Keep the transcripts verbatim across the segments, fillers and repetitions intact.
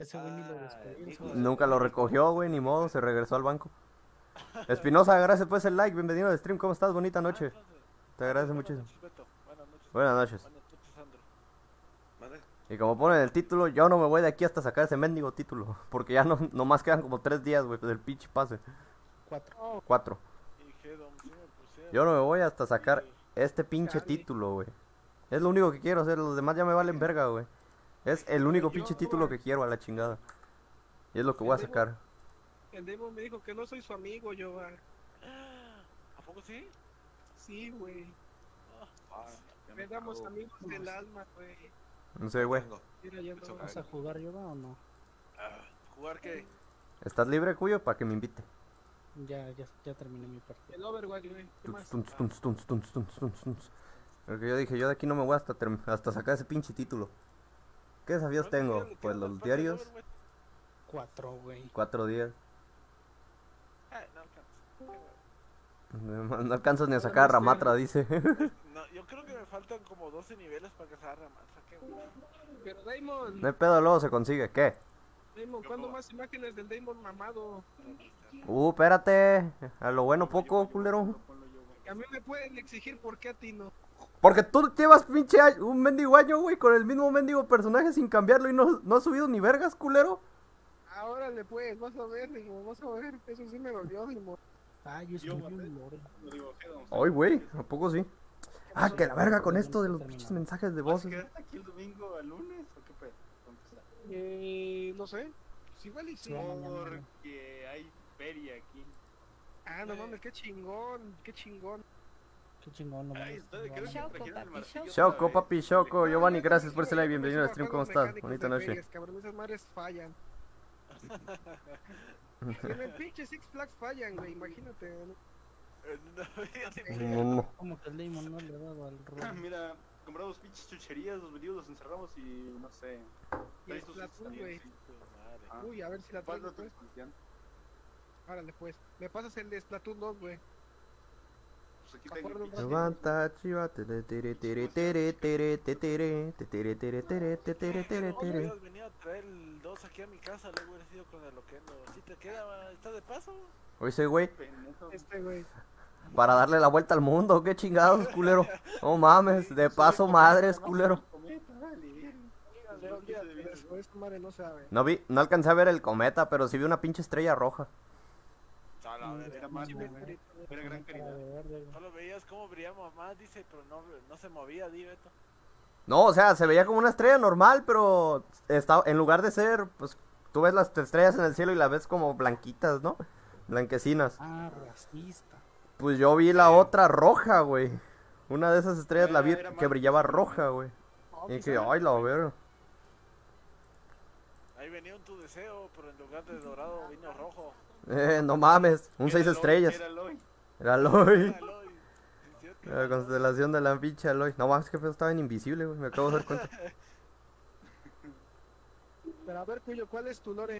Ese güey ni lo descubrió. ese güey. Nunca lo recogió, güey, ni modo, se regresó al banco. Espinosa, gracias por el like, bienvenido al stream, ¿cómo estás? Bonita noche. Te agradezco muchísimo. Buenas noches. Buenas noches. Buenas noches, Sandro. ¿Vale? Y como pone en el título, yo no me voy de aquí hasta sacar ese mendigo título. Porque ya no nomás quedan como tres días, güey, del pinche pase. Cuatro. Cuatro. Y Gedom, sí me pusieron. Yo no me voy hasta sacar Y- este pinche Chale. título, güey. Es lo único que quiero hacer, los demás ya me valen verga, güey. Es el único Yo, pinche título que quiero a la chingada. Y es lo que voy a sacar. El Damon me dijo que no soy su amigo, yo. ah, ¿A poco sí? Sí, güey. Ah, Ya Me me damos cago. amigos del alma, güey. No sé, güey. vengo. Mira, ya Mucho no. ¿Vas a jugar yoga o no? Ah, ¿Jugar qué? ¿Estás libre, Cuyo? Para que me invite. Ya, ya, ya terminé mi partida. El Overwatch, güey. ¿Qué más? Tuns, tuns, tuns, tuns, tuns, tuns, tuns. Porque yo dije, yo de aquí no me voy hasta, term- hasta sacar ese pinche título. ¿Qué desafíos ¿Cuántos tengo? días le Pues quedan los al pase de diarios, Overwatch? Cuatro, güey. cuatro días. Ay, no alcanza. No no alcanzas ni a sacar a Ramatra, dice. No, yo creo que me faltan como doce niveles para que se agarre más. Qué bueno. Pero Damon, No hay pedo, luego se consigue. ¿Qué? Damon, ¿cuándo más imágenes del Damon mamado? Uh, espérate. A lo bueno poco, culero. A mí me pueden exigir por qué a ti no. Porque tú llevas pinche año- un mendigo año, güey, con el mismo mendigo personaje sin cambiarlo y no, no has subido ni vergas, culero. Ahora le pues, vas a ver, Damon, vas a ver. Eso sí me dolió, Damon. Ah, yo Yo, escribí ¿vale? un lore. No digo, Gedom, Ay, güey, ¿a poco sí? Ah, que la verga con esto de los pinches mensajes de ¿vas a voces. quedarte aquí el domingo al lunes o qué pedo? ¿Dónde está? Eh, no sé. Pues igual y sí. Sí. mañana. Porque hay feria aquí. Ah, no mames, qué chingón, qué chingón. Qué chingón, no Ay, mames. está de creo que Choco, trajeron el papi, martillo. Choco, otra vez. papi, Choco, Giovanni, No, gracias yo por no ese like, yo no bienvenido al soy stream, juegos ¿cómo estás? mecánicos Bonita de noche. ferias, cabrón, esas madres fallan. En el pinche Six Flags fallan, güey, imagínate. ¿no? Eh, no, fíjate. No, no. Como que el Damon no le daba al rol. Mira, compramos pinches chucherías, los vendidos los encerramos y no sé. Y el traes tus Splatoon, estaciones, güey. sí. Madre. Ah. Uy, a ver si la ¿Cuál traigo, es tu pues. expansión? Árale, pues. Me pasas el de Splatoon dos, güey. Pues aquí ¿Te tengo acuerdas, pinches- Levanta, chiva, tere, tere, tere, tere, tere, tere, tere, tere, tere, tere, tere, tere, No, tere. hubieras venido a traer el dos aquí a mi casa, luego hubieras ido con el loquendo. Si te queda, está de paso. Oye, güey, Pendejo. Este, güey. para darle la vuelta al mundo, qué chingados, culero. No mames, de paso madres, culero. Cometa, vale. Olvídate, olvídate de eso, esa madre no sabe. No vi, no alcancé a ver el cometa, pero sí vi una pinche estrella roja. A la verga. Era más, Pinche güey. meteorito. Era gran Cara calidad. de verde, güey. Solo veías cómo brillaba más, dice, pero no, no se movía, di Beto. No, o sea, se veía como una estrella normal, pero está, en lugar de ser, pues, tú ves las estrellas en el cielo y las ves como blanquitas, ¿no? Blanquecinas. Ah, racista. Pues yo vi la otra roja, güey. Una de esas estrellas la vi Era- era que más brillaba visible, roja, güey. No, Y pues, que, ah, ay, la verga. Ahí venía un tu deseo, pero en lugar de dorado vino rojo. Eh, no mames, un Era seis Aloy, estrellas. Era Aloy. Era Aloy. Aloy, sí, cierto, La constelación de la pinche Aloy. No mames, que estaba en invisible, güey. Me acabo de dar cuenta. Pero a ver, Cuyo, ¿cuál es tu lore?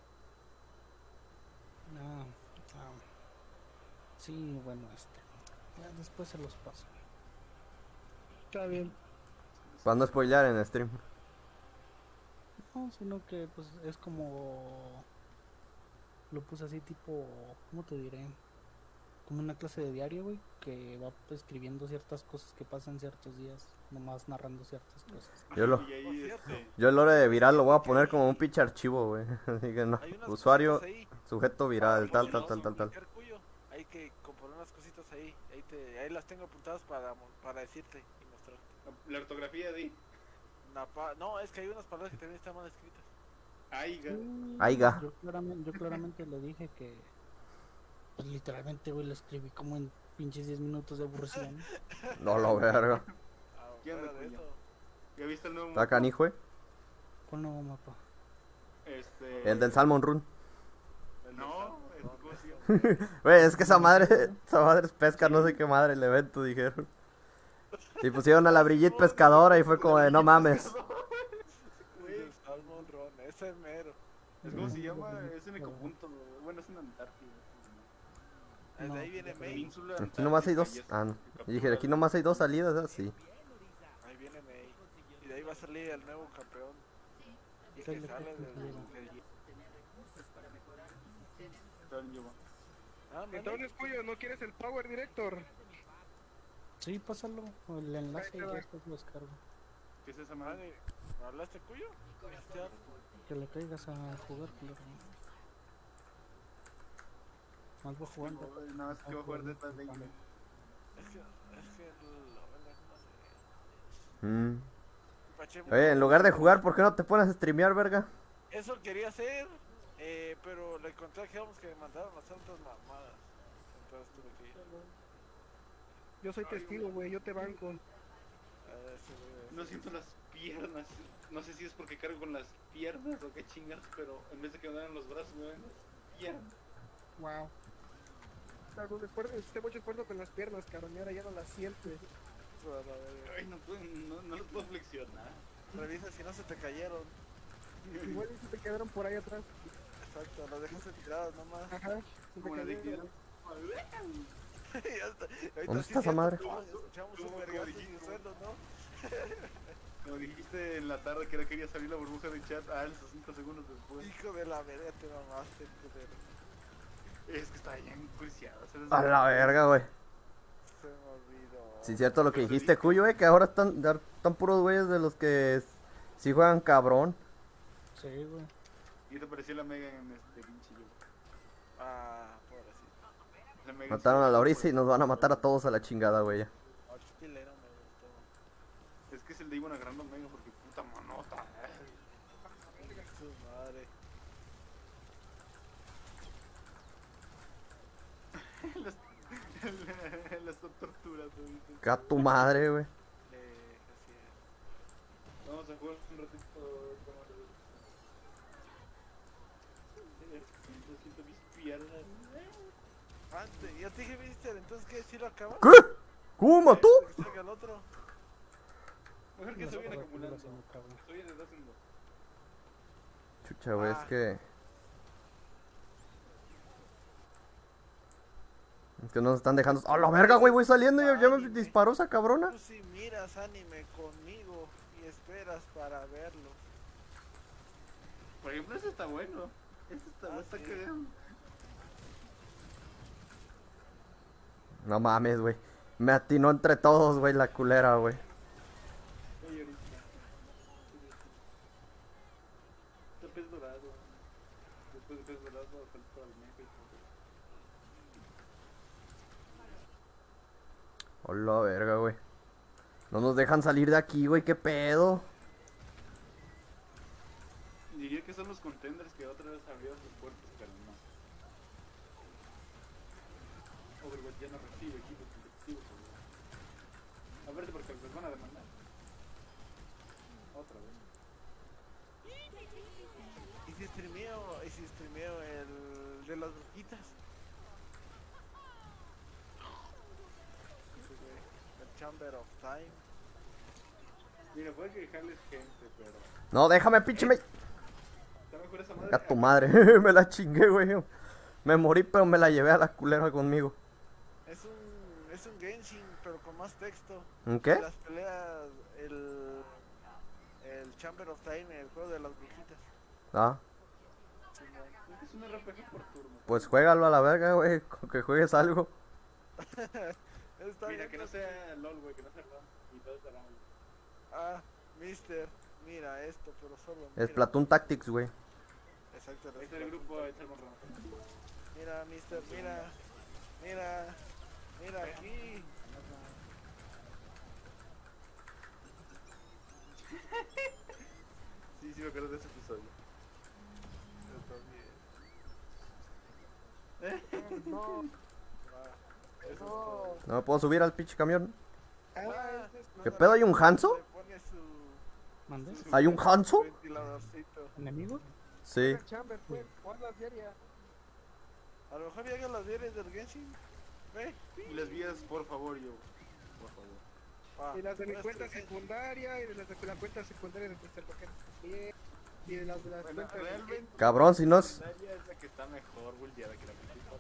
Ah, ah. Sí, bueno, este. Ya después se los paso. Está bien. Para no spoilear en stream. No, sino que pues es como lo puse así tipo, ¿cómo te diré? Como una clase de diario, güey, que va escribiendo ciertas cosas que pasan ciertos días, nomás narrando ciertas cosas. Yo lo, Y ahí, Por cierto. este, yo el lore de viral lo voy a poner como un pinche archivo, güey. Así que no. Hay unas Usuario, cositas ahí. sujeto viral, tal, tal, Vamos tal, a tal, tal. publicar, Cuyo. Hay que componer unas cositas ahí. Ahí, te, ahí las tengo apuntadas para, para decirte y mostrarte. la ortografía de Napa- no, es que hay unas palabras que también están mal escritas. Aiga. Sí, Aiga. Yo claramente, yo claramente le dije que, pues literalmente, güey, lo escribí como en pinches diez minutos de aburrición. No lo verga. Ah, ¿Qué onda, fuera de Cuyo? eso. ¿Ya viste el nuevo Está mapa? canijo, eh. ¿Cuál nuevo mapa? Este... El del Salmon Run. El No, de- el- ¿cómo se llama? Güey, es que esa madre, esa madre es pesca, no sé qué madre el evento, dijeron. Y pusieron a la Brigitte pescadora y fue como de no mames. el del Salmon Run, ese mero. ¿Cómo se llama? Es en Ecopunto. Bueno, es en Antártida. Desde No, ahí viene May. Península Aquí nomás hay dos. Antártica, Ah, y no. es- Y dije, aquí nomás hay dos salidas, así. Ahí viene May. Y de ahí va a salir el nuevo campeón. Y ¿Qué que le sale qué del... lleva? del- Está bien, llevo. Ah, mande. Entonces, Cuyo, ¿no quieres el Power Director? Sí, pásalo. El enlace Ahí te y va. ya después lo descargo. ¿Qué es esa madre? Madre, ¿me hablaste cuyo? Cristiano. Que le caigas a jugar, culero. Más voy jugando. No, nada más que voy a jugar de tal ley. Es que, es que el... ¿cómo se...? Mm. Pache, Oye, en lugar de jugar, ¿por qué no te pones a streamear, verga? Eso quería hacer, eh, pero le conté que íbamos que me mandaron las otras mamadas. Entonces tuve que ir. Yo soy testigo, güey, yo te banco. A ver, ese güey, No ese siento güey. las piernas. No sé si es porque cargo con las piernas o qué chingas, pero en vez de que me den los brazos, me dan las piernas. Wow. Algún esfuerzo, hiciste mucho esfuerzo con las piernas, cabrón, y ahora ya no las sientes. Bueno, a ver, Ay, no, puedo, no, no los puedo flexionar. revisa si no se te cayeron. Igual y se te quedaron por ahí atrás. Exacto, los dejaste tirados nomás. Ajá. Se te Como la de cayeron. Ya está. Ahorita ¿Dónde sí está esa siento madre? cómo Escuchamos un ¿Cómo vergazo dijiste? en el suelo, ¿no? Como dijiste en la tarde que no quería salir la burbuja de chat, ah, esos cinco segundos después. Hijo de la verga, te mamaste, culero. Es que está bien cursiado. A la verga, güey. Se me olvidó. Sí, cierto lo que dijiste, Cuyo, eh, que ahora están, ya están puros güeyes de los que s- sí juegan cabrón. Sí, güey. ¿Y te pareció la mega en este pinche yo? Ah, pobrecito. La mega Mataron a la sí, Orisa y nos van a matar a todos a la chingada, güey. ya. Oh, chilero me gustó. Es que es el de Iván agarrando mega porque puta manota. Su madre. las, las torturas, ¿no viste? Que a tu madre, güey. Eh, así es. Vamos a jugar un ratito. ¿Cómo se dice? Siento mis piernas. Ah, te- ya te dije, Mister, entonces ¿qué? ¿Sí lo acabas? ¿Qué? ¿Cómo mató? Que salga el otro. Mejor que No se sé vayan por qué lo acumulando. hacen, cabrón. Se vayan de dos en dos. Chucha, güey, es Ah. que... Es que nos están dejando... ¡A la verga, güey! Voy saliendo y ya me disparó esa cabrona. Tú sí miras anime conmigo y esperas para verlo. Por ejemplo, ese está bueno. Ese está Ah, bueno, está sí. cagado. No mames, güey. Me atinó entre todos, güey, la culera, güey. Oye, ahorita. Está pez dorado. Después de pez dorado, falta almeja y todo. Hola, verga, güey. No nos dejan salir de aquí, güey, qué pedo. Diría que son los contenders que otra vez abrieron sus puertas, pero no. Overwatch ya no recibe equipos competitivos. A ver, porque les van a demandar. Otra vez. ¿Y si streameo, y si streameo el de las brujitas? Sí, güey, el Chamber of Time. Mira, puede que dejarles gente, pero. No, déjame, pinche me... Está mejor esa madre. A tu madre. Me la chingué, güey. Me morí, pero me la llevé a la culera conmigo. Es un, es un Genshin, pero con más texto. ¿En qué? Las peleas, el, el Chamber of Time, el juego de las brujitas. Ah, Simón. Es un R P G por turno. pues juégalo a la verga, güey. Con que juegues algo. Está Mira, bien, que no pues. sea LOL, güey, que no sea LOL. Y todo estará mal. Ah, Mister, mira esto, pero solo Es mira. Platoon Tactics, güey. Exacto, Ahí está el grupo de Salmon Ramos. Mira, Mister, mira, mira, mira aquí. Sí, sí, me acuerdo de ese episodio. Yo también. No, Va, eso es no. todo. No me puedo subir al pinche camión. Ah, Ah, ese es- ¿Qué pedo? ¿Hay un Hanzo? Le pone su, ¿Mandes? su ¿Hay un Hanzo? ventiladorcito. ¿Enemigo? Sí. el Chamber, pues, pon la serie. A lo mejor llegan las diarias del Genshin. Ve. Y las vías, por favor, yo. Por favor. Va, Y las de mi este cuenta Genshin. secundaria, y de las de la cuenta secundaria de tercer paquete también. Y de las de las Bueno, cuentas de realmente. Cabrón, si no es... La secundaria es la que está mejor bulleada que la principal.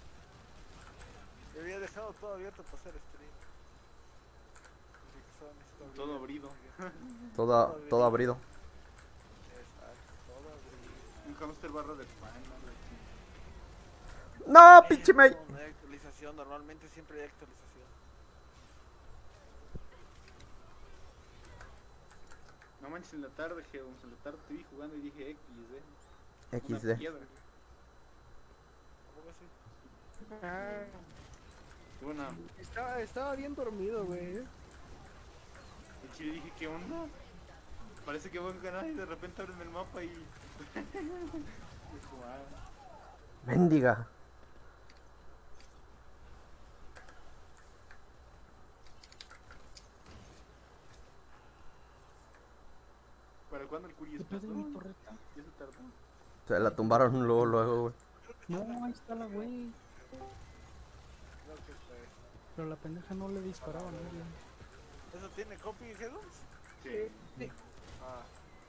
Le había dejado todo abierto para hacer stream. Así que son mis- Todo abrido. Todo, todo abrido. Exacto, todo abrido. Un hamster barra de pan, algo así. No, pinche May. No, no hay actualización, normalmente siempre hay actualización. No manches, en la tarde, Geoms, en la tarde te vi jugando y dije X, eh. equis Una de. piedra. ¿Cómo así? Ah, Una. estaba, estaba bien dormido, güey. Y chile dije, ¿qué onda? Parece que van a ganar y de repente abren el mapa y. Dijo, ah, Mendiga. ¿para cuándo el Curi ¿Qué pedo pasó? de mi torreta? Ya se tardó. Se la tumbaron luego, luego, güey. No, ahí está la güey. Creo que fue. Pero la pendeja no le disparaba a nadie. ¿Eso tiene copy, Hedons? Sí. Ah,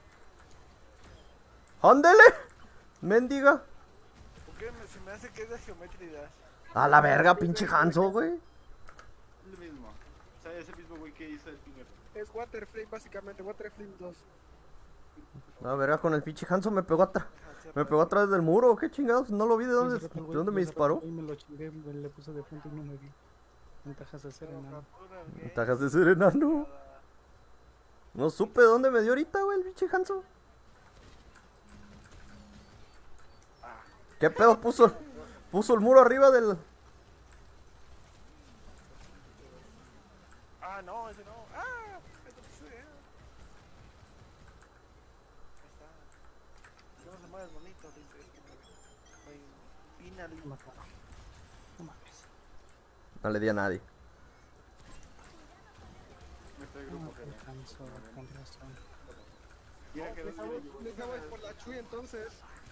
¡Ándele! Mendiga. ¿por qué me- se me hace que es de Geometry Dash? A la verga, pinche Hanzo, güey. Es lo mismo. O sea, es el mismo güey que hizo el primer. Es Waterflame, básicamente, Waterflame dos. La verga, con el pinche Hanzo me pegó atrás. Hace Me rato. pegó atrás del muro, qué chingados. No lo vi de dónde, Hace rato el de güey- dónde me hace rato disparó. el güey me lo chingué, me le puse de frente y no me vi. Ventajas de ser Pero enano. captura el game. Ventajas de ser enano. No supe de dónde me dio ahorita, güey, el pinche Hanzo. Ah, ¿Qué pedo puso? Puso el muro arriba del. ah, no, ese no. Ah, eso sí. Ahí está. ¿Cómo se mueve el bonito? Dice. Ay, Finally. No, no mames. No le di a nadie. Me está el No, grupo qué que canso, con razón. Mira que Les voy por la Chuy entonces.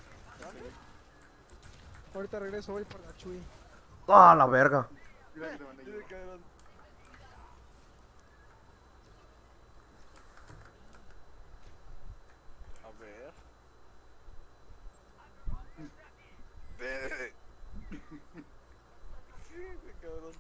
Ahorita regreso, voy por la Chuy. ¡Ah, la verga! Mira que te mandé yo. Dice cabrón. A ver. Ve. Sí, ese cabrón.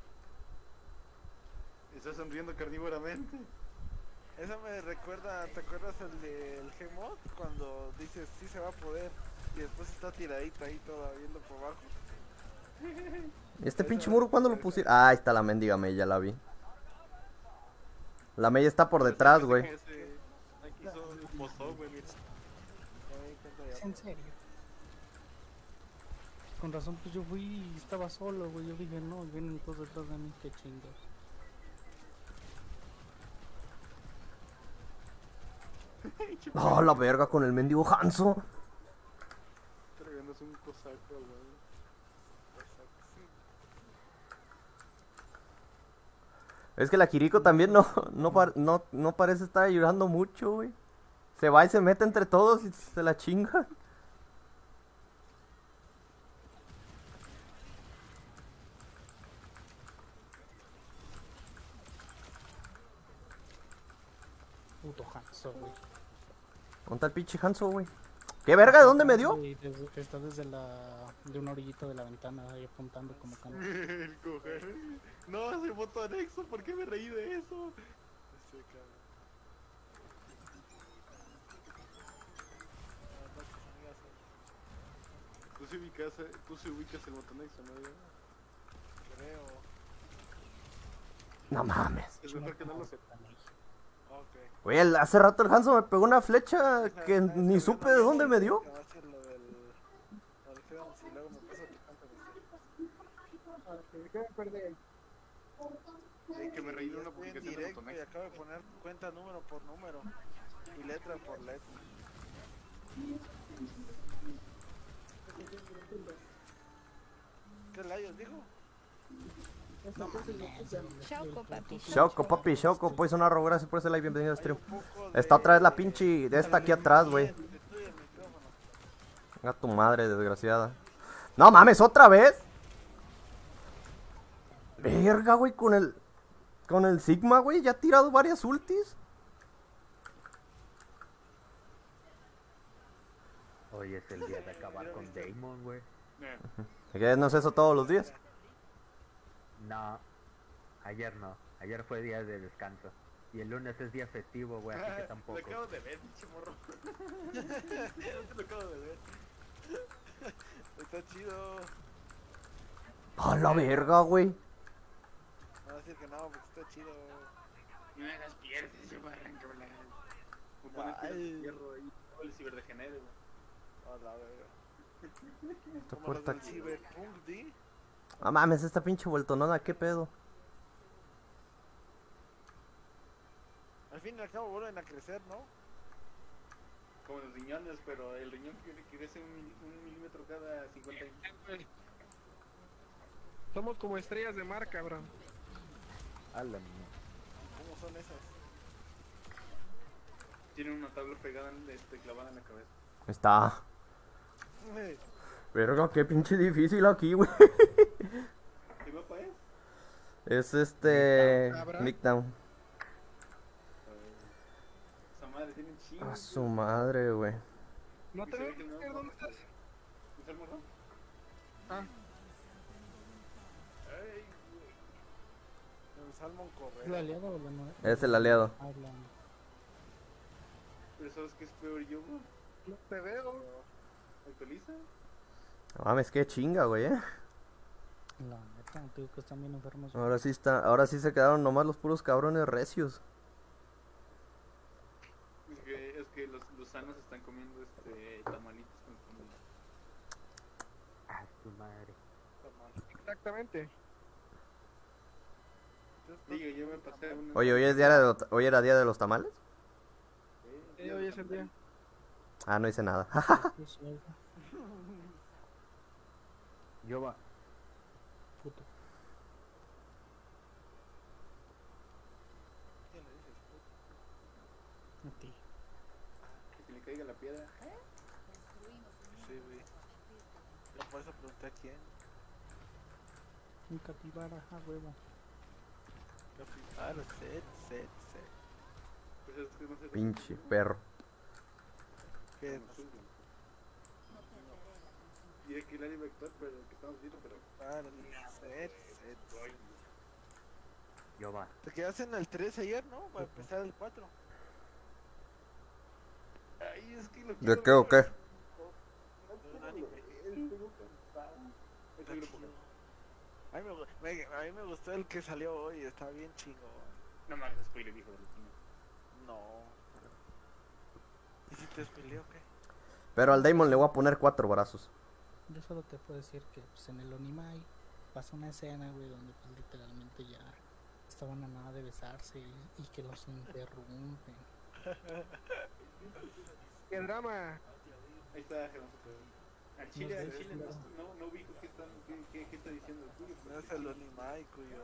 Está sonriendo carnívoramente. Eso me recuerda, ¿te acuerdas el del Gmod? Cuando dices sí se va a poder y después está tiradito ahí toda viendo por abajo. ¿Y este pinche muro cuándo lo pusieron? Ah, ahí está la mendiga Mella, la vi. La Mella está por detrás, güey. Ese- Aquí hizo el pozón, güey, mira. Ya me di cuenta ya. Es en serio. Con razón, pues yo fui y estaba solo, güey. Yo dije, no, vienen todos detrás de mí, qué chingos. ¡Ah, la verga con el mendigo Hanzo! Tragándose un cosaco, güey. Sí. Es que la Kiriko también no, no, par- no, no parece estar ayudando mucho, güey. Se va y se mete entre todos y se la chinga. Puto Hanzo, güey. ¿Dónde está el pinche Hanzo, güey? ¿Qué verga? ¿De dónde me dio? Sí, desde- está desde la... de una orillita de la ventana ahí apuntando como cano. El coger. No, ese voto anexo, ¿por qué me reí de eso? Ese cabrón. Ah, no, que se me hace, Tú sí ubicas, eh, tú sí ubicas el botón anexo, ¿no? creo. No mames. Es mejor que no lo sepa. Ok. Güey, el- hace rato el Hanzo me pegó una flecha que Esa- esa ni es supe buena, de ya dónde sé me que dio. va a ser lo del... lo del Geoms y luego me pasa tu cuenta de ¿Qué me perdí? Sí, que me reí de una Estoy en publicación del directo botón y anexo. acabo de poner cuenta número por número y letra por letra. ¿Qué layos dijo? Choco, papi. Shoko, papi, Shoko, pues un arrobo, gracias por ese like, bienvenido al stream. Un poco Está otra vez la de- pinche de esta aquí atrás, güey. Estoy el micrófono. A tu madre, desgraciada. No mames, ¿otra vez? Verga, güey, con el... Con el Sigma, güey, ya ha tirado varias ultis. Hoy es el día de acabar con Damon, güey. Eh, ¿Qué no es eso todos los días? No, ayer no. Ayer fue día de descanso. Y el lunes es día festivo, güey, así que tampoco. Lo acabo de ver, pinche morro. No te lo acabo de ver. Está chido. A la verga, güey. No, decir que no, porque está chido. No me hagas pierdes, yo barranca, bla. Me pones Ay. el hierro y todo el ciberdegenere, güey. A la verga. Esta Como los puerta del Cyberpunk, ¿di? No mames, esta pinche vueltonona, ¿qué pedo? Al fin y al cabo vuelven a crecer, ¿no? Como los riñones, pero el riñón que crece un, mil- un milímetro cada cincuenta años. Somos como estrellas de mar, cabrón. A la mía. ¿Cómo son esas? Tienen una tabla pegada, en, este, clavada en la cabeza. Está. Verga, qué pinche difícil aquí, güey. ¿Qué mapa es? Es este. Cabrón. Nickdown. Esa madre tiene un chingo. A su madre, güey. ¿No Y te se veo? ve que no- Oscar? ¿Dónde estás? ¿Es el morro? Ah, Ay, El Salmon ¿Es corre. el aliado o la nueva? Es el aliado. Ah, la- pero ¿sabes qué es peor yo, güey? no te veo. ¿Actualiza? No mames, qué chinga, güey, eh. La neta, te digo que están bien enfermos. Ahora sí está, ahora sí se quedaron nomás los puros cabrones recios. Es que, es que los gusanos están comiendo este tamalitos con comida. Ah, su madre. Exactamente. Digo, yo me pasé una... Oye, hoy es día de, los- hoy era día de los tamales. Sí, hoy es el día. Ah, no hice nada. Pues, algo, Yo va. puto. ¿Quién le dices? A ti. Que se le caiga la piedra. Sí, güey. Yo por eso pregunté a quién. Un capibara, a huevo. Capibara, set, set, set. Pues es que no sé... Pinche perro. ¿Qué? Como tú, güey. Diré que el anime actual, pero que estamos viendo, pero... Ah, set, set. Yo va. Te quedaste en el tres ayer, ¿no? Para empezar el cuatro. Ay, es que lo ¿De quiero qué o ver. qué? Un anime. Tengo cansado. Está chido. A mí, me, gu- me- a mí me gustó el que salió hoy, está bien chingón. No me hagas spoiler, hijo de la chingada. No. ¿Y si te spoileo qué? Pero al Damon le voy a poner cuatro brazos. Yo solo te puedo decir que pues, en el Onimai pasa una escena, güey, donde pues literalmente ya estaban a nada de besarse y, y que los interrumpen. ¡Qué drama! Ahí está, Germán. Al Chile, No al sé, Chile no. no, no, no ubico qué, están, qué, qué, qué está diciendo el tuyo. No es el Onimai, cuyo.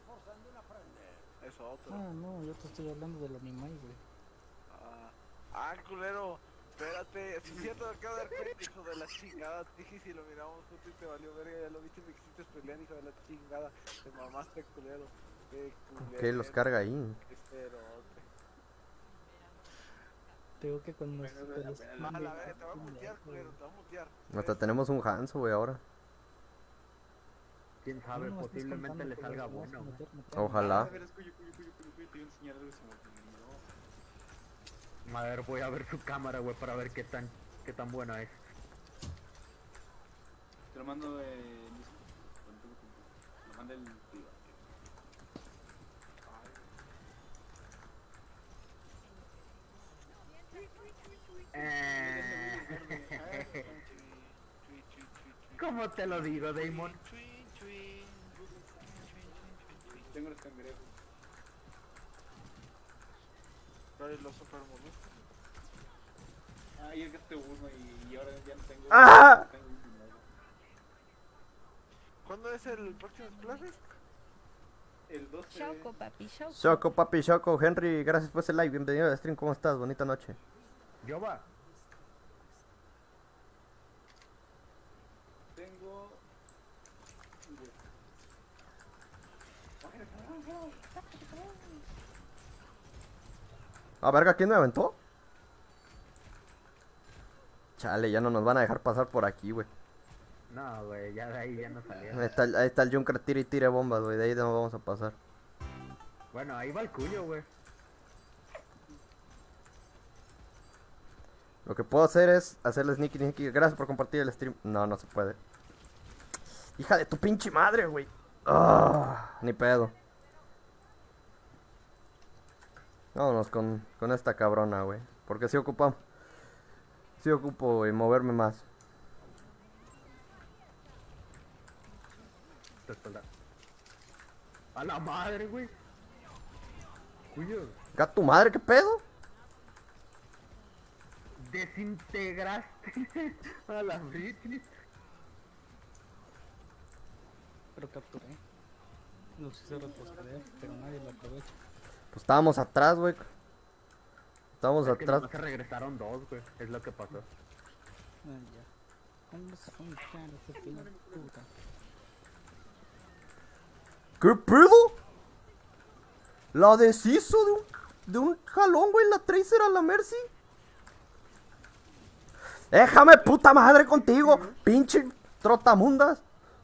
Es otro. Ah, no, yo te estoy hablando del Onimai, güey. Ah, ah, culero. Espérate, si es cierto, acabo de dar cuenta, hijo de la chingada. Te dije si lo miramos juntos y te valió verga. Ya lo viste, me quisiste pelear, hijo de la chingada. Te mamaste, culero. Qué culero. Que los carga ahí. Qué cerote. Te digo que cuando Bueno, te vale la los pena. A mande- la verga, te voy a mutear, culero. Te voy a mutear. Hasta tenemos un Hanzo, güey, ahora. Quién sabe, No, no me estés posiblemente contando, le pero salga te vas a bueno, güey. meter, meter. Ojalá. A ver, es cuyo, cuyo, cuyo, cuyo, cuyo, te voy a enseñar algo y se me olvidó. A ver, voy a ver su cámara, güey, para ver qué tan, qué tan buena es. Te lo mando de Discord. Cuando tengo tiempo. Lo manda el privado. Eh, ¿Cómo te lo digo, Damon? Tengo los cangrejos. Trae los supermonos. Ah, y el que te uno y, y ahora ya no tengo. ¡Ah! no tengo dinero. ¿Cuándo es el próximo Splatfest? El doce. Choco, papi, choco. Choco, papi, Choco, Henry, gracias por ese like. Bienvenido al stream, ¿cómo estás? Bonita noche. Yo va. Tengo. Ah, verga, ¿quién me aventó? Chale, ya no nos van a dejar pasar por aquí, güey. No, güey, ya de ahí ya no salía. Ahí está, el- ahí está el Junker, tire y tire bombas, güey. De ahí no vamos a pasar. Bueno, ahí va el cuyo, güey. Lo que puedo hacer es hacerle sneaky sneaky. Gracias por compartir el stream. No, no se puede. Hija de tu pinche madre, güey. Ah, ni pedo. Vámonos con, con esta cabrona, güey. Porque si ocupa. Si ocupo, güey, moverme más. Te espalda. A la madre, güey. Cuyo. ¿Gato madre, qué pedo? Desintegraste a la Britney. Pero capturé. Lo hice retroceder, pero nadie lo aprovecha. Pues estábamos atrás, güey. Estábamos Es que atrás. nomás se regresaron dos, güey. Es lo que pasó. Ah, ya. ¿Cómo se fue mi cara, ese fila de puta? ¿Qué pedo? La deshizo de un, de un jalón, güey. La Tracer a la Mercy. Déjame puta madre contigo, pinche trotamundas.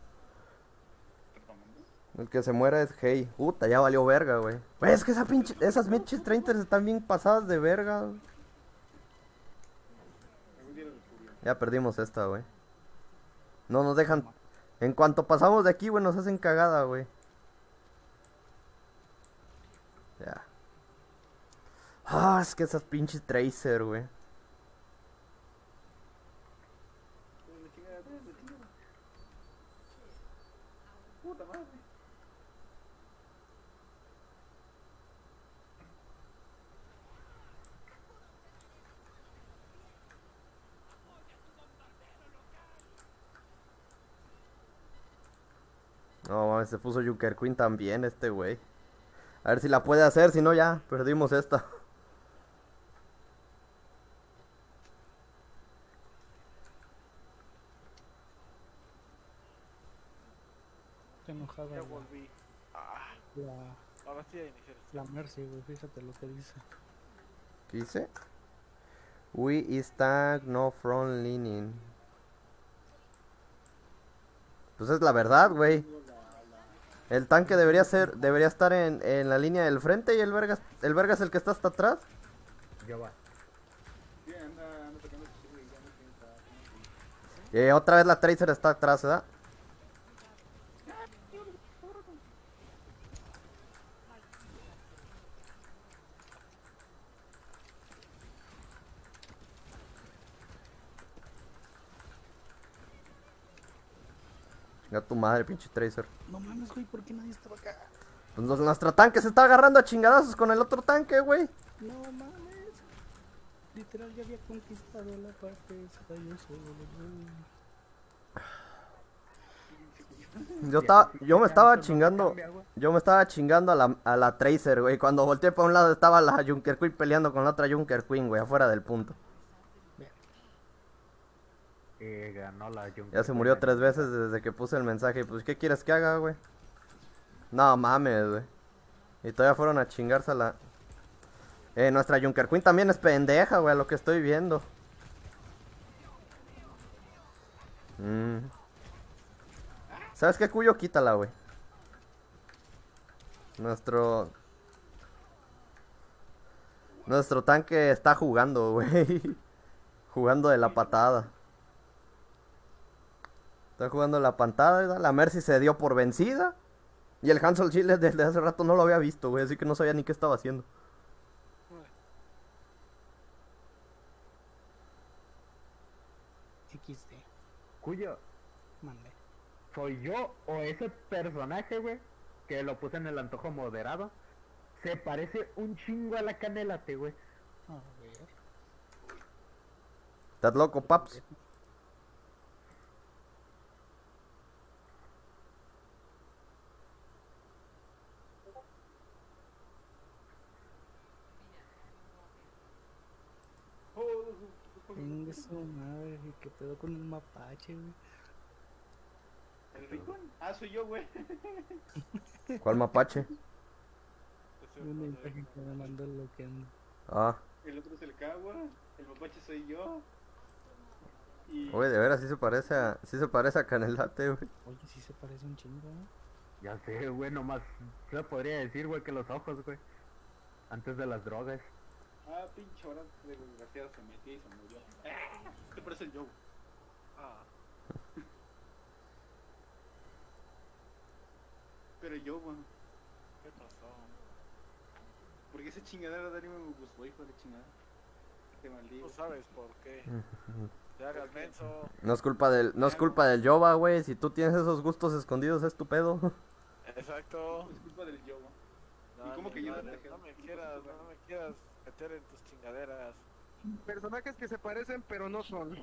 El que se muera es Hey. Puta, ya valió verga, güey. Güey, es que esa pinche, esas pinches Trainers están bien pasadas de verga. Ya perdimos esta, güey. No nos dejan. En cuanto pasamos de aquí, güey, nos hacen cagada, güey. Ya. Ah, es que esas pinches Tracer, güey. Puta madre. No, mames, se puso Junker Queen también este güey. A ver si la puede hacer, si no ya perdimos esta. Qué enojada Ya la, volví. Ah, la, ahora sí a iniciar. la Mercy, güey. Fíjate lo que dice. ¿Qué dice? We is tank no front leaning. Pues es la verdad, güey. El tanque debería ser, debería estar en, en la línea del frente y el verga, el verga es el que está hasta atrás. Ya va. Sí, anda, anda tocando su güey, ya no piensa. Eh, otra vez la Tracer está atrás, ¿verdad? Ya tu madre, pinche Tracer. No mames, güey, ¿por qué nadie estaba acá? Pues nos- nuestro tanque se está agarrando a chingadazos con el otro tanque, güey. No mames. Literal, ya había conquistado la parte esa, yo solo, güey. Yo estaba, yo me estaba chingando, yo me estaba chingando a la, a la Tracer, güey. Cuando volteé para un lado estaba la Junker Queen peleando con la otra Junker Queen, güey, afuera del punto. Eh, ganó la Junker. Ya se murió tres veces desde que puse el mensaje. Pues, ¿qué quieres que haga, güey? No mames, güey. Y todavía fueron a chingarse a la... Eh, nuestra Junker Queen también es pendeja, güey, a lo que estoy viendo. Mm. ¿Sabes qué, Cuyo? Quítala, güey. Nuestro... Nuestro tanque está jugando, güey. Jugando de la patada. Está jugando la patada, la Mercy se dio por vencida. Y el Hansel Chile desde hace rato no lo había visto, güey, así que no sabía ni qué estaba haciendo. equis de. Cuyo, Mande. ¿soy yo o ese personaje, güey? Que lo puse en el antojo moderado. Se parece un chingo a la Canelate, güey. A ver. ¿Estás loco, paps? Venga su madre, ¿qué pedo con el mapache, güey? ¿El ricón? Ah, soy yo, güey. ¿Cuál mapache? Un mensaje que me mandó el loquendo. Ah, El otro es el Cagua. El mapache soy yo. Y... güey, de veras sí se parece a, sí se parece a Canelate, güey. Oye, sí se parece un chingo, ¿no? Ya sé, güey, nomás se podría decir, güey, que los ojos, güey. Antes de las drogas. Ah, pinche hora de desgraciado se metió y se murió. ¡Ah! ¿Qué te parece el Joe? Ah, Pero yo, weón. ¿qué pasó? Porque esa chingadera de anime me gustó, hijo de chingada. Te maldigo. Tú sabes por qué. Te hagas menso. No es culpa del, no es culpa del Yoba, güey. Si tú tienes esos gustos escondidos es tu pedo. Exacto. Es culpa del Joe. No, ¿Y cómo ni que yo no madre, te no me quieras, no me quieras meter en tus chingaderas. Personajes que se parecen pero no son.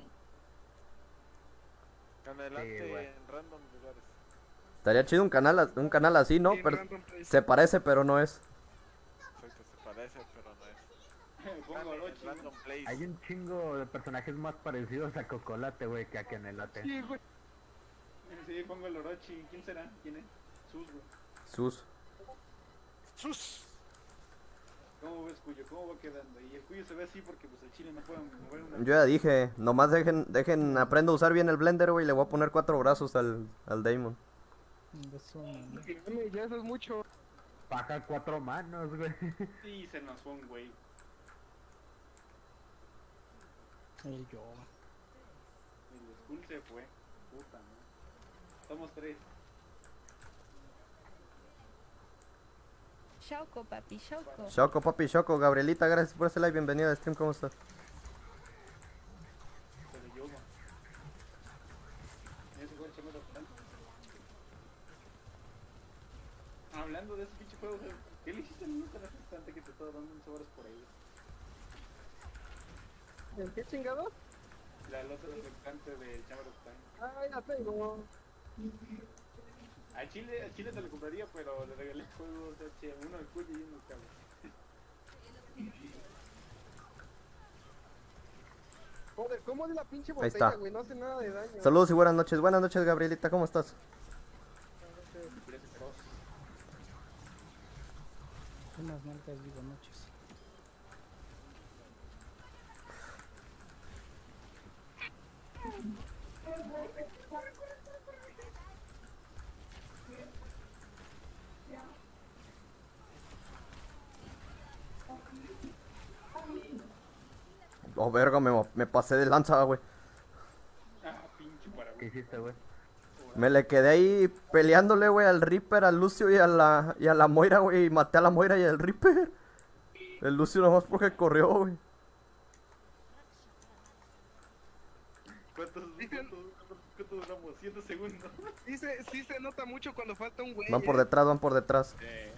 Canelante Sí, güey. en random lugares. Estaría chido un canal, a- un canal así, ¿no? Sí, Pero random place. se parece, pero no es. Exacto, se parece, pero no es. Pongo Kane en Orochi. random place. Hay un chingo de personajes más parecidos a Cocolate, güey, que a Canelate. Sí, güey. Sí, pongo el Orochi. ¿Quién será? ¿Quién es? Sus, güey. Sus. ¡Sus! ¿Cómo ves, Cuyo? ¿Cómo va quedando? Y el Cuyo se ve así porque pues el chile no puede mover una... Yo ya dije, nomás dejen, dejen, aprendo a usar bien el blender, güey, y le voy a poner cuatro brazos al, al Damon. Eso, man. Sí, güey, ya eso es mucho. Paja cuatro manos, güey. Sí, se nos fue un güey. El yo. El Skull se fue. Puta, ¿no? Somos tres. Shoko, papi, Shoko. Choco, papi, Choco, Gabrielita, gracias por ese like, bienvenida al stream, ¿cómo estás? Pero yo, man. Ese fue el chamo de plan. Hablando de ese pinche juego, ¿qué le hiciste al minuto restante que te estaba dando once horas por ahí? ¿En qué chingado? La lota reflectante del Chamber of Time. Ah, ya tengo. A Chile, a Chile te lo compraría, pero le regalé juegos H, uno de Cuyo y uno de Cabo. Joder, ¿cómo de la pinche Ahí está. botella, güey? No hace nada de daño. Saludos y buenas noches, buenas noches, Gabrielita, ¿cómo estás? Unas nalgas, digo, noches. Oh, verga, me, me pasé de lanza, güey. Ah, pinche ¿Qué paraguay. hiciste, güey? Me le quedé ahí peleándole, güey, al Reaper, al Lucio y a la, y a la Moira, güey, y maté a la Moira y al Reaper. El Lucio nomás porque corrió, güey. ¿Cuántos, Dicen- cuántos, cuántos duramos? siete segundos. Sí se, sí se nota mucho cuando falta un güey. Van por eh. detrás, van por detrás. Eh,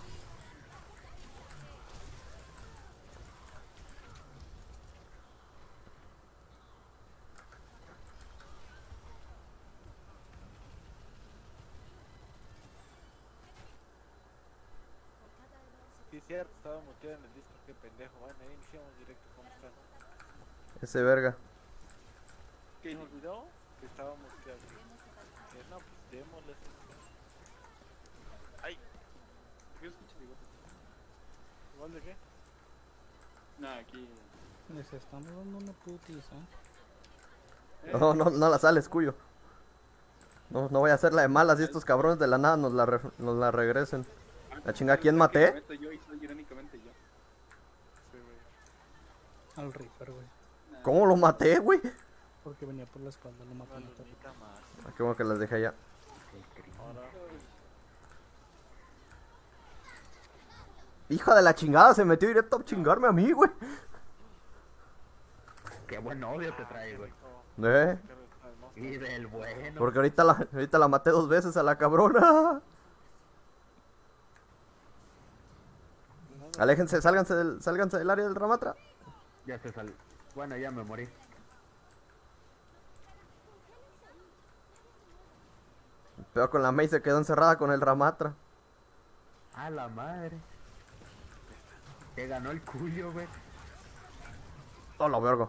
Sí, es cierto, estaba muteado en el disco, qué pendejo. Bueno, ahí iniciamos directo, ¿cómo están? Ese verga. ¿Qué me olvidó? Que estaba muteado. Que no, pues démosle. ¡Ay! ¿qué escuchas, bigote? ¿Igual de qué? Nah, aquí. Les estamos dando una putiza. Eh, No, no, no la sales, cuyo. No, no voy a hacer la de malas y estos cabrones de la nada nos la, re- nos la regresen. La chinga, ¿quién maté? Meto yo y soy irónicamente yo. Sí, güey. Al Reaper, güey. Nah. ¿Cómo lo maté, güey? Porque venía por la espalda, lo mató. Una mató. lunita más. Ah, qué bueno que las dejé allá. Ahora. Hija de la chingada, se metió directo a chingarme a mí, güey. Qué buen odio te trae, güey. Oh, ¿Eh? qué rico, hermoso. Y del bueno. Porque ahorita la, ahorita la maté dos veces a la cabrona. Aléjense, sálganse del, sálganse del área del Ramatra. Ya se salió. Bueno, ya me morí. Pero con la Mei se quedó encerrada con el Ramatra. A la madre. Que ganó el cuyo, güey. Oh, la verga.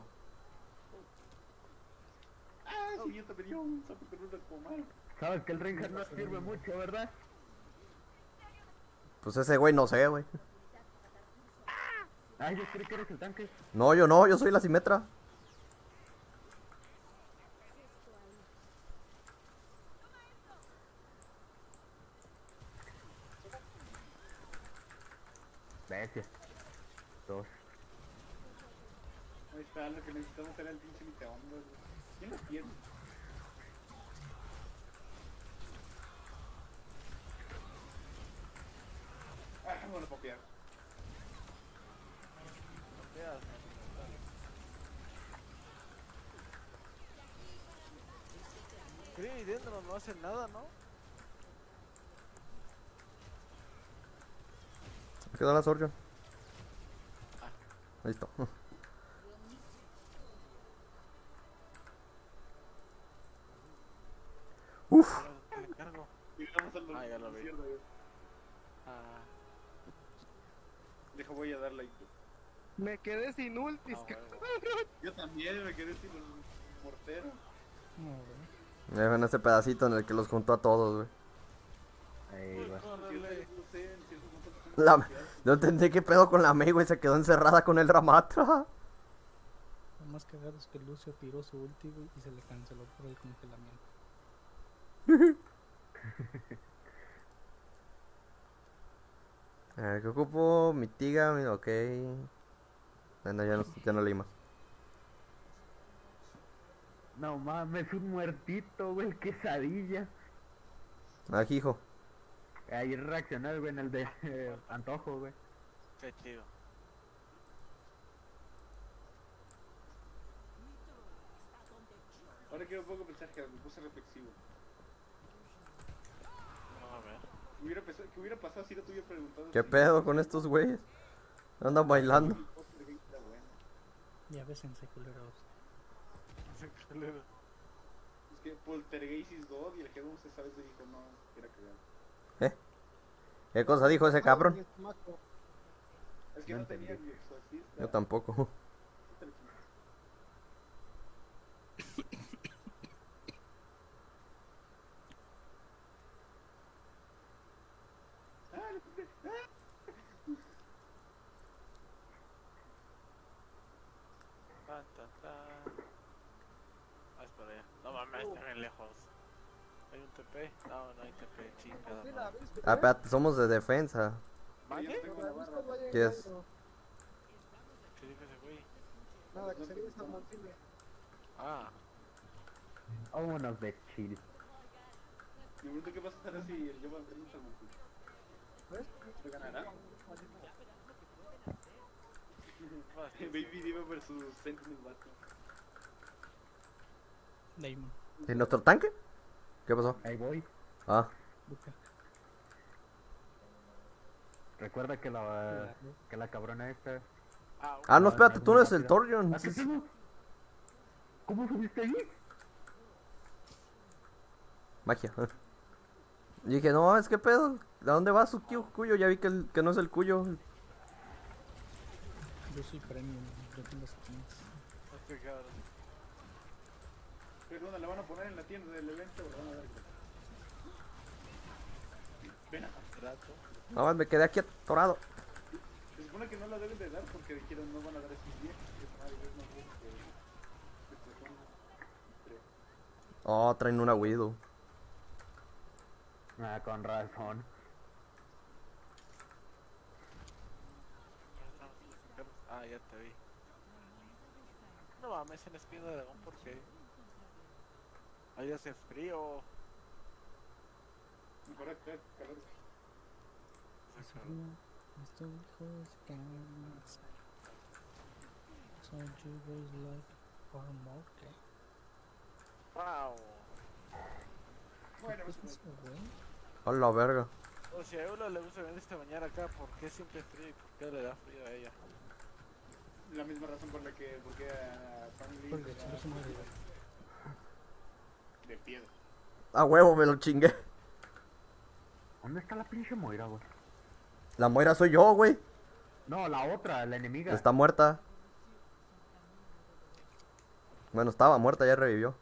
Ah, sí, yo te pedí un sapo con una comal. Sabes que el Ranger no sirve mucho, ¿verdad? Pues ese güey no sé, güey. Ay, yo creí que eres el tanque. No, yo no, yo soy la Simetra. Bestia. Dos. Ah, lo que necesitamos era el pinche microondas, güey. ¿Quién lo tiene? Ah, bueno, copiar. Mira, Grim y Dendro no hacen nada, ¿no? Quedó la Sorjon. Listo. Uf. Pero le cargo. Llegamos al Ah, ya lo vi. izquierda, güey. Ah, Deja, voy a dar like. Me quedé sin ultis, ah, cabrón. huevo. Yo también me quedé sin el mortero. No, güey. Dejan ese pedacito en el que los juntó a todos, güey. Ahí Uy, va. Si córrele. ustedes no sé, en ciertos puntos son La- especiales. No entendí qué pedo con la Mei, güey. Se quedó encerrada con el Ramatra. Lo más cagado es que Lucio tiró su ulti, güey, y se le canceló por el congelamiento. A ver, ¿qué ocupo? Mitiga, mi- ok. Bueno, ya no, ya no leí más. No mames, un muertito, güey, quesadilla. Ah, hijo. Ahí reaccionó, güey, en el de eh, antojo, güey. Qué chido. Ahora quiero un poco pensar que me puse reflexivo. No, a ver. ¿Qué hubiera, pesa- qué hubiera pasado si no te hubiera preguntado? ¿Qué si- pedo con estos güeyes? Andan bailando. El póster de Insta, bueno. Ya ves en secularos. Qué culero. Es que Poltergeist dos y el G uno se sabe se dijo no, era cagado. ¿Eh? ¿Qué cosa dijo ese cabrón? Es que No no, tenía entendí. ni exorcista. Yo tampoco. Ah, lo compré. Ah. Tan, tan, tan. Ah, es por allá. No mames, está bien lejos. ¿Hay un T P? No, no hay T P, chingada madre. Ah, espérate, somos de defensa. Yo ¿Mande? no tengo la barra. ¿Qué es? ¿Qué dijo ese güey? Nada, que se viene Salmoncillo. Ah, Vámonos de chill. Me pregunto qué pasará si el yo va a tener un salmón. ¿Se ganará? Baby Diva versus Sentinel Batman. Damon. ¿Y nuestro tanque? ¿Qué pasó? Ahí voy. Ah, Luca. Recuerda que la que la cabrona esta. ah, ah no, No, espérate, no, tú no eres el rápido. Torjon. ¿Ah, qué pedo? ¿Cómo subiste ahí? Magia. Y dije, no, es que pedo. ¿De dónde va su cu- cuyo? Ya vi que, el- que no es el cuyo. Yo soy premium, yo tengo skins. este cabrón. Perdona, la van a poner en la tienda del evento o la van a dar. Ven acá. Trato. Nada más me quedé aquí atorado. Se supone que no la deben de dar porque dijeron no van a dar estos diez. Es más, es más bien que. que se ponga, creo. Oh, traen una Widow. Ah, con razón. Ah, ya te vi. No mames, en espino de dragón, ¿por qué? Ahí hace frío. Mejor acá, calor. Estoy hijos ganas. So you guys like armor, ¿qué? Wow. Bueno, ¿Qué pues, es eso, güey? A la verga. O si a Eula le gusta venir esta mañana acá, ¿por qué siempre frío y por qué le da frío a ella? la misma razón por la que porque a Family Porque le el chile da es una de- de piedra. A huevo, me lo chingué. ¿Dónde está la pinche Moira, güey? La Moira soy yo, güey. No, la otra, la enemiga. Está muerta. Bueno, estaba muerta, ya revivió.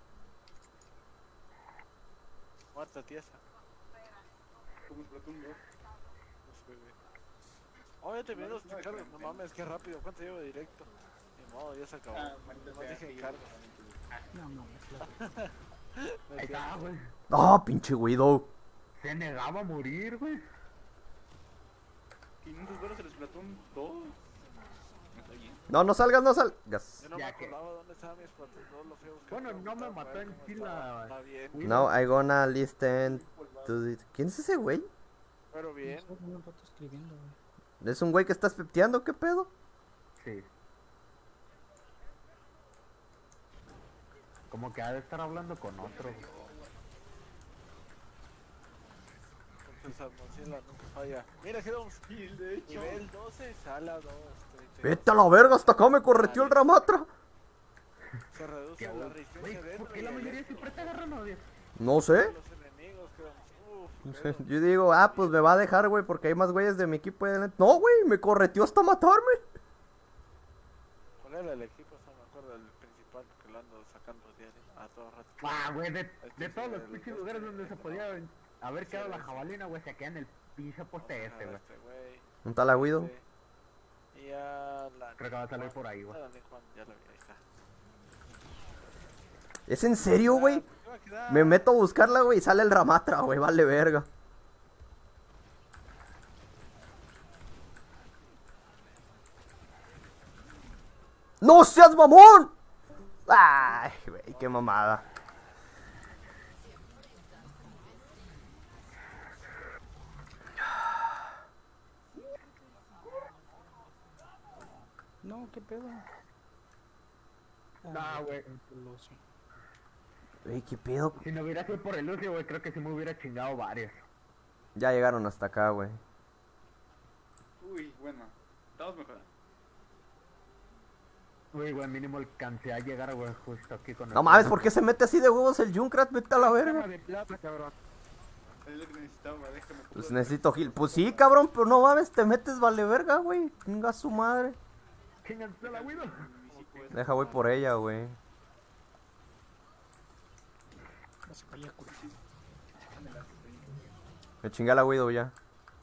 Muerta tiesa. Como Splatoon dos. No sé, güey. Oh, ya terminé los No, no, cargos. no, No no. mames, qué rápido. ¿Cuánto llevo de directo? Ni modo, ya se acabó. Ah, maldita No sea, dije sí, cargos. No mames, la- No Ahí es cierto. está, güey. Ah, pinche Widow. Se negaba a morir, güey. quinientos dólares el Splatoon dos. Está bien. No, no salgas, no salgas. Yo no me Ya que- acordaba dónde estaban mis cuates, no los fui a buscar. Bueno, para no me preguntar mató para ver en cómo sí estaba. la- Está bien, No, I gonna listen to this. ¿Quién es ese güey? pero bien. Estoy un rato escribiendo, güey. ¿Es un güey que estás pepeando? ¿Qué pedo? Sí. Como que ha de estar hablando con otro. Porque el salmoncilla nunca falla. Mira, quedamos Sí, de hecho. nivel doce, sala dos. Vete a la verga, hasta acá me correteó el Ramatra. Se reduce ¿Qué la hago? resistencia Güey, dentro ¿por qué y la el mayoría electro. siempre te agarran odio? No sé. Los enemigos quedamos. Uf, pedo. Yo digo, ah, pues me va a dejar, güey, porque hay más güeyes de mi equipo. No, güey, me correteó hasta matarme. ¿Cuál era el equipo? No me acuerdo del principal porque lo ando sacando diario a todo rato. Ah, güey, de, Este de todos sí, los el pinches este, lugares donde se no. podía haber Sí, quedado la ese. jabalina, güey, se queda en el pinche poste este, güey. Este güey. ¿Dónde está la Guido? este, Y a la. Creo que va a salir por ahí, güey. Ah, la Juan, ya lo vi, ahí está. ¿Es en serio, güey? Ah, ¿qué va a quedar? Me meto a buscarla, güey, y sale el Ramatra, güey, vale verga. ¡No seas mamón! Ay, güey, qué mamada. No, qué pedo. Ah, güey. Lo sé. Güey, qué pedo. Si no hubiera sido por el Lucio, güey, creo que sí me hubiera chingado varios. Ya llegaron hasta acá, güey. Uy, bueno. Estamos mejorando. Uy, güey, mínimo alcancé a llegar, güey, justo aquí con el... No mames, ¿por qué se mete así de huevos el Junkrat? Vete a la verga. de plata, cabrón. Es lo que necesitaba, déjame. Pues necesito heal. Pues sí, cabrón, pero no mames, te metes vale verga, güey. Venga su madre. Chingaste la Guido. Deja, voy por ella, güey. Vas a pelear, culo. Me chingué a la Guido ya.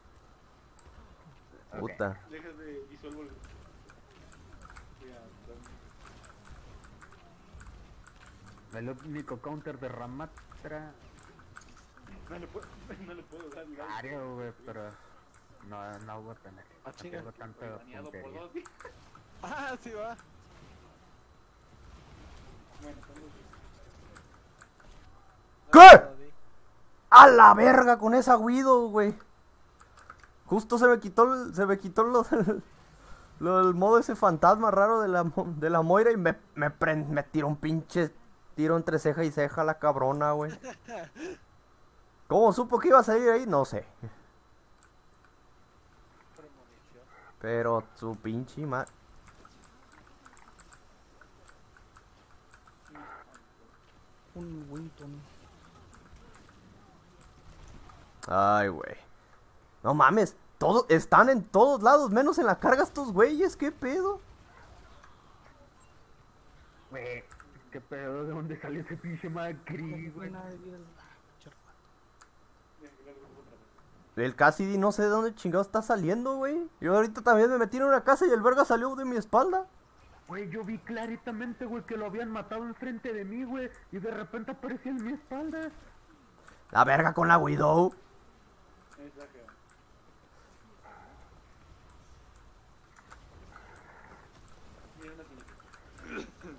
Ok. Puta. Déjame disuelvo el. Ya, El único counter de Ramatra... no le puedo, no le puedo dar like. Varios, güey, pero... No, no voy a tener. Ah, No chinga. tengo tanta Baneado por puntería. dos. Ah, sí va. Bueno, entonces. ¿Qué? No, di. A la verga con esa Guido, güey. Justo se me quitó el, se me quitó lo del, lo del modo ese fantasma raro de la, mo- de la Moira y me, me, pren- me tiró un pinche tiro entre ceja y ceja la cabrona, güey. ¿Cómo supo que iba a salir ahí? No sé. Premonición. Pero su pinche ma... Un Winton. Ay, güey. No mames. Todos están en todos lados, menos en la carga estos güeyes. ¿Qué pedo? Güey, qué pedo, ¿de dónde salió ese pinche Macri, güey? Nada de vida. Ah, pinche rato. El Cassidy no sé de dónde chingado está saliendo, güey. Yo ahorita también me metí en una casa y el verga salió de mi espalda. Güey, yo vi claritamente, güey, que lo habían matado enfrente de mí, güey, y de repente apareció en mi espalda. La verga con la Widow. Es la que. Mira una señal.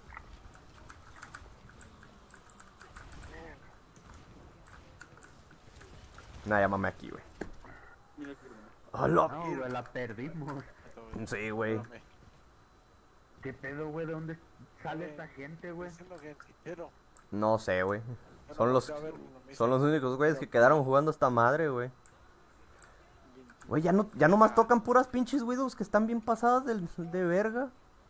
Nah, llámame aquí, güey. Mira que. ¡Hola! No, güey, la perdimos. Sí, güey. Espérame. ¿Qué pedo, güey? ¿De dónde sale Güey, esta gente, güey? diciendo que quiero. No sé, güey. Yo Son no los, volteo a ver lo mismo. son los únicos güeyes que quedaron jugando esta madre, güey. Güey, ya no, ya nomás tocan puras pinches widows que están bien pasadas del- de verga.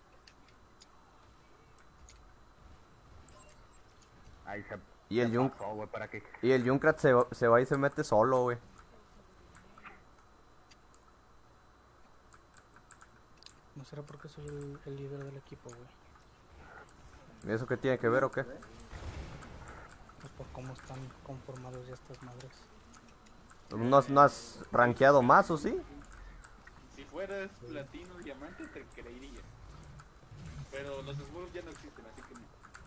Ahí se... Y el se Junk, pasó, güey, para que... y el Junkrat se, va- se va y se mete solo, güey. No será porque soy el, el líder del equipo, güey. ¿Y eso qué tiene que ver o qué? Pues por cómo están conformados ya estas madres. ¿No has, no has rankeado más o sí? Si fueras platino diamante, te creería. Pero los Smurfs ya no existen, así que no.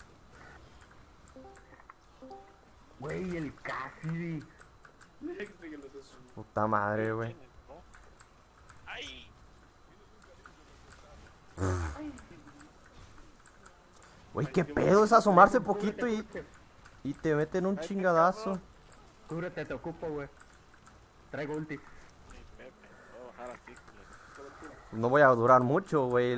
Güey, el Cassidy. Existe que los Smurfs. Puta madre, güey. ¿No? ¡Ay! Güey, qué pedo es asomarse poquito y, y te meten un chingadazo. Cúbrete, te ocupo, güey. Traigo ulti. Ni Pepe, voy a bajar así, culero. No voy a durar mucho, güey. Uy,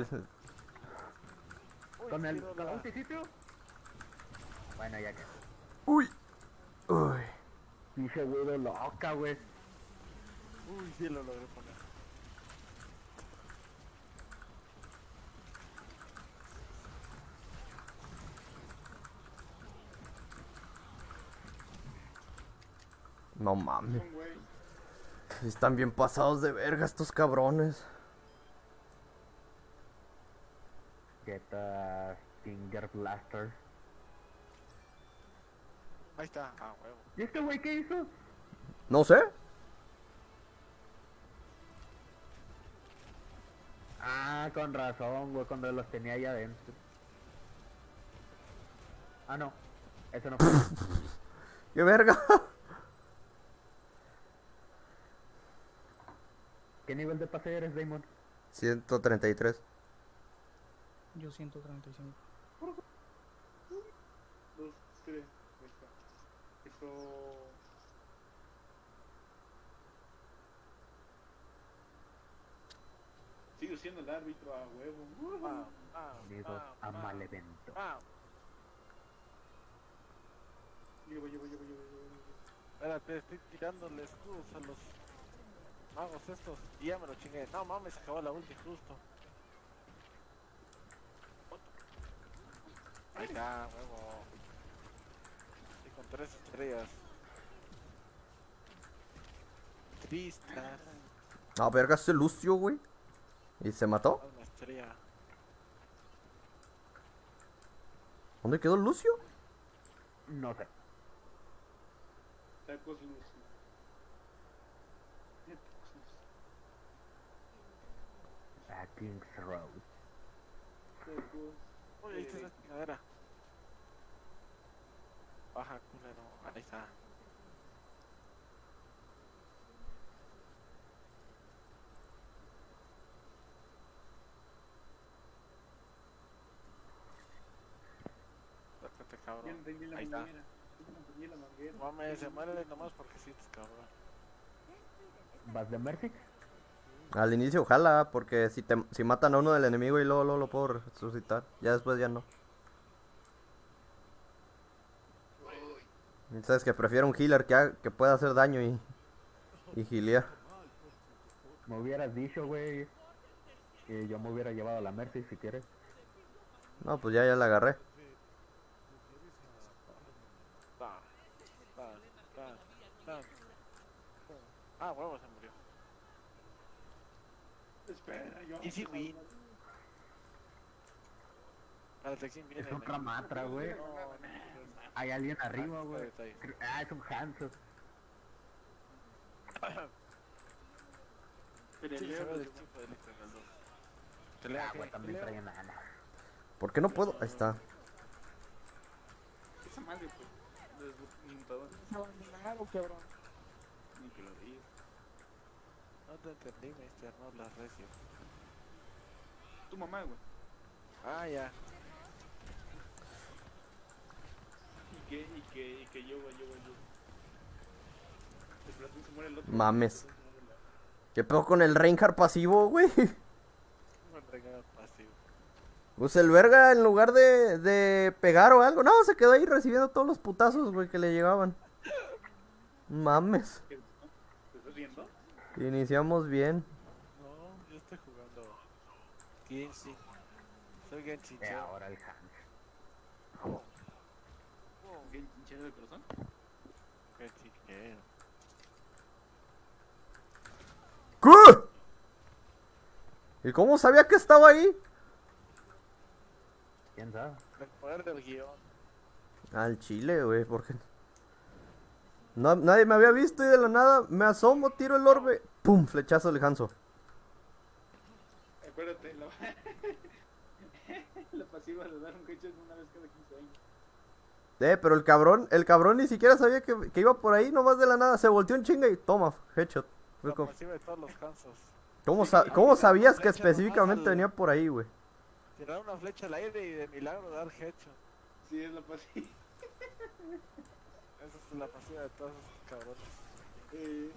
¿Con el, tiro con la- el ulti sitio? Bueno, ya que. Uy. Uy. Pinche güey de loca, güey. Uy, sí lo logré poner. No mames. Un güey. Están bien pasados de verga estos cabrones. Get a Stinger Blaster. Ahí está, ah, huevo. ¿Y este güey qué hizo? No sé. Ah, con razón, güey, cuando los tenía ahí adentro. Ah, no. Eso no fue. ¡Qué verga! ¿Qué nivel de pase eres, Damon? ciento treinta y tres. Yo ciento treinta y cinco. Dos, tres. Ahí está. Eso. Sigo siendo el árbitro a huevo. Ah, ah, Bienvenidos ah, a ah, mal evento. ah. Llevo, llevo, llevo, llevo, llevo. Espérate, estoy tirándole escudos a los magos estos. Y ya me lo chingué. No mames, se acabó la ulti justo. Ahí está, huevo. Y con tres estrellas. Tristas. No, verga, ese Lucio, güey. ¿Y se mató? Una estrella. ¿Dónde quedó Lucio? No sé. Tacos luz. A King's Road. Tacos. Uy, ahí está esa chingadera. Baja, culero. Ahí está. Acércate, Ya cabrón. no entendí la Ahí está. manguera. Ya no entendí la manguera. Mames, se muere nomás porque sí, cabrón. ¿Vas de Mercy? Al inicio, ojalá, porque si, te, si matan a uno del enemigo y luego, luego lo puedo resucitar. Ya después ya no. Y sabes que prefiero un healer que, haga- que pueda hacer daño y, y healear. Me hubieras dicho, güey, que yo me hubiera llevado a la Mercy si quieres. No, pues ya, ya la agarré. Ta, ta, ta, ta. Ah, huevo, se murió. Espera, yo. Easy win. A la sección viene. Es otra matra, güey. Hay alguien arriba, güey. Está ahí, está ahí. Ah, es un Hanzo. Pero Sí, el se ve Leo, del tipo de Electra en el dos. Pelea, Ah, ¿qué? güey, también Pelea. trae nana. ¿Por qué no puedo? Ahí está. esa madre, pues. Desmutador. Claro, cabrón. Ni que lo diga. No te entendí, mister, no hablas recio. Tu mamá, güey. Ah, ya. Y que, y que, y que yo, güey, yo, güey, yo. El Platón se muere el otro. Mames. El Platón se muere la- ¿Qué pedo con el Reinhardt pasivo, güey? Un regalo pasivo. Pues el verga, en lugar de, de pegar o algo, no, se quedó ahí recibiendo todos los putazos, güey, que le llegaban. Mames. ¿Qué? ¿No? ¿Te estás riendo? Iniciamos bien. No, yo estoy jugando Genshin. Soy Genshin. Y ¿sí? ahora el Hans. ¿Qué hinchado de corazón? Genshin, ¿qué? ¿Qué? ¿Y cómo sabía que estaba ahí? ¿Quién sabe? El poder del guión. Al chile, güey, porque... No, nadie me había visto y de la nada me asomo, tiro el orbe, pum, flechazo del Hanzo. Acuérdate, la, la pasiva de dar un headshot una vez cada quince años. Eh, pero el cabrón, el cabrón ni siquiera sabía que, que iba por ahí, nomás de la nada, se volteó en chinga y toma, headshot. Fue La como, pasiva de todos los Hansos. ¿Cómo, sa- cómo sabías que Flecha nomás específicamente al- venía por ahí, güey? Tirar una flecha al aire y de milagro dar headshot. Sí, es la pasiva. Esa es la pasiva de todos esos cabrones. Eh,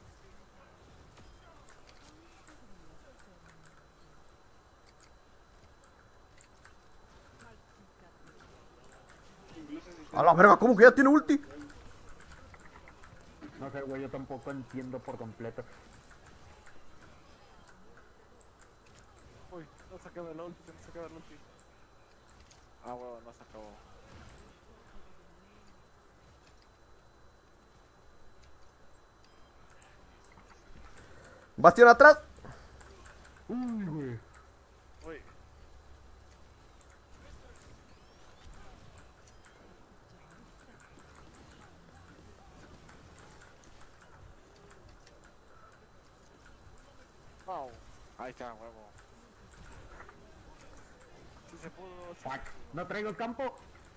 incluso si A la verga, ¿cómo que ya tiene ulti? No sé, güey, yo tampoco entiendo por completo. Uy, no se acaba el ulti, no se acaba el ulti. Ah, huevo, no se acabó. Bastión atrás. Uy, güey. Uy, wow. Ahí está, huevo. Sí se pudo. Sí. Fuck. No traigo campo.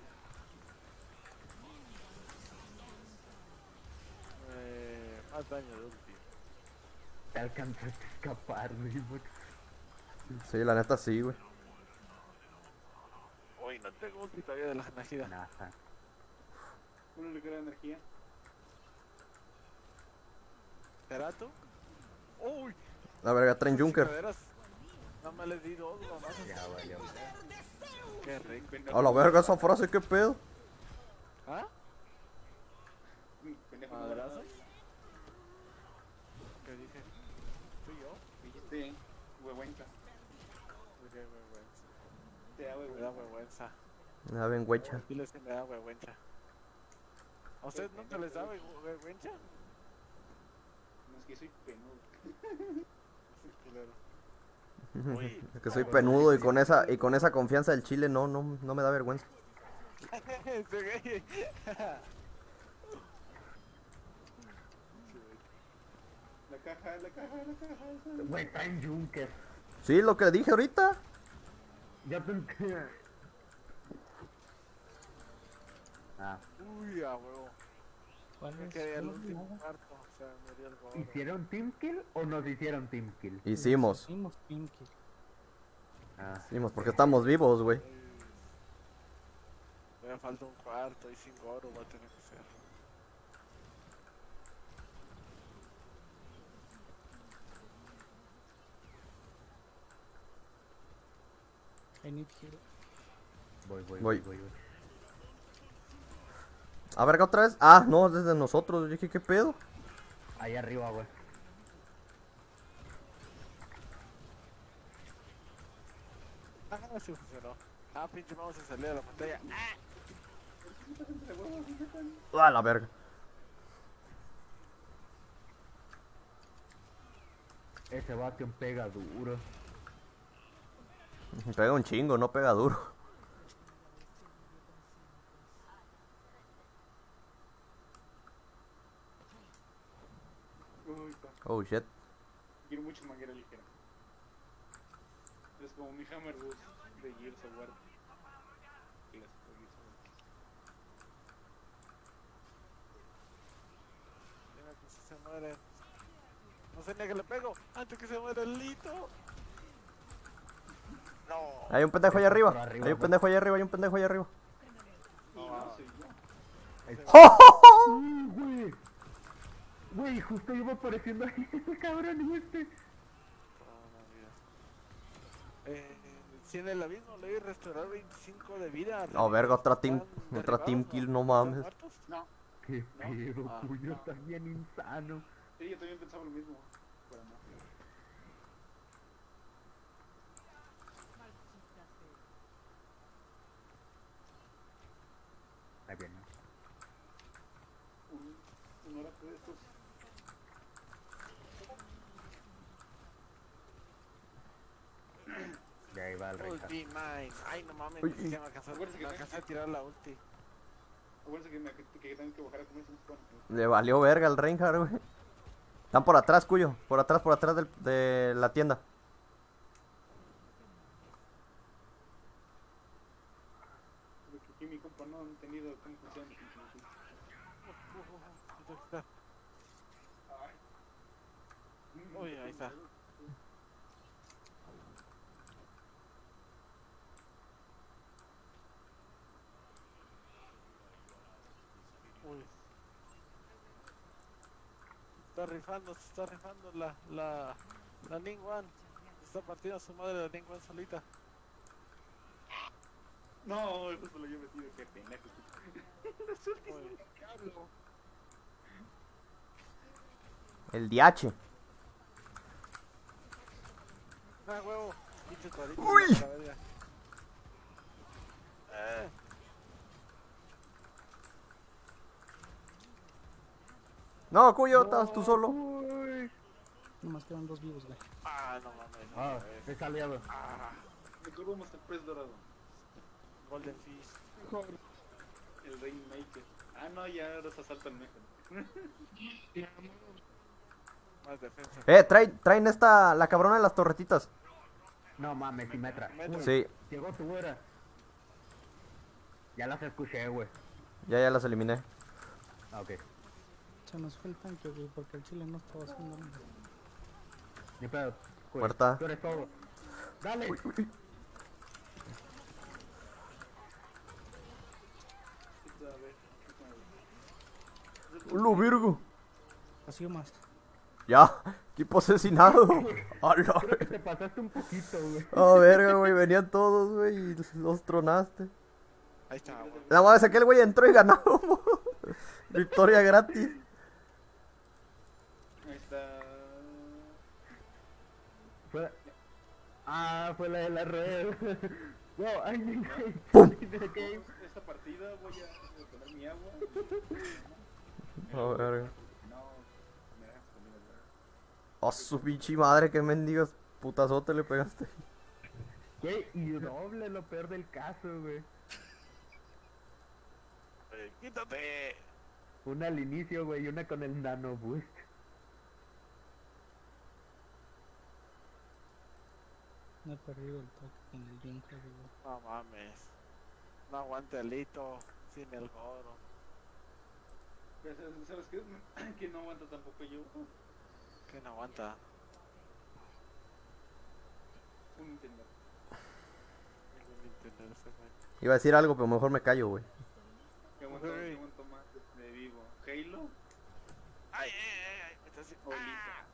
Eh, más daño de ulti. Te alcanzaste a escapar, güey. Sí, la neta sí, güey. Uy, no tengo ulti todavía de la Najida. Nada. uno le queda energía. ¿Cerato? Uy, La verga, traen esas Junker. chingaderas. No me les di dos, nomás. Ya valió. Qué rico. A la verga, esa frase, ¿qué pedo? ¿Ah? Pendejo, no ¿Madrazos? ¿Qué dije? ¿Fui yo? dijiste huehuenca. Uy, qué vergüenza. Te da Me da huehuenca. vergüenza. La ven, güecha. Diles que me da vergüenza. ¿A ustedes nunca les da ver- vergüenza? No es que soy penudo. Sí, culero. Uy, Es que soy penudo y con esa y con esa confianza del chile no, no, no me da vergüenza. ese güey. La caja, la caja, la caja. esa. Güey, traen Junker. Sí, lo que dije ahorita. Ya te entiendo. Ah, Uy, a huevo. ¿Cuál Me es? quedé al ¿Cuál es? último cuarto. O sea, me dio el gorro. ¿hicieron team kill o nos hicieron team kill? Hicimos. Hicimos Pinky. Ah, Hicimos porque estamos vivos, güey. Me falta un cuarto y sin oro va a tener que ser. I need heal. voy, voy, Voy. voy, voy, voy. A verga, otra vez. Ah, no, desde nosotros. Yo dije, ¿qué pedo? Ahí arriba, güey. Ah, sí funcionó. Ah, pinche, vamos a salir a la pantalla. Ah, Ah, la verga. Ese Bastion pega duro. Pega un chingo, no pega duro. Uy, pa. Oh, shit. Quiero mucho manguera ligera. Es como mi Hammer Boost de Gears of War. Clásico Gears of War. mira que si se muere. No sé ni a qué le pego. Antes que se muera el lito. No. Hay un pendejo allá arriba. Por arriba, Hay un güey. pendejo allá arriba, hay un pendejo allá arriba. Y no soy yo. Ahí está. ¡Oh! Uy, güey. Güey, justo iba apareciendo ahí ese cabrón y este. Toda la vida. Eh, si en el abismo le voy a restaurar veinticinco de vida. No, verga, otra team, ¿Están otra team derribados, kill, no ¿Están mames. muertos? No, Qué pedo, Ah, cuyo, no. está bien insano. sí, yo también pensaba lo mismo. Pero no. Está bien, ¿no? Un, un oracle de estos. Ya ahí va el rey. Ulti mine. Ay, no mames, Uy, ni siquiera me alcanzó, acuérdense que me tengo alcancé a que- tirar la ulti. Acuérdense que, me, que, que tengo que bajar a comer sin con. Le valió verga al Reinhardt, güey. Están por atrás, cuyo. Por atrás, por atrás del- de la tienda. Porque aquí mi compa no ha entendido cómo funciona el pinche motor. Ay. Uy, ahí está. está rifando, se está rifando la, la, la Ning One. Se está partiendo a su madre la Ning One solita. No, eso se lo yo metido, qué pendejo. Uy, Diablo. El D H. ah, huevo. Pinche torito. Uy. la verga. Eh. No, Cuyo, estás tú solo. Uy. Nomás quedan dos vivos, güey. Ah, no mames. No, Ah, mames. es aliado. Ah, Mejor vamos al pez dorado. Golden Fish. Mejor. El Rainmaker. Ah, no, ya ahora se asalta el Mecha. Ya, amor. Más defensa. Eh, trae, traen esta, la cabrona de las torretitas. No mames, Simetra. Metra. Uy, Sí, Llegó tu hora. Ya las escuché, güey. ya, ya las eliminé. Ah, ok. Se nos fue el tanque, güey, porque el chile no estaba haciendo nada. Ni pedo. Güey, Muerta. Tú eres todo. Dale. ¡Lo virgo! Así o más. Ya, equipo asesinado. A la Creo que te pasaste un poquito, güey. Oh, verga, güey, venían todos, güey, y los tronaste. Ahí está, güey. La madre es que el güey entró y ganamos. Victoria gratis. Ahí está. Fue... Ah, fue la de la red. Wow, I need ¡Pum! the game. Esta partida voy a poner mi agua. Oh, verga. No, me dejas conmigo, güey. Oh, su pinche madre, que mendigas putazote le pegaste. Güey, y doble lo peor del caso, güey. Eh, ¡Quítate! Una al inicio, güey, y una con el nano boost. No he perdido el toque con el Jinx, güey. No mames. No aguanta el hito sin el goro. Pero, ¿sabes qué? Que no aguanta tampoco yo. Que no aguanta. Un Nintendo. Ningún Nintendo ese, güey. Iba a decir algo, pero mejor me callo, güey. ¿Qué aguanto, Uy. qué aguanto más de vivo? ¿Halo? Ay, ay, ay, ay. Me está así- O ¡Ah! Lisa.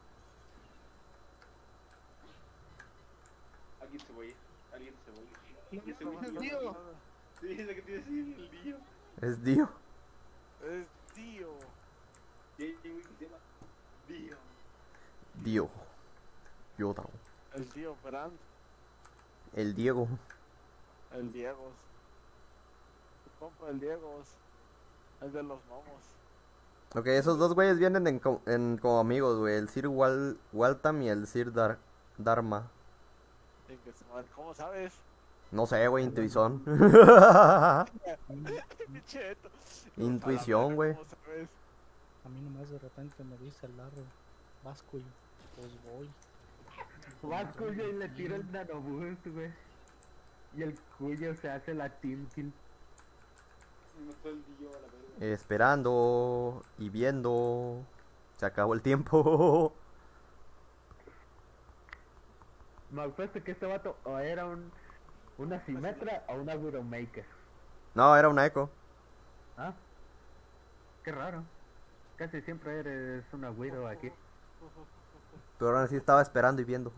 Alguien se va a ir. Alguien se va a ir. No, Ese no, güey no, se va a ir. tío. Sí, es lo que te iba a decir, el Dio. Es Dio. Es tío. Y hay un güey que se llama Dio. Dio. Yoda. El tío Brand. El Diego. El Diegos. Tu compa el Diegos. El de los momos. Ok, esos dos güeyes vienen en, co- en como amigos, güey. El Sir Wal Waltam y el Sir Dar Dharma. Y que su madre, ¿cómo sabes? No sé, güey, intuición. Picheto. Intuición, A la verga, güey. ¿cómo sabes? A mí nomás de repente me dice el largo Vasco y pues voy. Vas cuyo y le tiro el nano boost, güey. Y el cuyo se hace la team kill. Me mató el Dio a la verga. Esperando y viendo. Se acabó el tiempo. Me apuesto que este vato o era un... Una Simetra o una Widowmaker. No, era una eco. ¿Ah? Qué raro. Casi siempre eres una Widow aquí. Pero ahora sí estaba esperando y viendo.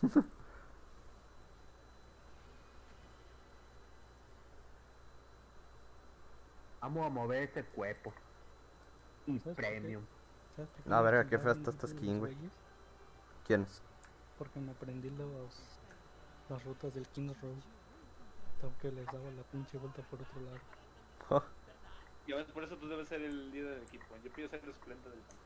Amo a mover ese cuerpo. Y ¿Sabes por qué? premium. ¿Sabes por qué Ah, me verga, qué chingaron fea está esta los skin, güey. güeyes? ¿Quiénes? Porque me aprendí los las rutas del King's Road. Aunque les daba la pinche vuelta por otro lado. Y ahora por eso tú debes ser el líder del equipo. Yo pido ser el suplente del campo.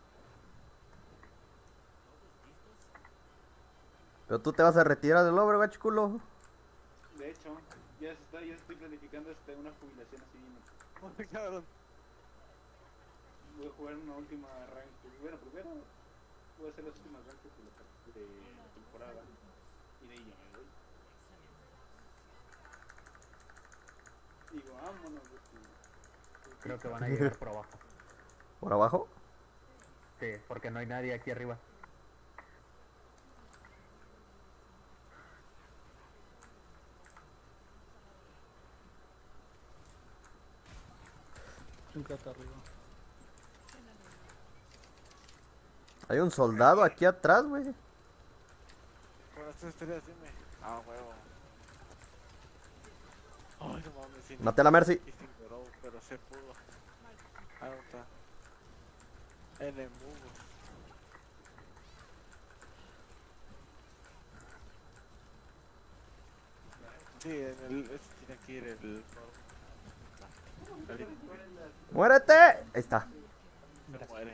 Pero tú te vas a retirar del Overwatch, culo. De hecho, ya se está, ya estoy planificando este, una jubilación así. Ay, cabrón. Voy a jugar una última arranque. Bueno, primero voy a hacer las últimas arranques de la, de la temporada. Y de ahí ya me voy. Digo, vámonos. Pues, Creo que van a llegar por abajo. ¿Por abajo? Sí, porque no hay nadie aquí arriba. Un plato arriba. Hay un soldado aquí atrás, güey. Con las tres estrellas, dime. Ah, huevo. Ay, no mames, sí. Maté a la Mercy. Y sin lloró, pero se pudo. Ah, no está. Enemigos. Sí, en el. Este tiene que ir el. el ¡Muérete! Ahí está. se muere.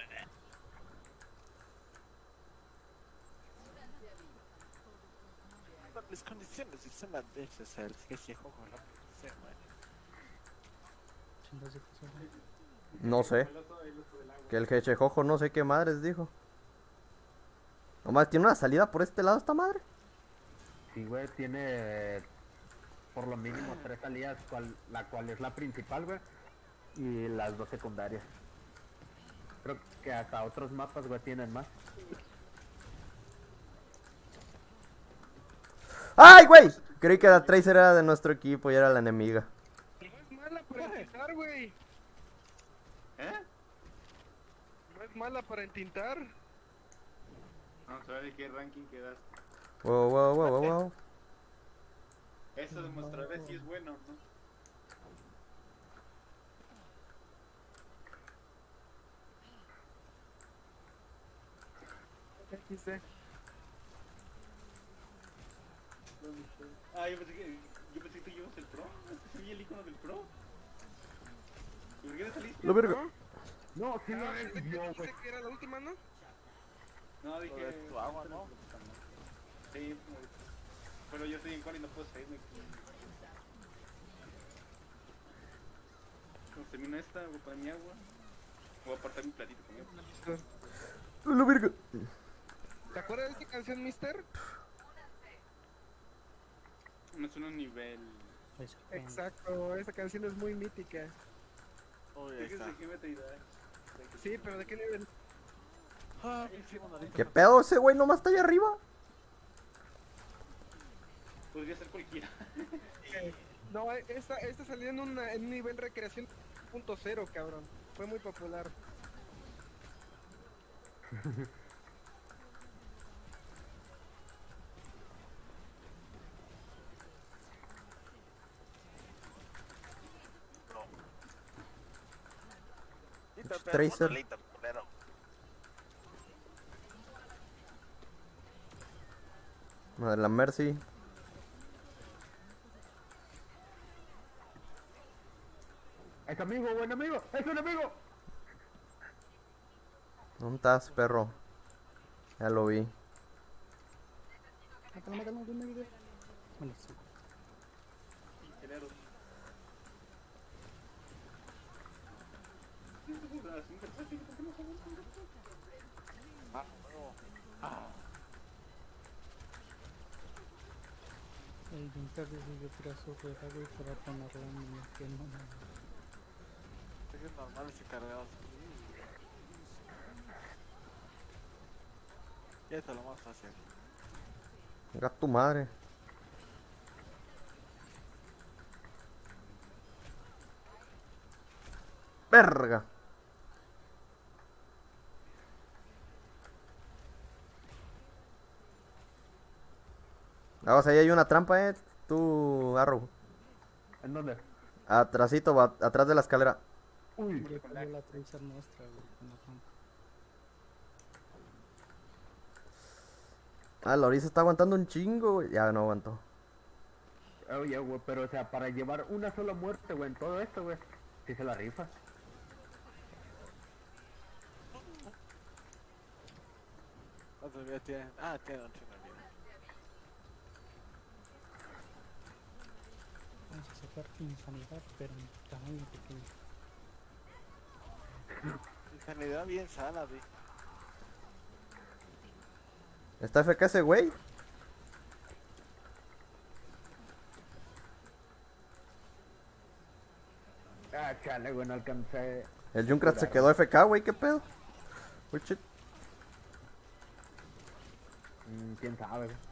Las condiciones y son adversas al que se juega la se muere. Chingas de cosas, güey. No sé. Que el jechejojo no sé qué madres dijo. Nomás tiene una salida por este lado esta madre. Sí, güey, tiene por lo mínimo tres salidas, cual, la cual es la principal, güey, y las dos secundarias. Creo que hasta otros mapas, güey, tienen más. ¡Ay, güey! Creí que la Tracer era de nuestro equipo y era la enemiga. No es mala para entintar, güey. ¿Eh? No es mala para entintar. Vamos a ver de qué ranking quedaste. Wow, wow, wow, wow, wow. Eso demostrará si es bueno, ¿no? X D. Ah, yo pensé que, yo pensé que tú llevas el pro. Soy el icono del pro. ¿Y por qué no saliste? Lo verga. No, sí, no, Ah, es ¿viste que yo, dijiste güey. que era la última, no? No, Lo dije... de tu agua, ¿no? Sí, pero yo estoy en cual y no puedo salirme. Cuando termino esta, voy para mi agua. Voy a apartar mi platito conmigo. Lo verga. ¿Te acuerdas de esta canción, Mister? No es un nivel... Ahí se fue. Exacto, esta canción es muy mítica. Uy, ahí está. Fíjense qué metridad. Sí, pero ¿de qué nivel? Ah, pinche monolito. ¿Qué pedo ese güey nomás está ahí arriba? Podría ser cualquiera. No, esta, esta salió en, una, en un nivel recreación punto cero, cabrón. Fue muy popular. Quítate el Tracer. monolito, culero. Madre la Mercy. Es amigo, buen amigo, es un amigo. ¿Dónde estás, perro? Ya lo vi. Mátalo, mátalo, mátalo, mátalo. Bueno, sí. Ingeniero. Ah, no. Ah. El Junker decidió tirar su rueda, güey, para ponerla en el que no. Es normal ese cargado. Ya está lo más fácil. Venga tu madre. Verga. Vamos, ahí hay una trampa, eh. Tú, Arrow. ¿En dónde? Atrasito, va- atrás de la escalera. Uy, Ya cayó la Tracer nuestra, güey, con la trampa. Ah, la orisa está aguantando un chingo, güey. Ya no aguantó. oye, güey, pero o sea, para llevar una sola muerte, güey, en todo esto, güey, sí se la rifa. ¿Cuántos vida tiene? Ah, tiene un chingo de vida. Vamos a sacar insanidad, pero en tamaño pequeño. Insanidad bien sana, vi. ¿Está F K ese güey? Ah, chale, güey, no alcancé. El Junkrat se quedó F K, güey, ¿qué pedo? Uy, shit. Mm, quién sabe, güey.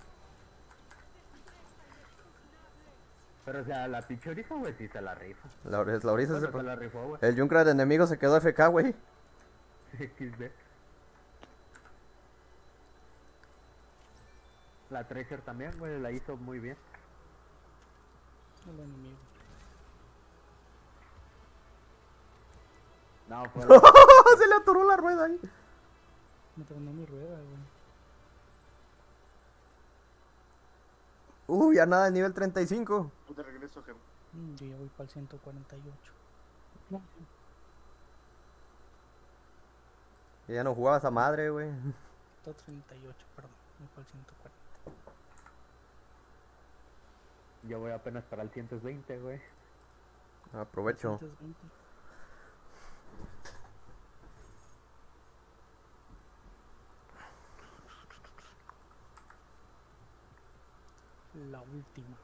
Pero o sea, la pinche orisa, güey, sí se la rifa. La, ori- la orisa Bueno, se... se la rifó, güey. El Junkrat enemigo se quedó F K, güey. equis de. La Tracer también, güey, la hizo muy bien. El enemigo. No, fue la... Se le atoró la rueda ahí. Me tronó mi rueda, güey. Uy, ya nada de nivel treinta y cinco. De regreso, Ger. Mm, Yo ya voy para el ciento cuarenta y ocho. No, Ya no jugaba esa madre, güey. ciento treinta y ocho, perdón. Voy para el ciento cuarenta. Yo voy apenas para el ciento veinte, güey. Aprovecho. ciento veinte. La última.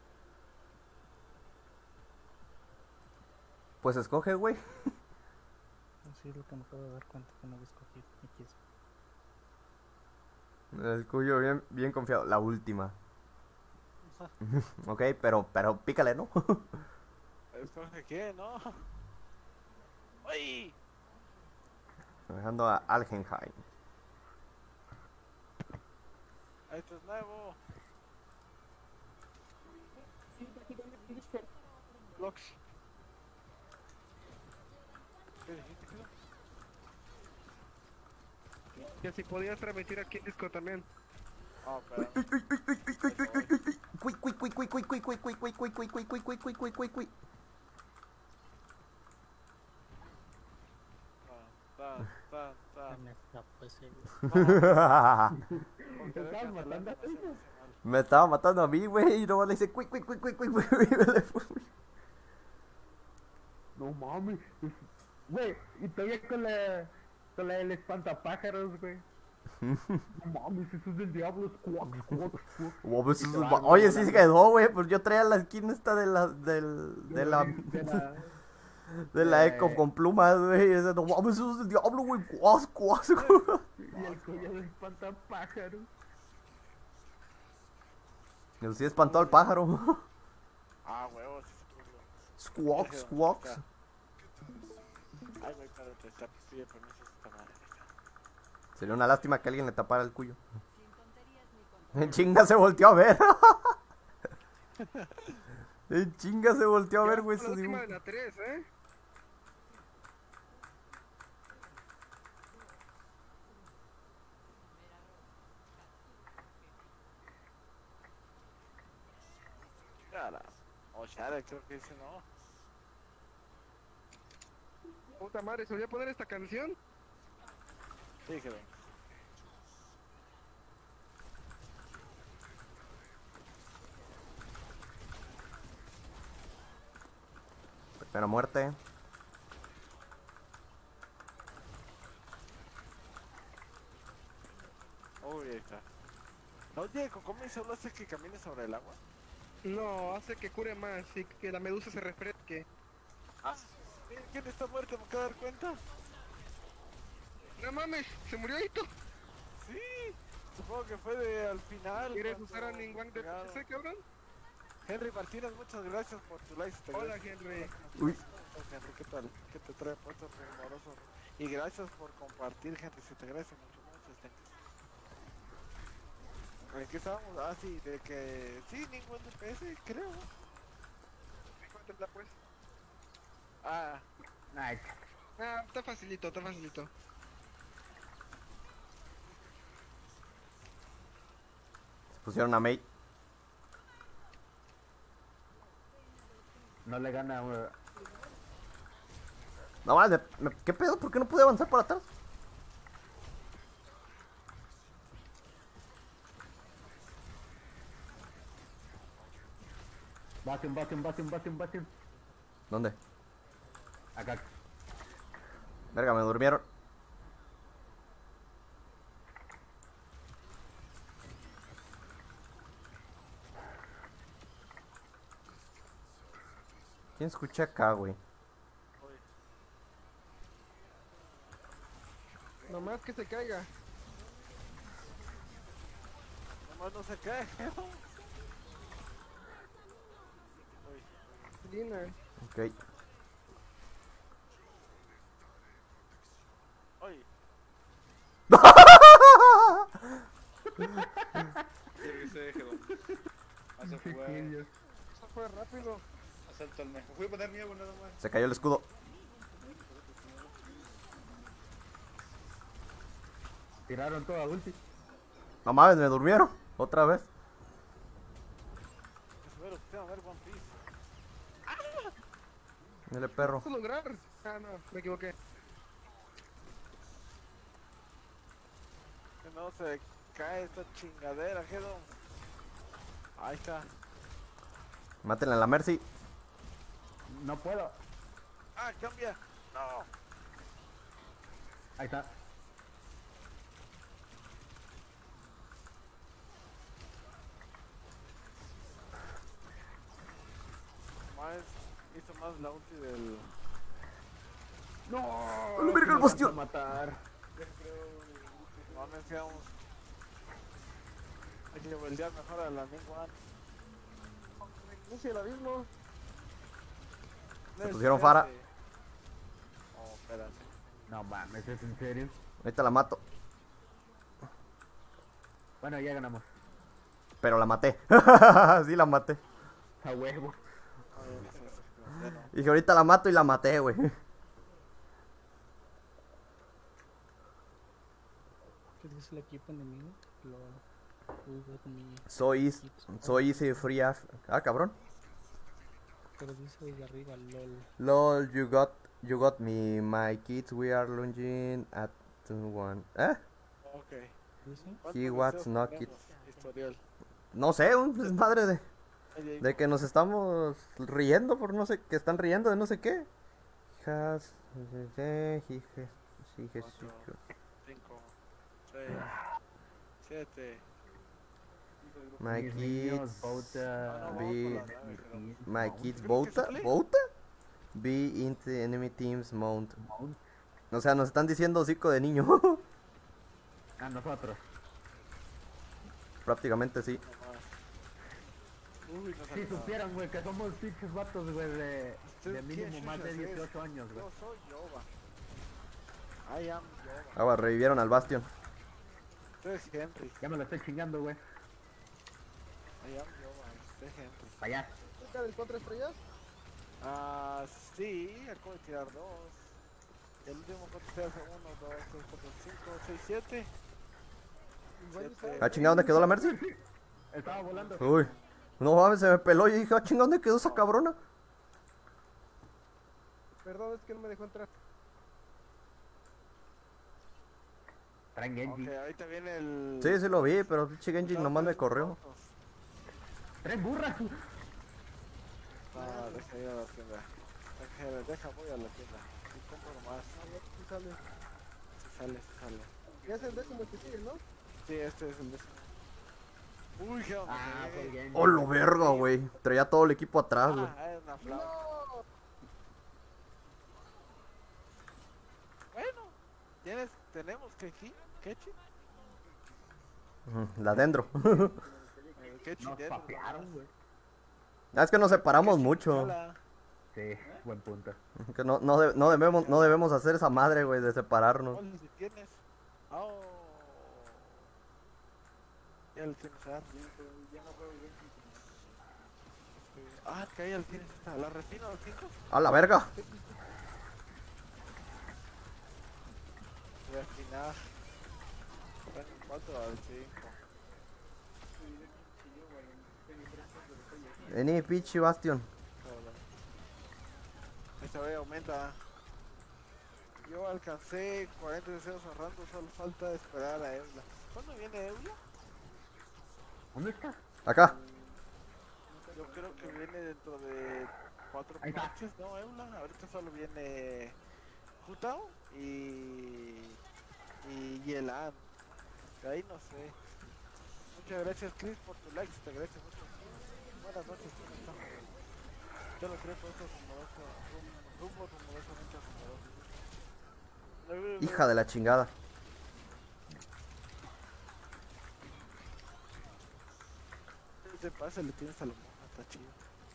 Pues escoge, güey. Así es lo que me acabo de dar cuenta que no lo escogí. Aquí es. El cuyo bien, bien confiado. La última. Ok, pero, pero pícale, ¿no? ¿Escoge qué, no? ¡Uy! Dejando a Algenheim. Esto es nuevo. Locks. ¿Qué dijiste, Kilo? Que si podías transmitir aquí en Discord también. Ah, espera. Cui, cui, cui, cui, cui, cui, cui, cui, cui, cui, cui, cui, cui, cui, cui, cui, cui, cui. Tan, tan, tan, En esta, pues, eh, tan. ¿Te estabas matando a ti? Me estaba matando a mí, güey, y luego le dice cui, cui, cui, cui, cui, cui, cui, y me le fui. No mames. Güey, y todavía con la... con la del espantapájaros, güey. No mames, eso es del diablo. Squawk, squawk, squawk. Oh, pues, Y te eso- va Oye, sí se volando. quedó, güey, pues yo traía la skin esta de la, del, de la, De la... de la Eh. Echo con plumas, güey, y ese, no mames, eso es del diablo, güey, cuas, cuas, güey. Y el collar de espantapájaros. Y sí espantó al pájaro. Ah, huevos, sí se puso. Squawk, squawks. Ay, güey, espérate, está pide permiso esta madre. Sería una lástima que alguien le tapara el cuyo. En chinga se volteó a ver. En chinga se volteó a ver, güey, La su última dibujo. de la tres, ¿eh? Cara. O Shara, creo que dice no. Puta madre, ¿se voy a poner esta canción? Sí, que ven. Primera muerte. Uy, ahí está. Oye, Kokomi solo hace que camine sobre el agua. No, hace que cure más y que la medusa se refresque. Ah, miren quién está muerto, me acabo de dar cuenta. No mames, se murió Ito. Sí, supongo que fue de al final. ¿Quieres cuando usar a Ningguang de pegaron. P C, cabrón? Henry Martínez, muchas gracias por tu like. te Hola, agradezco. Henry. Uy. Henry, ¿qué tal? ¿Qué te trae puesto primoroso? Y gracias por compartir, Henry, se te agradece mucho, muchas gracias. ¿En qué estábamos? Ah, sí, de que... Sí, ningún D P S, creo. Cuéntala, pues. Ah, Ay, Ah, está facilito, está facilito. Se pusieron a Mate. no le gana, güey. No más, me- me- ¿qué pedo? ¿Por qué no pude avanzar por atrás? Bastion, Bastion, Bastion, Bastion, Bastion. ¿Dónde? Acá. Verga, me durmieron. ¿Quién escucha acá, güey? Nomás que se caiga. nomás no se cae. Lina. Ok. Oye, Dios. Eso fue rápido. Asáltame. Me fui a poner miedo nada más. Se cayó el escudo. Tiraron toda ulti. No mames, me durmieron. Otra vez. Espero que sea a ver One Piece. Dale, perro. ¿Vas a lograr? Ah, no, me equivoqué. Que no se cae esta chingadera, Gedo. Ahí está. Mátenle a la Mercy. No puedo. Ah, cambia. No. Ahí está. Más hizo más la ulti del. No. ¡A la verga, el bastión! Matar. No necesitamos. Hay que voltear mejor a la Ning One. Inicia el abismo. Se pusieron Fara. Oh, espérate. No mames, ¿es en serio? Ahorita la mato. Bueno, ya ganamos. Pero la maté. Sí, la maté. A huevo. Ay, no sé, ya no. Dije, ahorita la mato y la maté, güey. ¿Qué dice el equipo enemigo? Lo juzgo con mi... Soy easy, soy easy free af- Ah, cabrón. Pero dice desde arriba, lol. Lol, you got, you got me, my kids, we are lunging at one. ¿Eh? Ok. ¿Dice? ¿Cuántos He was deseos not tenemos? Historial. No sé, un desmadre de, Ahí, ahí. de que nos estamos riendo por no sé, que están riendo de no sé qué. Has, he, he, he, he, cinco, seis, siete. my Mis niños, kids, Bota, Ah, no, be- vamos por la nueve, Gerardo. my Mount. kids, ¿Crees que Bota, sale? Bota, be into enemy teams mount. Mount. O sea, nos están diciendo hocico de niño. A nosotros. Prácticamente sí. No más. Uy, no Si sale nada. supieran, güey, que somos pinches vatos, güey, de, ¿Usted de mínimo quién más de chuchas es? dieciocho años, güey. Yo soy Yoba. I am Yoba. Agua, revivieron al Bastion. Usted es Henry. Ya me lo estoy chingando, güey. I am Yoba. Usted es Henry. Para allá. ¿Cerca del cuatro estrellas? Ah, sí, acabo de tirar dos. El último cuánto se hace uno, dos, tres, cuatro, cinco, seis, siete. Siete. Ah, chingada, ¿dónde quedó la Mercy? Estaba volando. Uy. No mames, se me peló y dije, ah, chingada, ¿dónde quedó esa cabrona? Perdón, es que no me dejó entrar. Traen Genji. Ok, ahorita viene el. Sí, sí lo vi, pero el pinche Genji nomás me corrió. Traen burra. Ah, deja ir a la tienda. Deja, deja voy a la tienda. Y compro más. A ver si sale. Si sale, si sale. Ya es el décimo que sigue, ¿no? Sí, este es el décimo. Uy, qué onda. Ah, fue el Genji. Oh, lo verga, güey. Traía todo el equipo atrás, güey. Ah, es una flauta. No. Bueno, ¿tienes, tenemos Kechi? ¿Kechi? Ujú, la dentro. El Kechi Nos dentro, papearon, nomás. güey. Ah, es que nos separamos Kechi mucho. sola. Sí, buen punto. Que no, no, de- no debemos, no debemos hacer esa madre, güey, de separarnos. ¿Cuál si tienes? Oh. Ya lo tienes, ¿verdad? Ya no juego bien. Ah, que ya lo tienes esta. ¿La refino al cinco? A la verga. Refinar. Bueno, cuatro al cinco. Vení, pinche Bastion. Esta vez aumenta. Yo alcancé cuarenta deseos ahorrando, solo falta esperar a Eula. ¿Cuándo viene Eula? ¿Dónde está? Acá. Yo creo que viene dentro de cuatro Ahí está. parches, ¿no, Eula? Ahorita solo viene Jutao y... y Yelan. De ahí no sé. Muchas gracias, Chris, por tu like, te agradece mucho. Buenas noches, ¿cómo estás? Yo lo creo por esto rumoroso, rum- rumbo rumorosamente rumoroso. Hija de la chingada. Ese pase le tienes a la mona, está chido.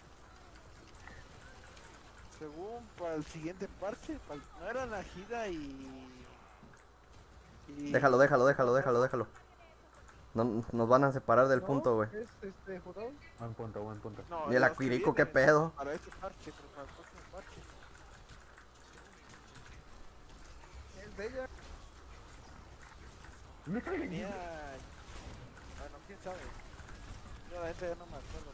Según para el siguiente parche, para el- no era Najida y... y... Déjalo, déjalo, déjalo, déjalo, déjalo. No, nos van a separar del ¿No? punto, güey. ¿Es este jugador? Buen punto, buen punto. No, Y el los que Akiriko, ¿qué vienen pedo? Para este parche, pero para el próximo parche. Es de ella. No está bien. Tenía. Bueno, quién sabe. Yo la gente ya no me acuerdo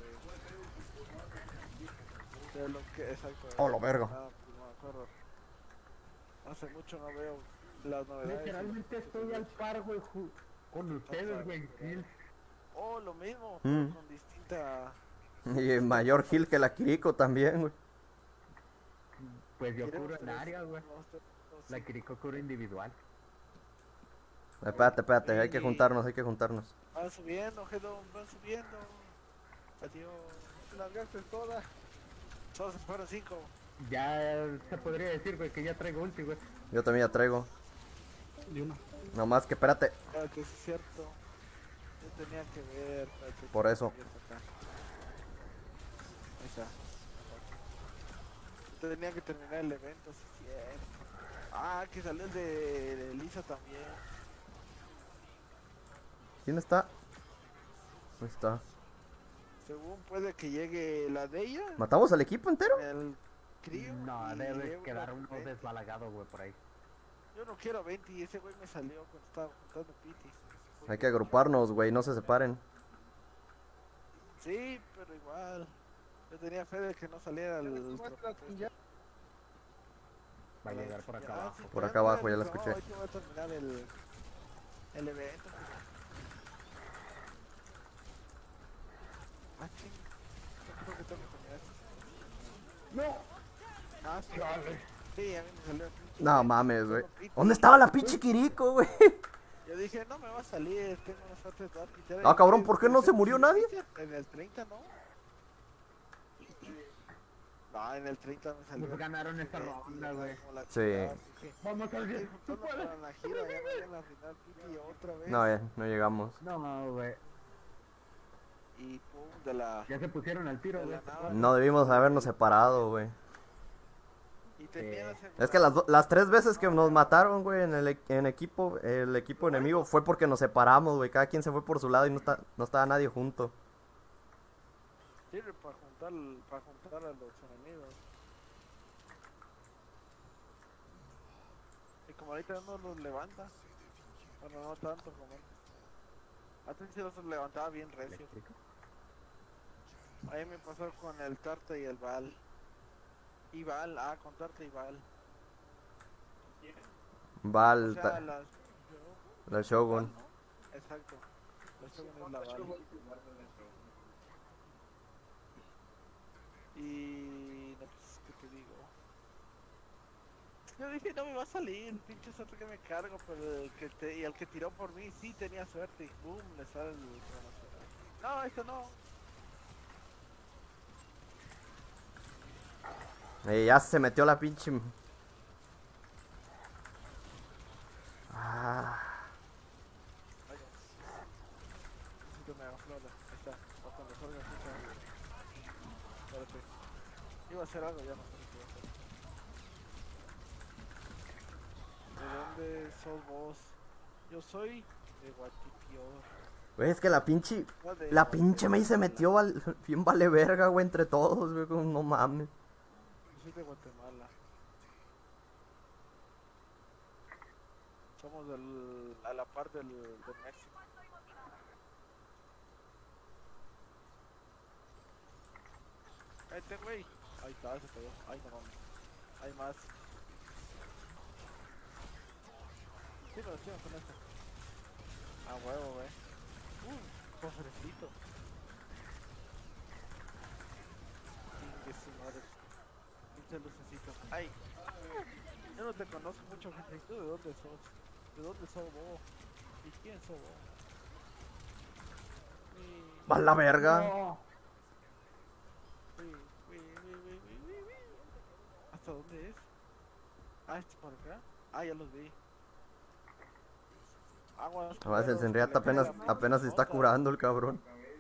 de, de lo que. Exacto. Oh, lo verga. Ah, pues no me acuerdo. Hace mucho no veo las novedades. Literalmente estoy al par, güey, ju- con ustedes, güey, en kills. Oh, lo mismo, Mm. pero con distinta. Y mayor heal que el Akiriko también, güey. Pues yo Queremos curo en tres, área, güey. no, usted- no, La sí. Kiriko curo individual. Espérate, espérate, hay que Y- juntarnos, hay que juntarnos. Van subiendo, Hedon, van subiendo. Adiós. Largaste toda. Solo se fueron cinco. Ya se podría decir, güey, que ya traigo ulti, güey. Yo también ya traigo. De una. Nomás que espérate. Espérate, sí es cierto. Yo tenía que ver. Espérate, Por eso. acá. Ahí está. Yo tenía que terminar el evento, sí es cierto. Ah, que salió el de, de Lisa también. ¿Quién está? Ahí está. Según puede que llegue la de ella. ¿Matamos al equipo entero? El crío. No, y debe Euro quedar uno veinte. desbalagado, güey, por ahí. Yo no quiero veinte y ese güey me salió cuando estaba juntando piti. Hay que agruparnos, güey, no se separen. Sí, pero igual. Yo tenía fe de que no saliera el. Ya. Va a llegar por acá Ah, abajo. sí, Por pero acá no, abajo, ya la no, escuché. hoy que voy a terminar el, el evento. Ah, ching. Yo creo que tengo que terminar esto. ¡No! Ah, sí. Sí, a mí me salió el pinche. No mames, güey. Solo piti. ¿Dónde estaba la pinche Kiriko, güey? Yo dije, no me va a salir, tengo una suerte de dar pitear. Ah, cabrón, ¿por qué no se murió nadie? En el treinta, ¿no? No, en el treinta me salió. Pues ganaron esta Sí, ronda, güey. como la Sí. chingada, así que- Vamos a Estoy ver. juntando para la gira, ya me voy a la final Piti otra vez. No, ya, no llegamos. No, güey. Y pum, de la. Ya se pusieron al tiro, de güey. la nada. No debimos habernos separado, güey. Y tenía Eh, la Es que las, do- las tres veces que nos mataron, güey, en el e- en equipo, el equipo enemigo, fue porque nos separamos, güey. Cada quien se fue por su lado y no, está, no estaba nadie junto. sirve para juntar, para juntar a los enemigos. Y como ahorita no los levanta. Bueno, no tanto como antes. Antes sí los levantaba bien recio. Ahí me pasó con el Tarte y el Val. Y Val, ah, con Tarte y Val. O Val, sea, ta- las... el Shogun. ¿no? Exacto. La Shogun es la Val. Y... no, pues, ¿qué te digo? Yo dije, no me va a salir, pinche suerte que me cargo, pero el que, te, y el que tiró por mí sí tenía suerte y boom, le sale el promocional. No, esto no. Eh, ya se metió la pinche. Ah, Vaya. Necesito me haga flora. Ahí está. O cuando salga así, espérate. Iba a hacer algo, ya no sé qué iba a hacer. ¿De dónde sos vos? Yo soy de Guatipior. güey, es que la pinche. No, de La pinche Mei se Guatemala. metió val- bien vale verga, güey, entre todos, güey, como no mames. Yo soy de Guatemala. Somos del, a la par del, del México. Este güey. Ahí está, se pegó. Ay, no mames. Hay más. Sí, lo decimos con esto. A huevo, güey. Uh, cofrecito. Chingue su madre. Pinche lucecito. Ay. Yo no te conozco mucho, gente. ¿Tú de dónde sos? ¿De dónde sos vos? ¿Y quién sos vos? Y- Va la verga. Uy, uy, uy, uy, uy, uy, uy. ¿Hasta dónde es? Ah, ¿es por acá? Ah, ya los vi. Aguas. A veces el culeros, Senriata que le apenas, caiga más apenas se está nota. curando el cabrón.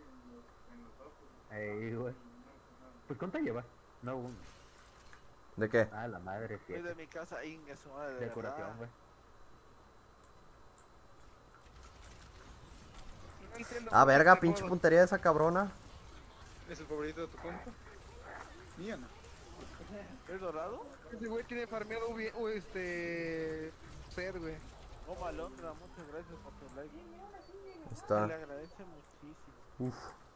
Ey, güey. Pues ¿cuánto lleva? No, un... ¿De qué? Ah, la madre, Soy de siete. mi casa, inga su madre, de De curación, verdad. güey. entiendo Ah, por qué verga, te pinche jodas. puntería de esa cabrona. ¿Es el favorito de tu compa? Mía no. ¿Es dorado? Ese güey tiene farmeado bien, o este... ser, güey. Oh, Malondra, muchas gracias por tu like. Ahí Se está. le agradece muchísimo. Uf.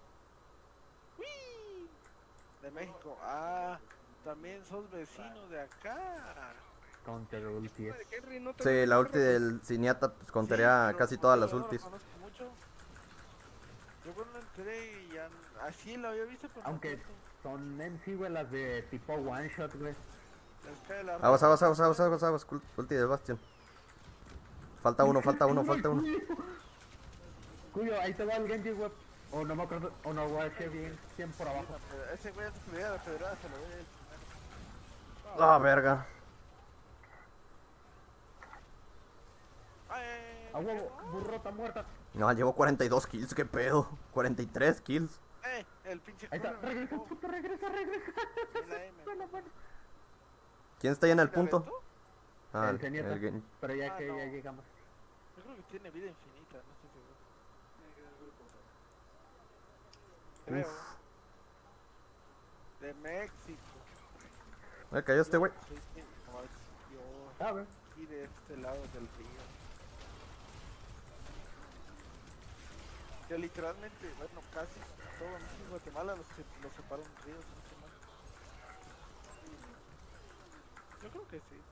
¡Uy! De México. Ah, también sos vecino de acá. Counter ulti es. Henry, no te Sí, la gusta, ulti pero- del cineata pues Sí, contaría pero casi como todas te las digo, no lo ultis. conozco mucho. Yo cuando entré y ya... Así la había visto, pero no Aunque tanto. son en sí, güey, las de tipo one shot, güey. Es que la Aguas, raza- aguas, aguas, aguas, aguas, aguas. cul- Ulti del Bastion. Falta uno, falta uno, falta uno. Cuyo, ahí te va el Genji, güey. O no me acuerdo, o no, güey, que bien, bien por abajo. Pero ese güey antes que le diera la pedrada se lo ve él. Ah, verga. Ay, ay, ay, A ay, huevo, burro está muerta. No, llevo cuarenta y dos kills, qué pedo. cuarenta y tres kills. Eh, el pinche Ahí está, culo me regresa, pegó puto, regresa, regresa. en la M. ¿Quién está ahí en el ¿Sí la ves punto? tú? Ah, El el, Zenyatta. el Gen- Pero ya Ah, que no. ya llegamos. Yo creo que tiene vida infinita, no estoy seguro. Creo. De México. Me cayó este güey. Sí, sí. Ay, Dios. Ah, güey. Aquí de este lado del río. Que literalmente, bueno, casi todo México y Guatemala los, se- los separa un río, si no estoy mal. Yo creo que sí, sí,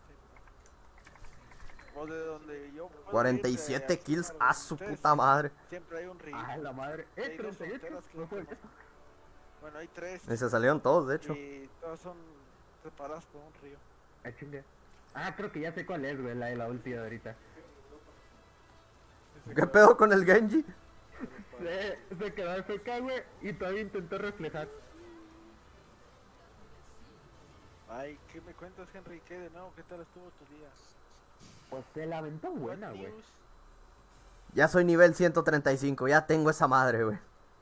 sí. O de donde yo puedo ir, cuarenta y de siete aquí kills para a donde su ustedes, puta madre. Siempre hay un río. Ah, la madre. Hay Eh, dos treinta y ocho. fronteras que No yo fue. conozco. Bueno, hay tres. Y se salieron todos, de hecho. Y todas son separadas por un río. Ah, chingue. Ah, creo que ya sé cuál es, güey, la de la ulti de ahorita. ¿Qué pedo con el Genji? Se, se quedó F K, güey, y todavía intentó reflejar. Ay, ¿qué me cuentas, Henry? ¿Qué de nuevo? ¿Qué tal estuvo tu día? Pues se la aventó buena, What güey. news? Ya soy nivel ciento treinta y cinco, ya tengo esa madre, güey.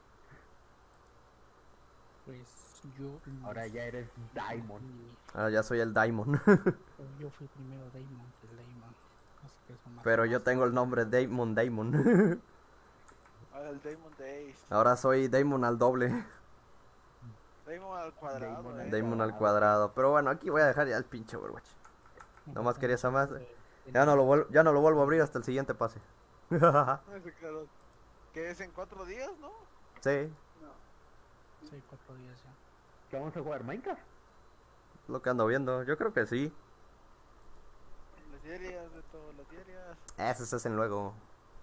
Pues yo. no Ahora sé. ya eres Diamond. Ahora ya soy el Daimon. Yo fui primero Daemon que Daemon. Así que eso más. Pero yo tengo el nombre Daemon Daemon. Ah, el Damon Days. Ahora soy Daemon al doble. Damon al cuadrado, Damon eh. al- Daemon al cuadrado. Pero bueno, aquí voy a dejar ya el pinche Overwatch. Nomás quería esa más. Ya no lo vuelvo, ya no lo vuelvo a abrir hasta el siguiente pase. Ese cabrón. Que es en cuatro días, ¿no? Sí, Sí, cuatro días ya. ¿Qué vamos a jugar? ¿Minecraft? lo que ando viendo. Yo creo que sí. Las diarias, de todas las diarias. Esos se hacen luego.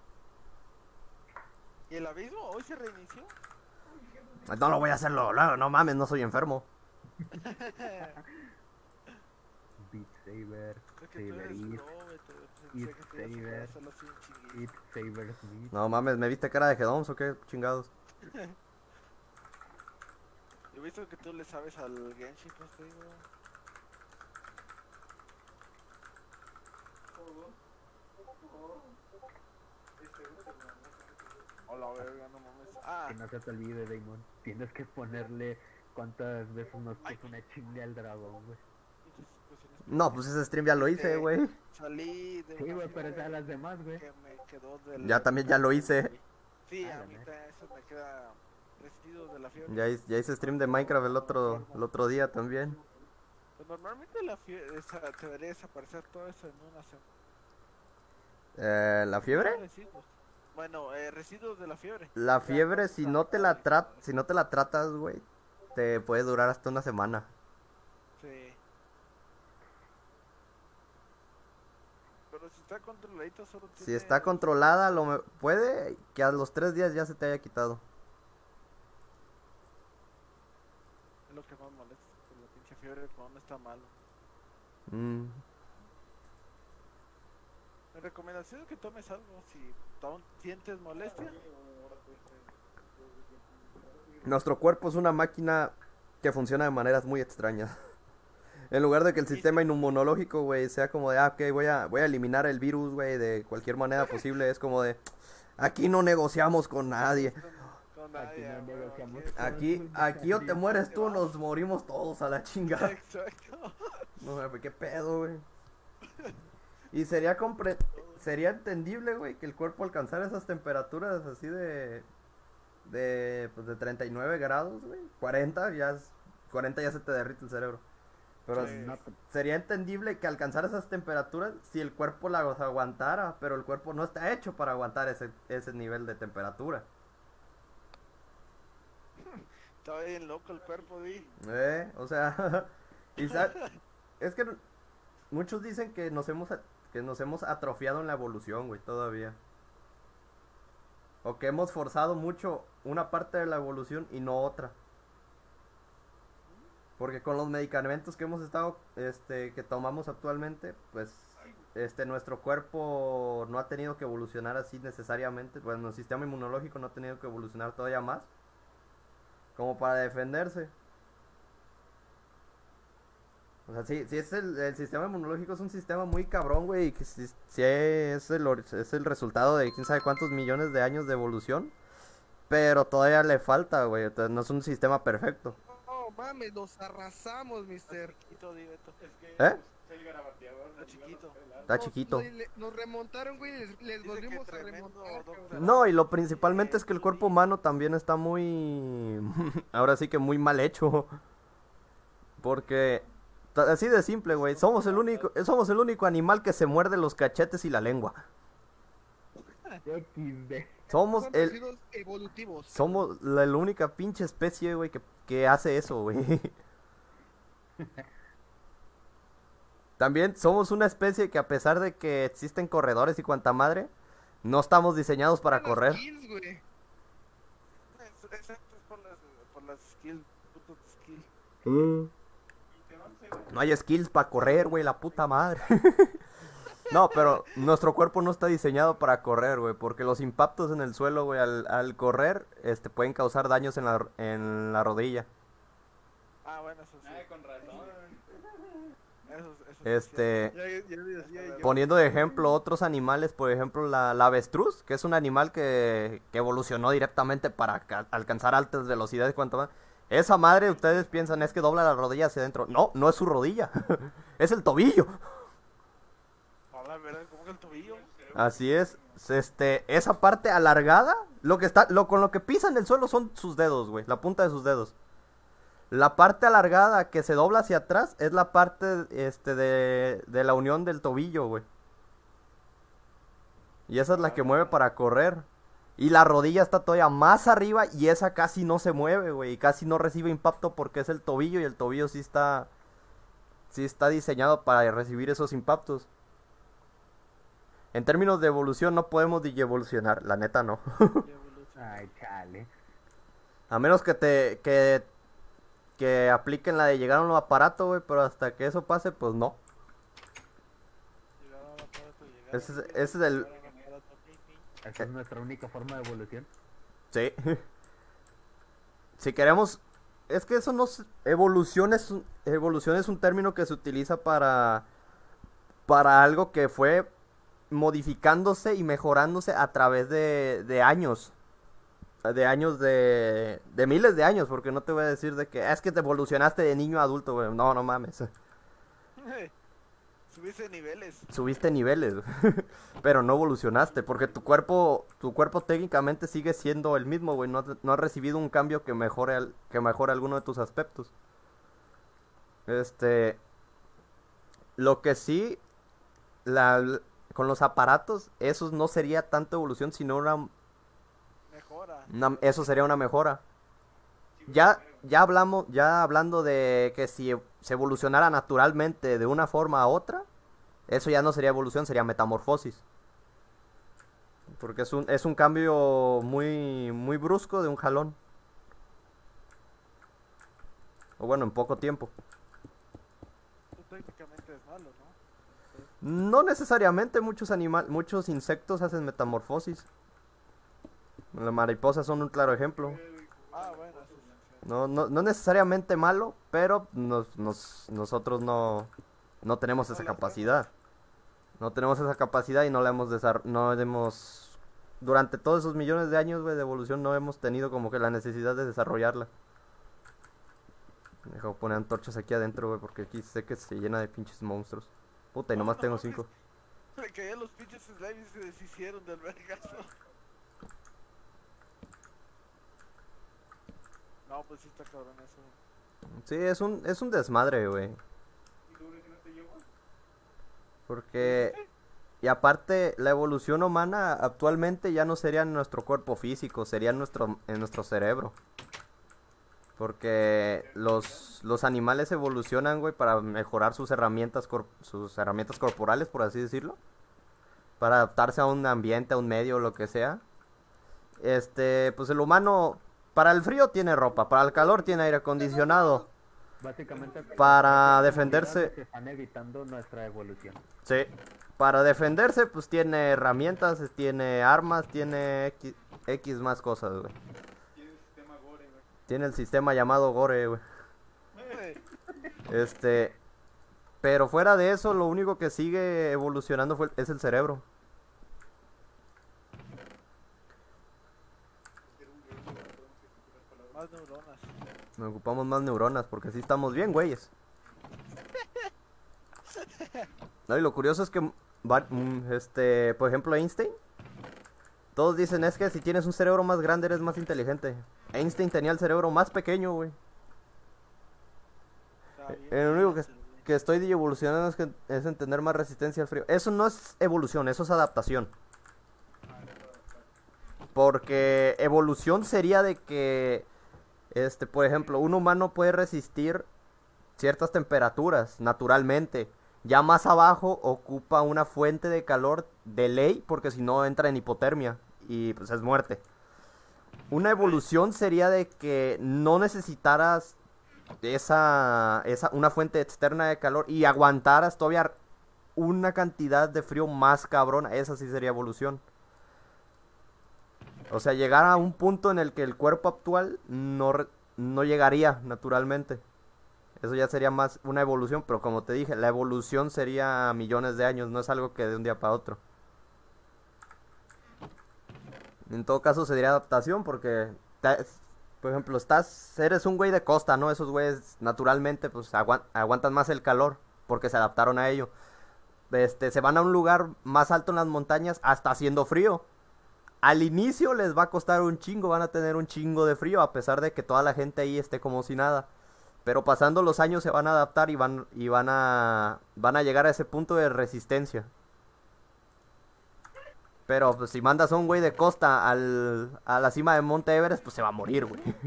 ¿Y el abismo hoy se reinició? No lo voy a hacerlo luego, no mames, no soy enfermo. Beat Saber, Es que tú Saber eres East, pro, güey, te- pensé East que te ibas a poder Saber. hacerlo así en chinguito. Beat Saber Smith. No mames, ¿me viste cara de Gedoms o qué chingados? Yo he visto que tú le sabes al Genshin, pues te digo. Hola, verga, no mames. Ah, Que no se te olvide, Damon. Tienes que ponerle cuántas veces nos puso una chinga al dragón, güey. No, pues ese stream ya lo hice, güey. salí de Sí, una güey, pero fiebre esas las demás, güey. que me quedó del... Ya también ya lo hice. Sí, Ah, a la mí neta. ta- eso me queda residuos de la fiebre. Ya hice, ya hice stream de Minecraft el otro, el otro día también. Pues normalmente la fiebre, esa, te debería desaparecer todo eso en una semana. Eh, ¿La fiebre? Residuos. Bueno, eh, residuos de la fiebre. La fiebre, si no te la tra si no te la tratas, güey, te puede durar hasta una semana. Sí. Pero si está controladito solo Si tiene- está controlada, lo me- puede que a los tres días ya se te haya quitado. Es lo que más molesta, por la pinche fiebre cuando no está malo. Mm. Mi recomendación es que tomes algo si aún sientes molestia. Nuestro cuerpo es una máquina que funciona de maneras muy extrañas. En lugar de que el sistema inmunológico, güey, sea como de, ah, ok, voy a, voy a eliminar el virus, güey, de cualquier manera posible, es como de, aquí no negociamos con nadie. Con Aquí nadie, no güey, negociamos. Aquí, aquí o te mueres tú, nos morimos todos a la chingada. Exacto. No, güey, qué pedo, güey. Y sería compre sería entendible, güey, que el cuerpo alcanzara esas temperaturas así de... De, pues de treinta y nueve grados, güey. cuarenta, ya es, cuarenta ya se te derrite el cerebro. Pero Sí. No te- sería entendible que alcanzara esas temperaturas si el cuerpo las aguantara, pero el cuerpo no está hecho para aguantar ese, ese nivel de temperatura. Estaba bien loco el cuerpo, di. ¿Eh? O sea, y sa- es que muchos dicen que nos hemos a- que nos hemos atrofiado en la evolución, güey, todavía. O que hemos forzado mucho una parte de la evolución y no otra. Porque con los medicamentos que hemos estado, este, que tomamos actualmente, pues, este, nuestro cuerpo no ha tenido que evolucionar así necesariamente. Bueno, el sistema inmunológico no ha tenido que evolucionar todavía más, como para defenderse. O sea, sí, sí es el, el sistema inmunológico es un sistema muy cabrón, güey, y que sí, sí es el, or- es el resultado de quién sabe cuántos millones de años de evolución, pero todavía le falta, güey, entonces no es un sistema perfecto. No mames, los arrasamos, mister. Chiquito, di, Beto. Es que ¿Eh? pues, el garabateador Está nos iba a chiquito. romper el alma. Está Nos- chiquito. le- le- Nos remontaron, güey, les, les Dice volvimos que a tremendo remontar. doctor. cabrón. No, y lo principalmente es que el cuerpo humano también está muy, ahora sí que muy mal hecho, porque ta- así de simple, güey, somos el único, somos el único animal que se muerde los cachetes y la lengua. equis de. Somos Son el, residuos evolutivos. somos la, la única pinche especie, güey, que, que hace eso, güey. También somos una especie que a pesar de que existen corredores y cuanta madre, no estamos diseñados para Las correr. kills, güey. Es- Exacto, es por las, por las skills, puto skill. No hay skills para correr, güey, la puta madre. No, pero nuestro cuerpo no está diseñado para correr, güey, porque los impactos en el suelo, güey, al, al correr, este, pueden causar daños en la, en la rodilla. Ah, bueno, eso sí. Ah, con razón. Eso, eso sí Este, es cierto. Ya, ya decía yo. poniendo de ejemplo otros animales, por ejemplo, la, la avestruz, que es un animal que, que evolucionó directamente para ca- alcanzar altas velocidades, cuanto más. Esa madre, ustedes piensan, es que dobla la rodilla hacia adentro. No, no es su rodilla, es el tobillo. A la verdad, ¿cómo que el tobillo? Así es, este, esa parte alargada, lo que está, lo con lo que pisa en el suelo son sus dedos, güey, la punta de sus dedos. La parte alargada que se dobla hacia atrás es la parte, este, de, de la unión del tobillo, güey. Y esa es la que mueve para correr. Y la rodilla está todavía más arriba y esa casi no se mueve, güey, y casi no recibe impacto porque es el tobillo y el tobillo sí está, sí está diseñado para recibir esos impactos. En términos de evolución no podemos evolucionar, la neta no. Ay, chale. A menos que te que que apliquen la de llegar a un aparato, güey, pero hasta que eso pase, pues no. Llegar a un aparato, llegar Ese es, a- ese es el llegar a un aparato, ping, ping. Esa es nuestra única forma de evolución. sí. Si queremos es que eso no es evolución es un, evolución es un término que se utiliza para para algo que fue modificándose y mejorándose a través de, de años. De años de... De miles de años, porque no te voy a decir de que es que te evolucionaste de niño a adulto, güey. No, no mames. Subiste niveles. Subiste niveles, pero no evolucionaste, porque tu cuerpo, tu cuerpo técnicamente sigue siendo el mismo, güey. No, ha- no has recibido un cambio que mejore, al- que mejore alguno de tus aspectos. Este... Lo que sí... La, con los aparatos, eso no sería tanto evolución, sino una, Mejora. una- eso sería una mejora. Ya, ya hablamos, ya hablando de que si e- se evolucionara naturalmente de una forma a otra, eso ya no sería evolución, sería metamorfosis. Porque es un, es un cambio muy, muy brusco de un jalón. O bueno, en poco tiempo. Tú técnicamente es malo, ¿no? No necesariamente, muchos animales, muchos insectos hacen metamorfosis. Las mariposas son un claro ejemplo. Ah, bueno, eso sí, sí. No, no, no necesariamente malo, pero nos, nos, nosotros no, no tenemos esa capacidad. No tenemos esa capacidad y no la hemos desar- no hemos durante todos esos millones de años, güey, de evolución no hemos tenido como que la necesidad de desarrollarla. Dejo poner antorchas aquí adentro, güey, porque aquí sé que se llena de pinches monstruos. Puta, y nomás tengo cinco. Le caían los pinches slimes y se deshicieron del vergazo. No, pues sí está cabrón eso. Sí, es un, es un desmadre, güey. ¿Y tú no te llevas? Porque... Y aparte, la evolución humana actualmente ya no sería en nuestro cuerpo físico, sería en nuestro, en nuestro cerebro. Porque los, los animales evolucionan, güey, para mejorar sus herramientas, cor- sus herramientas corporales, por así decirlo. Para adaptarse a un ambiente, a un medio, lo que sea. Este, pues el humano, para el frío tiene ropa, para el calor tiene aire acondicionado. Básicamente, Para las defenderse- comunidades que están evitando nuestra evolución. Sí. Para defenderse, pues tiene herramientas, tiene armas, tiene X, X más cosas, güey. Tiene el sistema Gore, güey. Tiene el sistema llamado Gore, güey. Eh, Este... Pero fuera de eso, lo único que sigue evolucionando fue, es el cerebro. Más neuronas. Nos ocupamos más neuronas, porque así estamos bien, güeyes. No, y lo curioso es que, va- mm, este, por ejemplo, Einstein, todos dicen es que si tienes un cerebro más grande eres más inteligente. Einstein tenía el cerebro más pequeño, güey. Está bien. Eh, lo único que, que estoy evolucionando es, que, es en tener más resistencia al frío. Eso no es evolución, eso es adaptación. Porque evolución sería de que, este, por ejemplo, un humano puede resistir ciertas temperaturas naturalmente. Ya más abajo ocupa una fuente de calor de ley, porque si no entra en hipotermia y pues es muerte. Una evolución sería de que no necesitaras esa, esa una fuente externa de calor y aguantaras todavía una cantidad de frío más cabrona. Esa sí sería evolución. O sea, llegar a un punto en el que el cuerpo actual no, re- no llegaría naturalmente. Eso ya sería más una evolución, pero como te dije, la evolución sería millones de años, no es algo que de un día para otro. En todo caso sería adaptación porque, ta- por ejemplo, estás, eres un güey de costa, ¿no? Esos güeyes naturalmente pues aguan- aguantan más el calor porque se adaptaron a ello. Este, se van a un lugar más alto en las montañas hasta haciendo frío. Al inicio les va a costar un chingo, van a tener un chingo de frío a pesar de que toda la gente ahí esté como si nada. Pero pasando los años se van a adaptar y van y van a van a llegar a ese punto de resistencia. Pero pues si mandas a un güey de costa al, a la cima de Monte Everest, pues se va a morir, güey. ¿Qué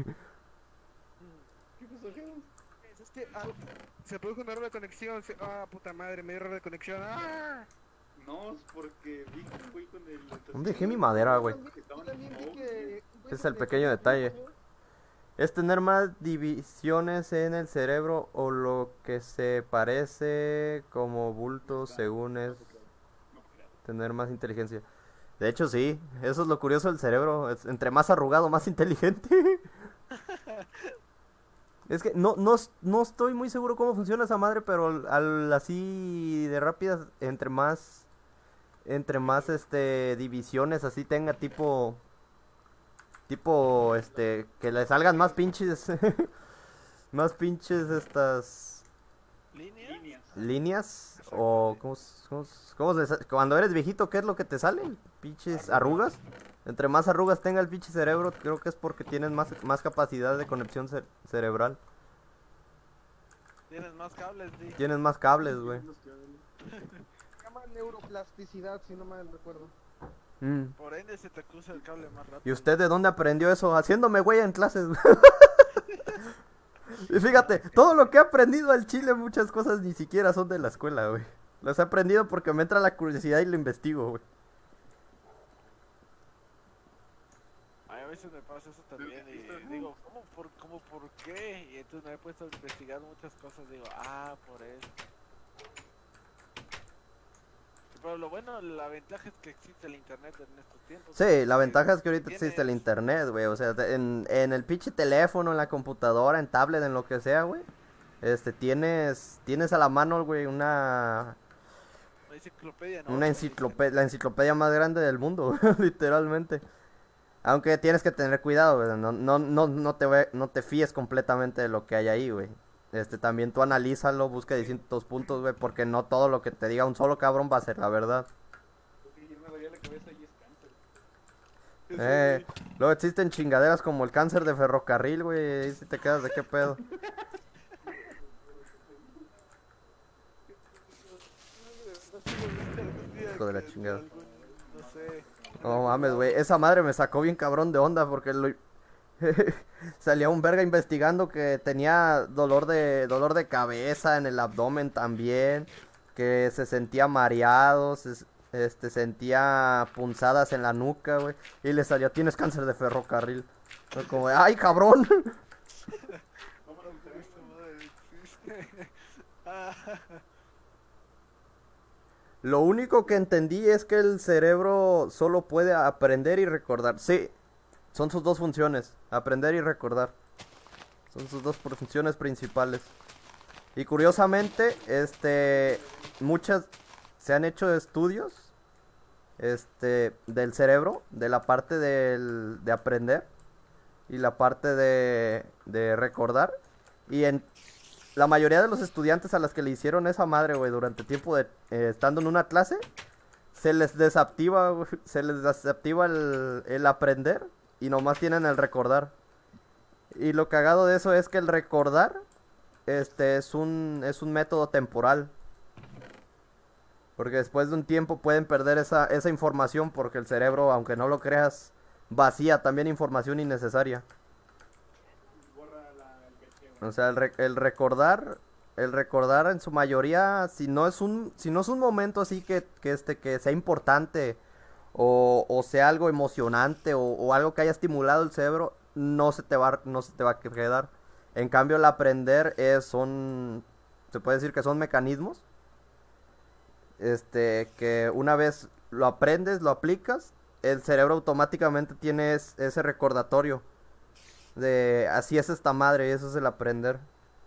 pasó, Jesús? Es que ah, se produjo un error de conexión. se- Ah, puta madre, me dio error de conexión. ¡Ah! No, es porque vi que un güey con el... ¿Dónde dejé mi madera, güey? Que estaban También vi en que- Ese es el pequeño detalle. Es tener más divisiones en el cerebro o lo que se parece como bultos según es tener más inteligencia. De hecho sí, eso es lo curioso del cerebro, es entre más arrugado, más inteligente. Es que no, no, es- no estoy muy seguro cómo funciona esa madre, pero al, al así de rápidas, entre más, entre más este divisiones así tenga tipo, tipo este, que le salgan más pinches, más pinches estas ¿Líneas? líneas. líneas o cómo, s- cómo, s- cómo se sa- cuando eres viejito, ¿qué es lo que te sale? Pinches arrugas. Entre más arrugas tenga el pinche cerebro, creo que es porque tienes más, más capacidad de conexión ce- cerebral. Tienes más cables, Di. Tienes más cables, güey. Se llama neuroplasticidad, si no mal recuerdo. Mm. Por ende se te cruza el cable más rápido. ¿Y usted de dónde aprendió eso? Haciéndome güey en clases. Y fíjate, todo lo que he aprendido al chile, muchas cosas ni siquiera son de la escuela, güey. Las he aprendido porque me entra la curiosidad y lo investigo, güey. Ay, a veces me pasa eso también y digo, ¿cómo por, cómo por qué? Y entonces me he puesto a investigar muchas cosas, digo, ah, por eso. Pero lo bueno, la ventaja es que existe el internet en estos tiempos. Sí, la porque ventaja es que ahorita existe el tienes- internet, güey. O sea, te- en, en el pinche teléfono, en la computadora, en tablet, en lo que sea, güey. Este, tienes, tienes a la mano, güey, una, Una enciclopedia, ¿no? una enciclopedia, la enciclopedia más grande del mundo, literalmente. Aunque tienes que tener cuidado, güey. No, no, no, no te, ve- no te fíes completamente de lo que hay ahí, güey. este, también tú analízalo, busca distintos puntos, güey, porque no todo lo que te diga un solo cabrón va a ser la verdad. Sí, yo me dolía la cabeza y es cáncer. Eh, luego existen chingaderas como el cáncer de ferrocarril, güey, ahí si te quedas de qué pedo. Hijo de la chingada. No sé. No mames, güey, esa madre me sacó bien cabrón de onda porque lo... salía un verga investigando que tenía dolor de dolor de cabeza en el abdomen también, que se sentía mareado, se, este sentía punzadas en la nuca, güey, y le salió tienes cáncer de ferrocarril. Fue como, de, ay, cabrón. Lo único que entendí es que el cerebro solo puede aprender y recordar. Sí, son sus dos funciones, aprender y recordar. Son sus dos funciones principales. Y curiosamente, este, muchas, se han hecho estudios, este, del cerebro, de la parte del, de aprender y la parte de, de recordar. Y en la mayoría de los estudiantes a las que le hicieron esa madre, güey, durante tiempo de, eh, estando en una clase, se les desactiva, güey, se les desactiva el, el aprender. Y nomás tienen el recordar. Y lo cagado de eso es que el recordar este es un es un método temporal. Porque después de un tiempo pueden perder esa, esa información porque el cerebro, aunque no lo creas, vacía también información innecesaria. O sea, el, re- el recordar, el recordar en su mayoría, si no es un si no es un momento así que, que este que sea importante o, o sea algo emocionante o, o algo que haya estimulado el cerebro, no se te va no se te va a quedar. En cambio, el aprender es son se puede decir que son mecanismos este que una vez lo aprendes, lo aplicas, el cerebro automáticamente tiene es- ese recordatorio de así es esta madre, y eso es el aprender.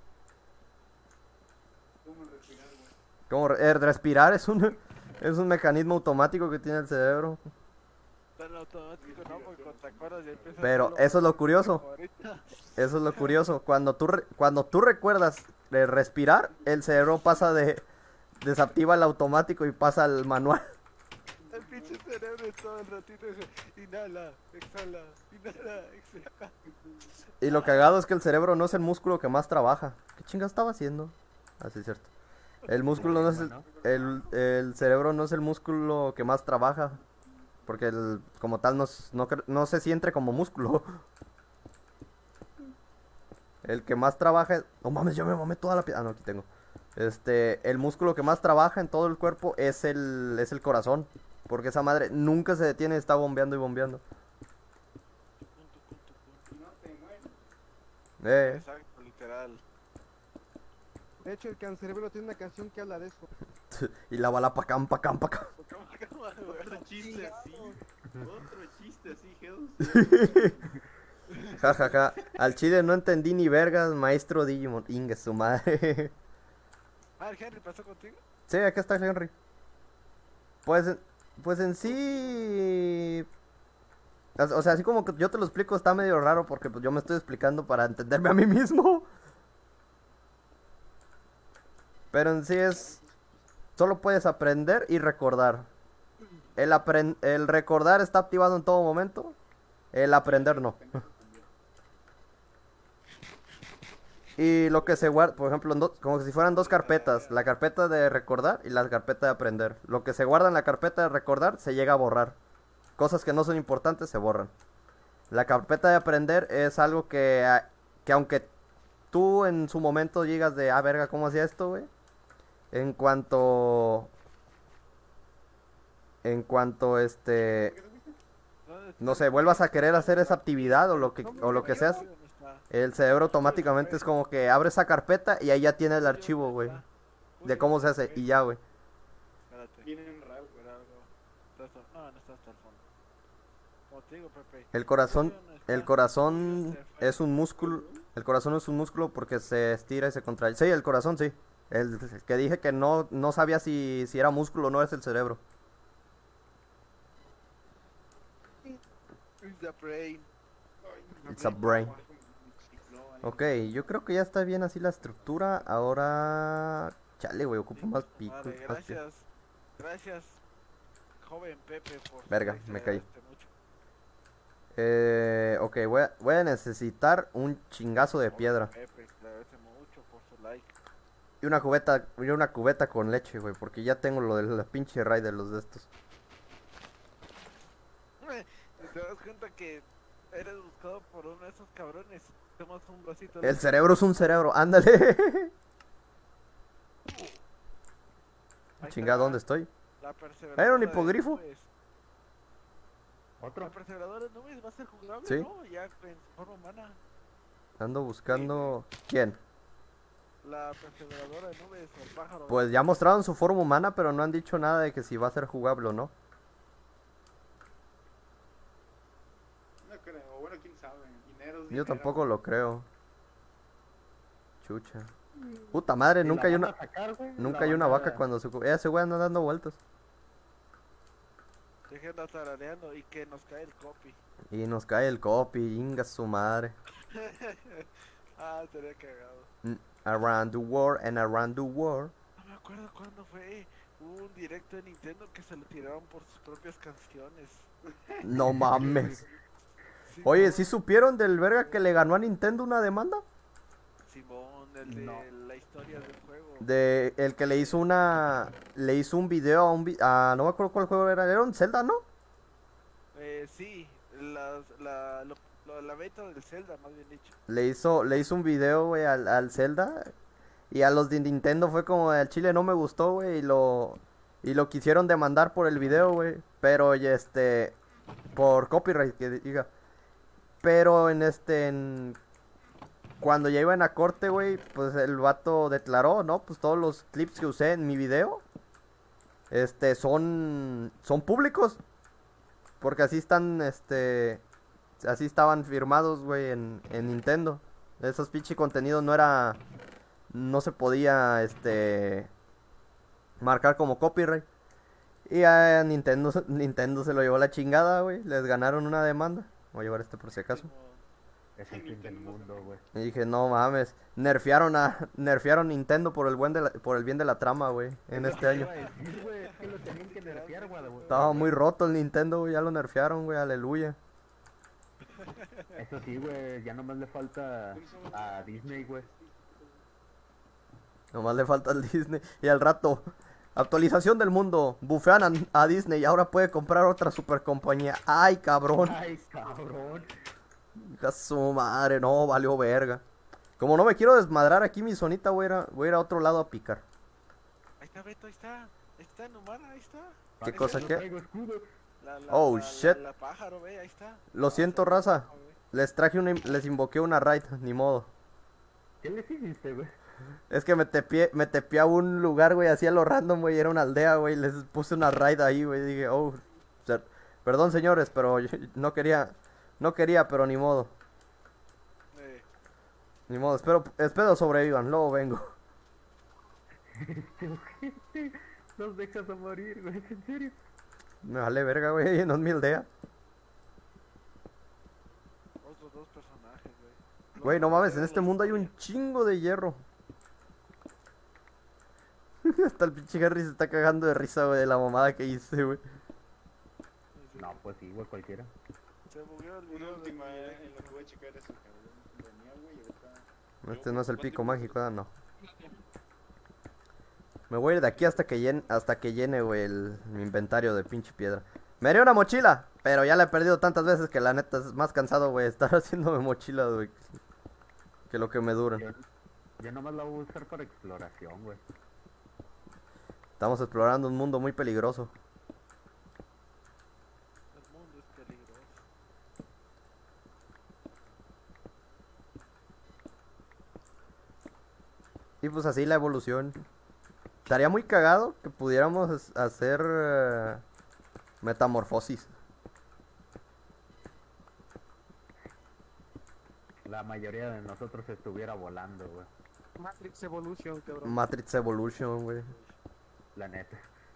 Como re- eh, respirar es un es un mecanismo automático que tiene el cerebro. Tan automático, no, porque cuando te acuerdas ya empiezas Pero solo eso es lo como curioso. ahorita. Eso es lo curioso. Cuando tú re- cuando tú recuerdas de respirar, el cerebro pasa de desactiva el automático y pasa al manual. El pinche cerebro todo el ratito dice, inhala, exhala, inhala, exhala. Y lo cagado es que el cerebro no es el músculo que más trabaja. ¿Qué chinga estaba haciendo? Ah, sí, es cierto. El músculo no es el, el, el cerebro no es el músculo que más trabaja. Porque el, como tal no, es- no, cre- no se siente como músculo. El que más trabaja es... No mames, yo me mamé toda la piel. Ah, no, aquí tengo. Este, el músculo que más trabaja en todo el cuerpo es el, es el corazón. Porque esa madre nunca se detiene, está bombeando y bombeando. Eh, Exacto, literal. De hecho, el cancerbero tiene una canción que habla de eso. y la bala pa' cam, pa' cam, pa' cam. Otro chiste así. Otro chiste así, Jesús. Ja, ja, ja. Al chile no entendí ni vergas, maestro Digimon. Inga su madre. Ah, el Henry pasó contigo. Sí, acá está Henry. Pues, en- pues en sí... O o sea, así como que yo te lo explico está medio raro porque pues yo me estoy explicando para entenderme a mí mismo. Pero en sí es... Solo puedes aprender y recordar. El, apren- el recordar está activado en todo momento. El aprender no. Y lo que se guarda, por ejemplo, en do- como si fueran dos carpetas, la carpeta de recordar y la carpeta de aprender. Lo que se guarda en la carpeta de recordar se llega a borrar. Cosas que no son importantes se borran. La carpeta de aprender es algo que, a- que aunque tú en su momento digas de, ah, verga, ¿cómo hacía esto, güey? En cuanto... En cuanto, este... ¿Dónde está? No sé, vuelvas a querer hacer esa actividad o lo que, o lo que seas, ¿Dónde está? el cerebro automáticamente es como que abre esa carpeta y ahí ya tiene el archivo, güey, de cómo se hace y ya, güey. Espérate. Vienen raro, Ver algo. Está hasta- No, no está hasta el fondo. Como te digo, Pepe. El corazón, Julio no está. el corazón Julio se fue. es un músculo, el corazón es un músculo porque se estira y se contrae. Sí, el corazón sí. El que dije que no, no sabía si, si era músculo o no es el cerebro. It's the brain. It's a brain. Ok, yo creo que ya está bien así la estructura. Ahora... Chale, güey, ocupo más pico. Madre, más pi- gracias. Gracias, joven Pepe, por su Verga, like, se me le caí. agradece mucho. Eh, ok, voy a, voy a necesitar un chingazo de Joven piedra. Pepe, le agradece mucho por su like. Y una cubeta, y una cubeta con leche, güey, porque ya tengo lo de la pinche raid de los de estos. ¿Te das cuenta que eres buscado por uno de esos cabrones? Tomas un vasito. El cerebro es un cerebro, ándale. Ahí Chingada, está, ¿dónde estoy? La perseveradora. ¿Era un de hipogrifo? nubes. Otro. La perseveradora de nubes va a ser jugable, Sí. ¿no? Ya en forma humana. Ando buscando... ¿Quién? La perseveradora de nubes o el pájaro. Pues ya mostraron su forma humana, pero no han dicho nada de que si va a ser jugable o no. No creo, bueno, quién sabe. Dinero es Yo dinero. tampoco lo creo. Chucha. Puta madre, Si nunca la hay van una... a sacar, güey, Nunca la hay van una a- vaca cuando se... Ese güey anda dando vueltas. Déjenla tarareando y que nos cae el copy. Y nos cae el copy, inga su madre. Ah, estaría cagado. Mm, Around the world and around the world. No me acuerdo cuándo fue. Hubo un directo de Nintendo que se lo tiraron por sus propias canciones. No mames. Sí, Oye, ¿sí supieron del verga que le ganó a Nintendo una demanda? Simón, el de No. la historia del juego. De el que le hizo una... Le hizo un video a un... vi- a- no me acuerdo cuál juego era. Era un Zelda, ¿no? Eh, sí, las, la, lo, lo- la beta del Zelda, más bien dicho. Le hizo, le hizo un video, güey, al, al Zelda. Y a los de Nintendo fue como, al chile no me gustó, güey. Y lo, y lo quisieron demandar por el video, güey. Pero, y este... Por copyright, que diga. Pero en este... en- cuando ya iban a corte, güey, pues el vato declaró, ¿no? Pues todos los clips que usé en mi video, este, son, son públicos. Porque así están, este, así estaban firmados, güey, en, en Nintendo. Esos pinche contenidos no era, no se podía, este, marcar como copyright. Y a Nintendo, Nintendo se lo llevó la chingada, güey. Les ganaron una demanda. Voy a llevar este por si acaso. Simón. Es el fin del mundo, güey. Y dije, no mames, nerfearon a nerfearon Nintendo por el buen de la- por el bien de la trama, güey, en este año. Sí, güey, es que lo tenían que nerfear, güey. güey. Estaba muy roto el Nintendo, güey, ya lo nerfearon, güey, aleluya. Eso sí, güey, ya nomás le falta a Disney, güey. Nomás le falta al Disney y al rato actualización del mundo, bufean a, a Disney y ahora puede comprar otra super compañía. Ay, cabrón. Ay, cabrón. A su madre, no, valió verga. Como no me quiero desmadrar aquí mi zonita, voy a ir a, voy a, ir a otro lado a picar. Ahí está Beto, ahí está. Ahí está en humana, ahí está. ¿Qué Ay, cosa no qué? traigo escudo. La, la, Oh, la- shit. La, la pájaro, ve, ahí está. Lo siento, raza. Les traje una, les invoqué una raid, ni modo. ¿Qué les hiciste, güey? Es que me tepié, me tepié a un lugar, güey, así a lo random, güey, era una aldea, güey, les puse una raid ahí, güey, dije, oh, o sea, perdón señores, pero yo no quería, no quería, pero ni modo, Eh, ni modo, espero, espero sobrevivan, luego vengo. Nos dejas a morir, güey, en serio. Me vale verga, güey, no es mi aldea. otros dos personajes, güey. Güey, no Los mames, en dos este los mundo hay voy un chingo de hierro. Hasta el pinche Harry se está cagando de risa, güey, de la mamada que hice, güey. a- No, pues sí, güey, cualquiera. Se bugueó el Una video. última de- eh, en lo que voy a checar eso, cabrón. Venía, güey, y ahorita. Este no es el pico mágico, ¿verdad? No. Me voy a ir de aquí hasta que llene, hasta que llene, güey, el, mi inventario de pinche piedra. Me haría una mochila, pero ya la he perdido tantas veces que la neta es más cansado, güey, estar haciéndome mochilas, güey, que lo que me duran. Yo, yo nomás la voy a usar para exploración, güey. Estamos explorando un mundo muy peligroso. El mundo es peligroso. Y pues así la evolución. Estaría muy cagado que pudiéramos es- hacer eh, metamorfosis. La mayoría de nosotros estuviera volando, güey. Matrix Evolution, cabrón. Matrix Evolution, güey. La neta.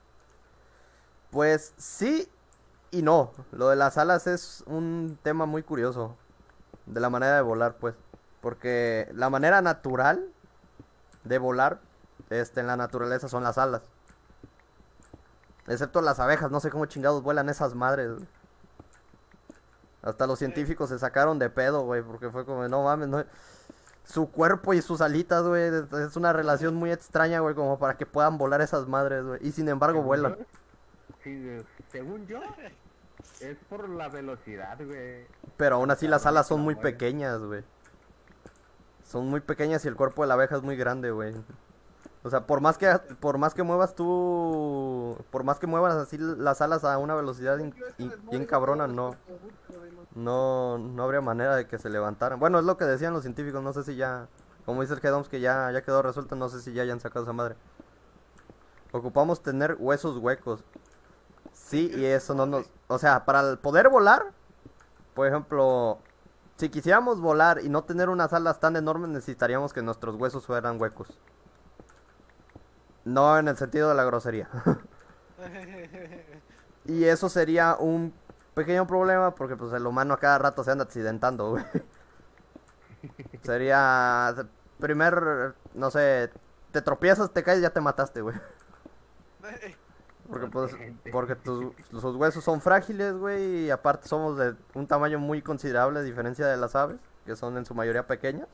Pues sí y no. Lo de las alas es un tema muy curioso. De la manera de volar, pues. Porque la manera natural de volar este, en la naturaleza son las alas. Excepto las abejas, no sé cómo chingados vuelan esas madres, güey. Hasta los científicos se sacaron de pedo, güey, porque fue como, no mames, no... Su cuerpo y sus alitas, güey, es una relación muy extraña, güey, como para que puedan volar esas madres, güey. Y sin embargo Según vuelan. yo- Sí, según yo, es por la velocidad, güey. Pero aún así las alas son muy Cabrón. pequeñas, güey. Son muy pequeñas y el cuerpo de la abeja es muy grande, güey. O sea, por más que por más que muevas tú, por más que muevas así las alas a una velocidad in- in- bien cabrona, no, no, no habría manera de que se levantaran. Bueno, es lo que decían los científicos, no sé si ya, como dice el G-Doms que ya, ya quedó resuelto, no sé si ya hayan sacado esa madre. Ocupamos tener huesos huecos. Sí, y eso no nos, o sea, para el poder volar, por ejemplo, si quisiéramos volar y no tener unas alas tan enormes, necesitaríamos que nuestros huesos fueran huecos. No en el sentido de la grosería. Y eso sería un pequeño problema porque pues el humano a cada rato se anda accidentando, güey. Sería primer, no sé, te tropiezas, te caes, ya te mataste, güey. Porque pues, porque tus, sus huesos son frágiles, güey, y aparte somos de un tamaño muy considerable a diferencia de las aves, que son en su mayoría pequeñas.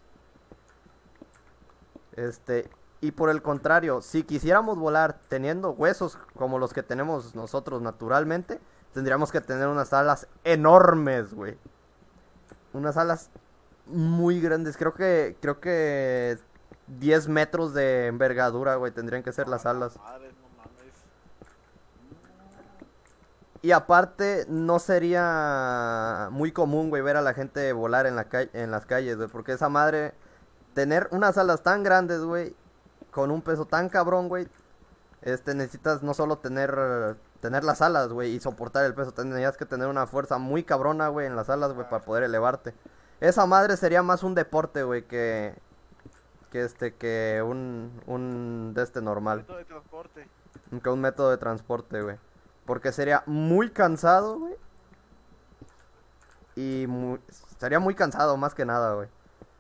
Este, y por el contrario, si quisiéramos volar teniendo huesos como los que tenemos nosotros naturalmente, tendríamos que tener unas alas enormes, güey. Unas alas muy grandes, creo que, creo que diez metros de envergadura, güey, tendrían que ser las alas. Madre, no mames. Y aparte, no sería muy común, güey, ver a la gente volar en, la ca- en las calles, güey, porque esa madre, tener unas alas tan grandes, güey, con un peso tan cabrón, güey, este, necesitas no solo tener, tener las alas, güey, y soportar el peso, tendrías que tener una fuerza muy cabrona, güey, en las alas, güey, para poder elevarte. Esa madre sería más un deporte, güey, que, que este, que un, un de este normal. Método de transporte. Que un método de transporte, güey. Porque sería muy cansado, güey. Y muy... sería muy cansado, más que nada, güey.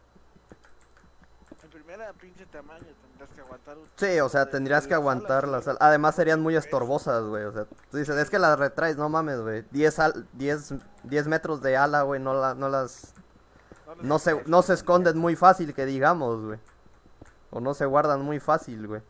En primera, pinche tamaño, tendrás que aguantar un... Sí, o sea, de- tendrías de que las aguantar alas, las sí. alas. Además serían muy estorbosas, güey. O sea, tú dices, es que las retraes, no mames, güey. diez, al... diez, diez metros de ala, güey, no, la... no las... les No se, interesa, no se esconden muy fácil, que digamos, güey. O no se guardan muy fácil, güey.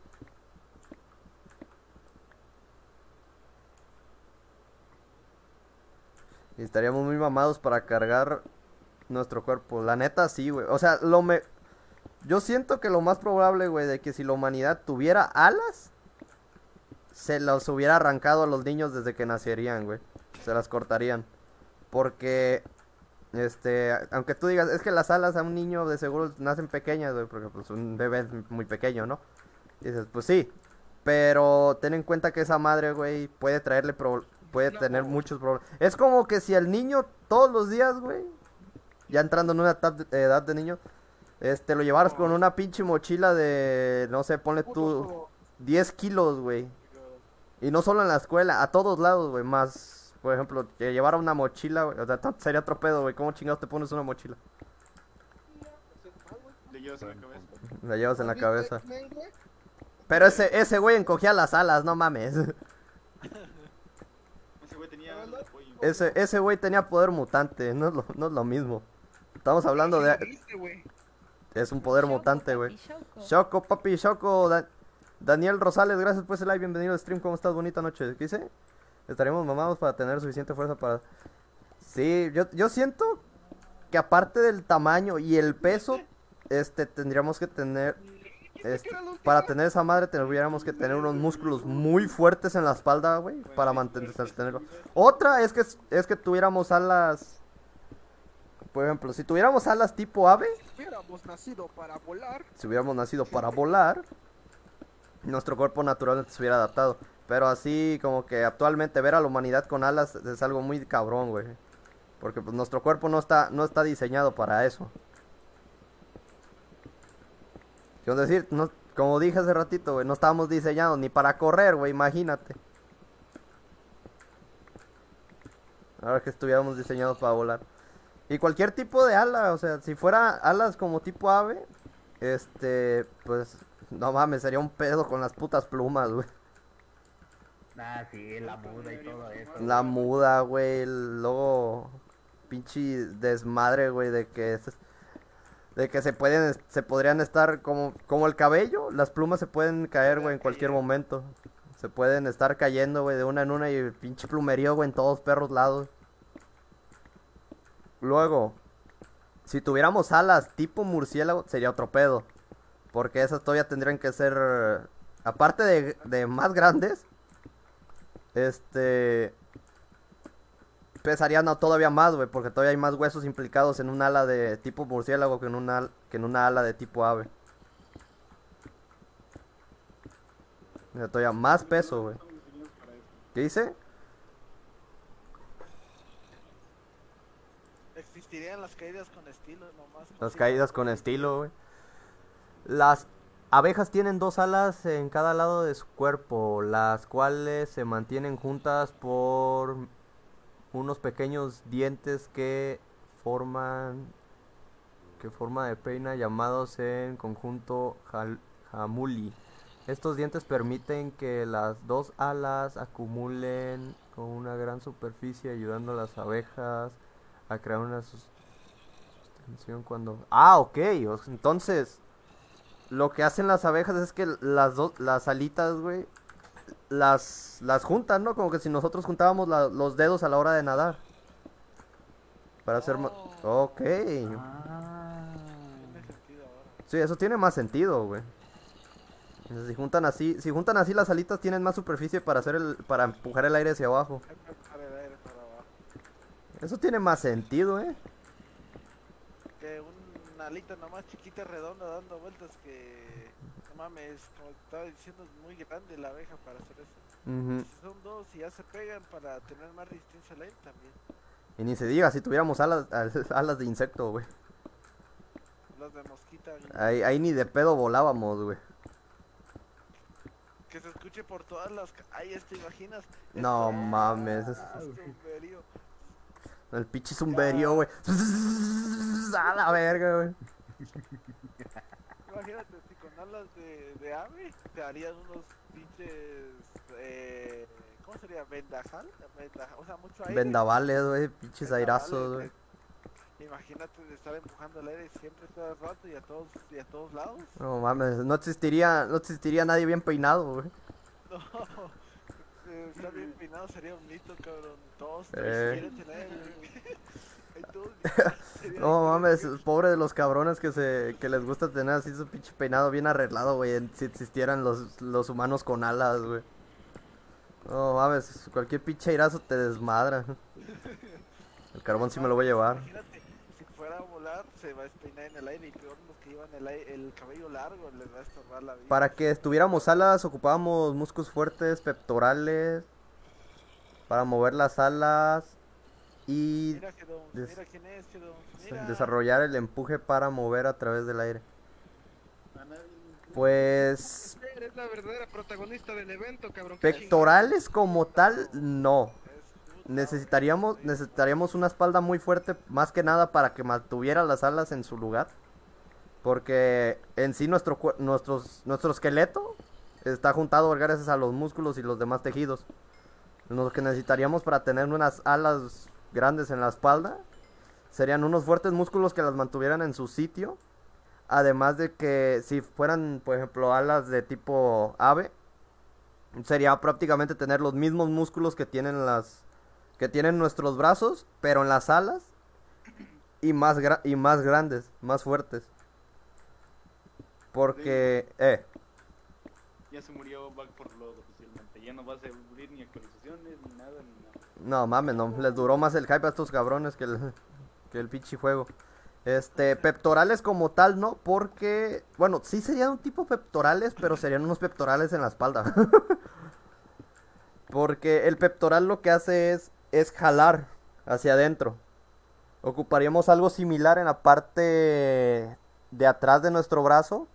Y estaríamos muy mamados para cargar nuestro cuerpo. La neta, sí, güey. O sea, lo me... Yo siento que lo más probable, güey, de que si la humanidad tuviera alas, se las hubiera arrancado a los niños desde que nacerían, güey. Se las cortarían. Porque, este, aunque tú digas, es que las alas a un niño de seguro nacen pequeñas, güey, porque pues un bebé es muy pequeño, ¿no? Y dices, pues sí. Pero ten en cuenta que esa madre, güey, puede traerle pro- puede tener muchos problemas. Es como que si el niño todos los días, güey, ya entrando en una etap- de- edad de niño, este, lo llevaras con una pinche mochila de, no sé, ponle tú diez kilos, güey. Y no solo en la escuela, a todos lados, güey, más, por ejemplo, que llevara una mochila, güey, o sea, t- sería otro pedo, güey, ¿cómo chingados te pones una mochila? Le llevas en la cabeza. La llevas en la cabeza. Pero ese, ese güey encogía las alas, no mames. Ese güey tenía el apoyo. Ese, ese güey tenía poder mutante, no es lo, no es lo mismo. Estamos hablando de... ¿Viste, güey? Es un poder Choco, mutante, güey. papi, choco. Choco, papi, Choco. Da- Daniel Rosales, gracias por ese like. Bienvenido al stream. ¿Cómo estás? Bonita noche. ¿Qué dice? Estaremos mamados para tener suficiente fuerza para... Sí, yo, yo siento que aparte del tamaño y el peso, este, tendríamos que tener... este, para tener esa madre tendríamos que tener unos músculos muy fuertes en la espalda, güey, para mantenerlo. Otra es que, es que tuviéramos alas... Por ejemplo, si tuviéramos alas tipo ave, Si hubiéramos nacido para volar, si hubiéramos nacido para volar, nuestro cuerpo naturalmente se hubiera adaptado. Pero así como que actualmente ver a la humanidad con alas es algo muy cabrón, güey. Porque pues nuestro cuerpo no está, no está diseñado para eso. Quiero decir, no, como dije hace ratito, güey, no estábamos diseñados ni para correr, güey, imagínate. Ahora que estuviéramos diseñados para volar. Y cualquier tipo de ala, o sea, si fuera alas como tipo ave, este, pues, no mames, sería un pedo con las putas plumas, güey. Ah, sí, la muda y todo eso. La muda, güey, luego pinche desmadre, güey, de que es- de que se pueden se podrían estar como como el cabello, las plumas se pueden caer, güey, en cualquier momento. Se pueden estar cayendo, güey, de una en una y el pinche plumerío, güey, en todos perros lados. Luego, si tuviéramos alas tipo murciélago, sería otro pedo. Porque esas todavía tendrían que ser, aparte de, de más grandes, este, pesarían no, todavía más, güey, porque todavía hay más huesos implicados en un ala de tipo murciélago que en una, al- que en una ala de tipo ave. O sea, todavía más peso, güey. Están diseñados para eso. ¿Qué dice? Existirían las caídas con estilo nomás. Las así, caídas con estilo, güey. Las abejas tienen dos alas en cada lado de su cuerpo, las cuales se mantienen juntas por unos pequeños dientes que forman que forma de peina llamados en conjunto jal- jamuli. Estos dientes permiten que las dos alas acumulen con una gran superficie, ayudando a las abejas a crear una sus- sustención cuando... Ah, ok, o sea, entonces lo que hacen las abejas es que las dos, las alitas, güey, las, las juntan, ¿no? Como que si nosotros juntábamos la- los dedos a la hora de nadar. Para hacer más... Ok. Ah, Tiene sentido ahora. Sí, eso tiene más sentido, güey. O sea, Si juntan así, si juntan así las alitas tienen más superficie para hacer el, para empujar el aire hacia abajo. Hay que empujar el aire para abajo. Eso tiene más sentido, eh. Que una alita nomás chiquita, redonda, dando vueltas que... No mames, como te estaba diciendo, es muy grande la abeja para hacer eso. Ujú. Si son dos y ya se pegan para tener más resistencia al aire también. Y ni se diga si tuviéramos alas, al- alas de insecto, güey. Las de mosquita. Ahí, ahí ni de pedo volábamos, güey. Que se escuche por todas las calles, ¿te imaginas? No Esto- mames. es- Ah, estumberío. El pinche zumberío, güey. A la verga, güey. Imagínate, si con alas de, de ave te harían unos pinches. Eh, ¿Cómo sería? ¿Vendajal? Vendaja- o sea, mucho aire. Vendavales, güey. Pinches Vendavales, airazos, güey. que- Imagínate de estar empujando el aire siempre todo el rato y a todos, y a todos lados. No mames, no existiría, no existiría nadie bien peinado, güey. No, eh, estar bien peinado sería un mito, cabrón. Todos Eh. quieren tener. Hay todos- sería No mames, increíble. pobre de los cabrones que se que les gusta tener así su pinche peinado bien arreglado, güey, en- si existieran los, los humanos con alas, güey. No mames, cualquier pinche airazo te desmadra. El carbón sí me lo voy a llevar. Imagínate, si fuera a volar, se va a despeinar en el aire y peor los que llevan el, ai- el cabello largo les va a estorbar la vida. Para que estuviéramos alas ocupábamos músculos fuertes, pectorales, para mover las alas y Mira, Gedón, des- mira quién es, Gedón. Mira. desarrollar el empuje para mover a través del aire. A nadie. Pues Eres la verdadera protagonista del evento, cabrón. qué pectorales como tal, no. Es puta, Necesitaríamos, necesitaríamos una espalda muy fuerte, más que nada para que mantuviera las alas en su lugar. Porque en sí nuestro, cuer- nuestros, nuestro esqueleto está juntado gracias a los músculos y los demás tejidos. Lo que necesitaríamos para tener unas alas grandes en la espalda serían unos fuertes músculos que las mantuvieran en su sitio. Además de que si fueran, por ejemplo, alas de tipo ave, sería prácticamente tener los mismos músculos que tienen las que tienen nuestros brazos, pero en las alas y más gra- y más grandes, más fuertes. Porque eh Ya se murió Back for Blood oficialmente. Ya no va a servir ni actualizaciones, ni nada, ni nada. no mames, no, les duró más el hype a estos cabrones que el que el pinche juego. Este, pectorales como tal, no, porque, bueno, sí serían un tipo pectorales, pero serían unos pectorales en la espalda. Porque el pectoral lo que hace es, es jalar hacia adentro. Ocuparíamos algo similar en la parte de atrás de nuestro brazo,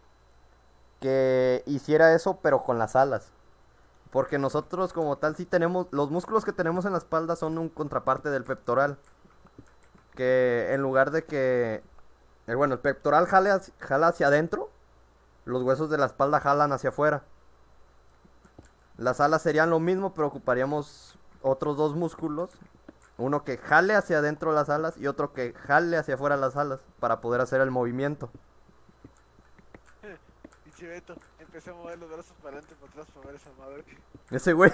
que hiciera eso, pero con las alas. Porque nosotros como tal sí tenemos, los músculos que tenemos en la espalda son un contraparte del pectoral. que en lugar de que, eh, bueno, el pectoral jale hacia, jala hacia adentro, los huesos de la espalda jalan hacia afuera. Las alas serían lo mismo, pero ocuparíamos otros dos músculos. Uno que jale hacia adentro las alas y otro que jale hacia afuera las alas para poder hacer el movimiento. Y Chiveto, empecé a mover los brazos para adelante y para atrás para ver esa madre. Ese güey.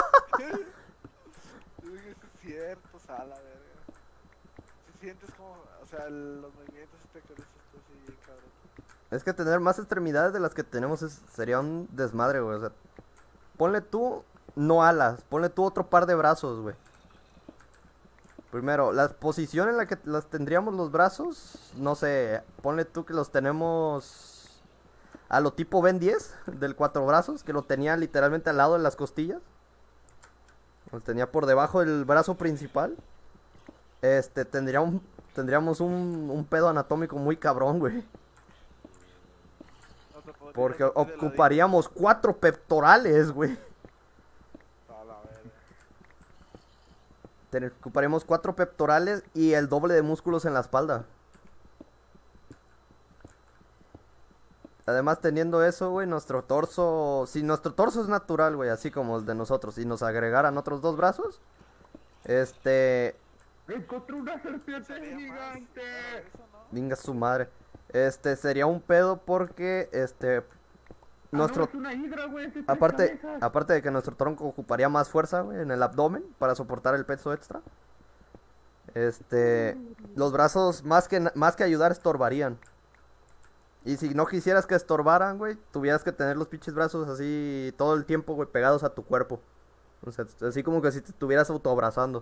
Yo dije, eso es cierto, sala, verga. Si sientes como, o sea, el- los movimientos y te acuerdas esto así, bien cabrón. Es que tener más extremidades de las que tenemos es- sería un desmadre, güey. O sea, ponle tú, no alas, ponle tú otro par de brazos, güey. Primero, la posición en la que las tendríamos los brazos, no sé, ponle tú que los tenemos a lo tipo Ben diez del cuatro brazos, que lo tenía literalmente al lado de las costillas. Lo tenía por debajo del brazo principal. Este, tendría un, tendríamos un, un pedo anatómico muy cabrón, güey. No te podría Porque meter de ladito. ocuparíamos cuatro pectorales, güey. A la verga. Ten- Ocuparíamos cuatro pectorales y el doble de músculos en la espalda. Además, teniendo eso, güey, nuestro torso... Si nuestro torso es natural, güey, así como el de nosotros, y nos agregaran otros dos brazos, este... Encontré una serpiente Sería más, gigante. ah, eso, ¿no? Venga su madre. Este, sería un pedo porque, este... Nuestro... Ah, no, es una hidra, güey, es de tres Aparte, cabezas. aparte de que nuestro tronco ocuparía más fuerza, güey, en el abdomen para soportar el peso extra. Este, los brazos más que na- más que ayudar estorbarían. Y si no quisieras que estorbaran, güey, tuvieras que tener los pinches brazos así todo el tiempo, güey, pegados a tu cuerpo. O sea, así como que si te estuvieras autoabrazando.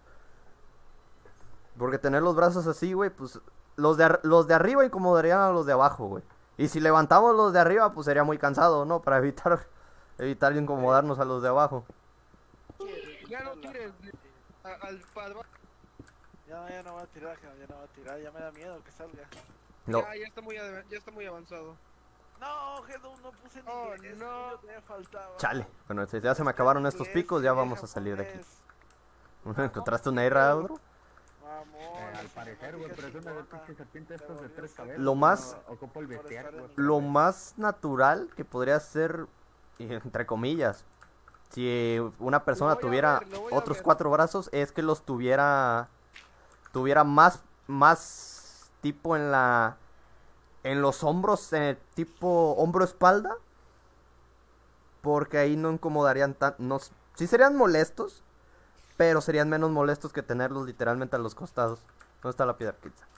Porque tener los brazos así, güey, pues los de ar- los de arriba incomodarían a los de abajo, güey. Y si levantamos los de arriba, pues sería muy cansado, ¿no? Para evitar evitar incomodarnos a los de abajo. Ya no tires a- al padrón. Ya, ya no va a tirar, que ya no va a tirar, ya me da miedo que salga. No. Ya, ya está muy, ade- ya está muy avanzado. No, Gedo, no puse ni Oh, diez, no. yo me faltaba. Chale. Bueno, si ya se me acabaron estos picos, ya vamos a salir de aquí. ¿Encontraste una ira, bro? Mamón. Eh, al esa parecer, güey, temática pero es una de chingona. pinche serpiente estas de Te tres volvió a cabezas. Lo más- no ocupa el por bestiario, estar güey. en- Lo más natural que podría ser, y entre comillas, si una persona voy a tuviera ver, lo voy a otros ver. cuatro brazos, es que los tuviera, tuviera más, más tipo en la, en los hombros, eh, tipo hombro-espalda, porque ahí no incomodarían tan, no, s- sí serían molestos, pero serían menos molestos que tenerlos literalmente a los costados. ¿Dónde está la piedra pizza?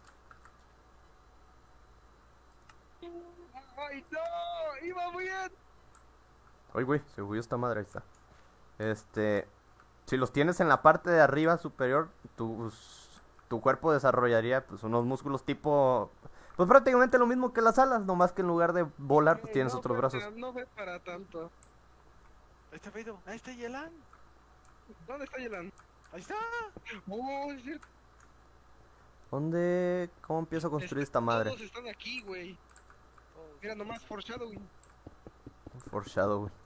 ¡Ay, no! ¡Iba muy bien! Ay, güey, se huyó esta madre, ahí está. Este, si los tienes en la parte de arriba superior, tus, tu cuerpo desarrollaría pues unos músculos tipo, pues prácticamente lo mismo que las alas, nomás que en lugar de volar, pues Eh, tienes no otros fue brazos. para- no fue para tanto. Ahí está Beto, ahí está Yelan. ¿Dónde está Yelan? Ahí está. Oh, es cierto. ¿Dónde, cómo empiezo a construir esta madre? Todos están aquí, güey. Mira nomás, foreshadowing. Foreshadow, güey.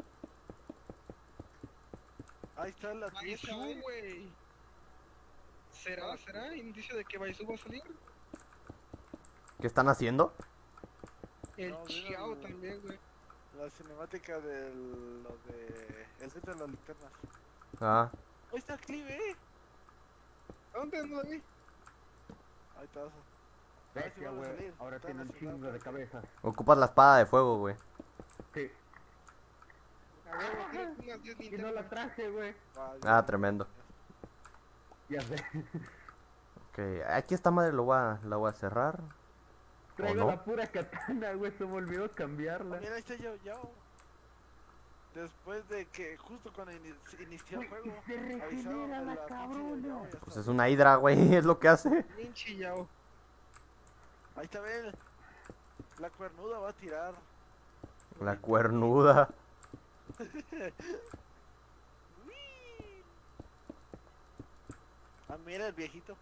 Ahí está la Baisu, pieza, güey. güey. ¿Será? ¿Será? ¿Indicio de que Baisu va a salir? ¿Qué están haciendo? El No, mira Chiao el- también, güey. La cinemática de lo de... El centro de las linternas. Ah, Ahí está Clive, eh. ¿A dónde no la vi? Ahí está. Ahora sí Bestia, van a güey. salir. Ahora Están tiene un así, ¿no? chingo de cabezas. ocupas la espada de fuego, güey. Sí. A ver, creo que unas diez Y no la linternas. traje, güey. Ah, Ah, ya. tremendo. Ya sé. Ok, aquí esta madre lo voy a, la voy a cerrar. ¿O Traigo no? la pura katana, güey. Se me olvidó cambiarla. Ah, mira, ahí está Yao Yao. Después de que justo cuando ini- inició el Güey, juego, se regenera avisaron de la la cabrona. pinche Yao Yao, ya Pues está. es una hidra, güey, es lo que hace. Pinche Yao. Ahí está, ven. La cuernuda va a tirar. La cuernuda. Ah, mira el viejito.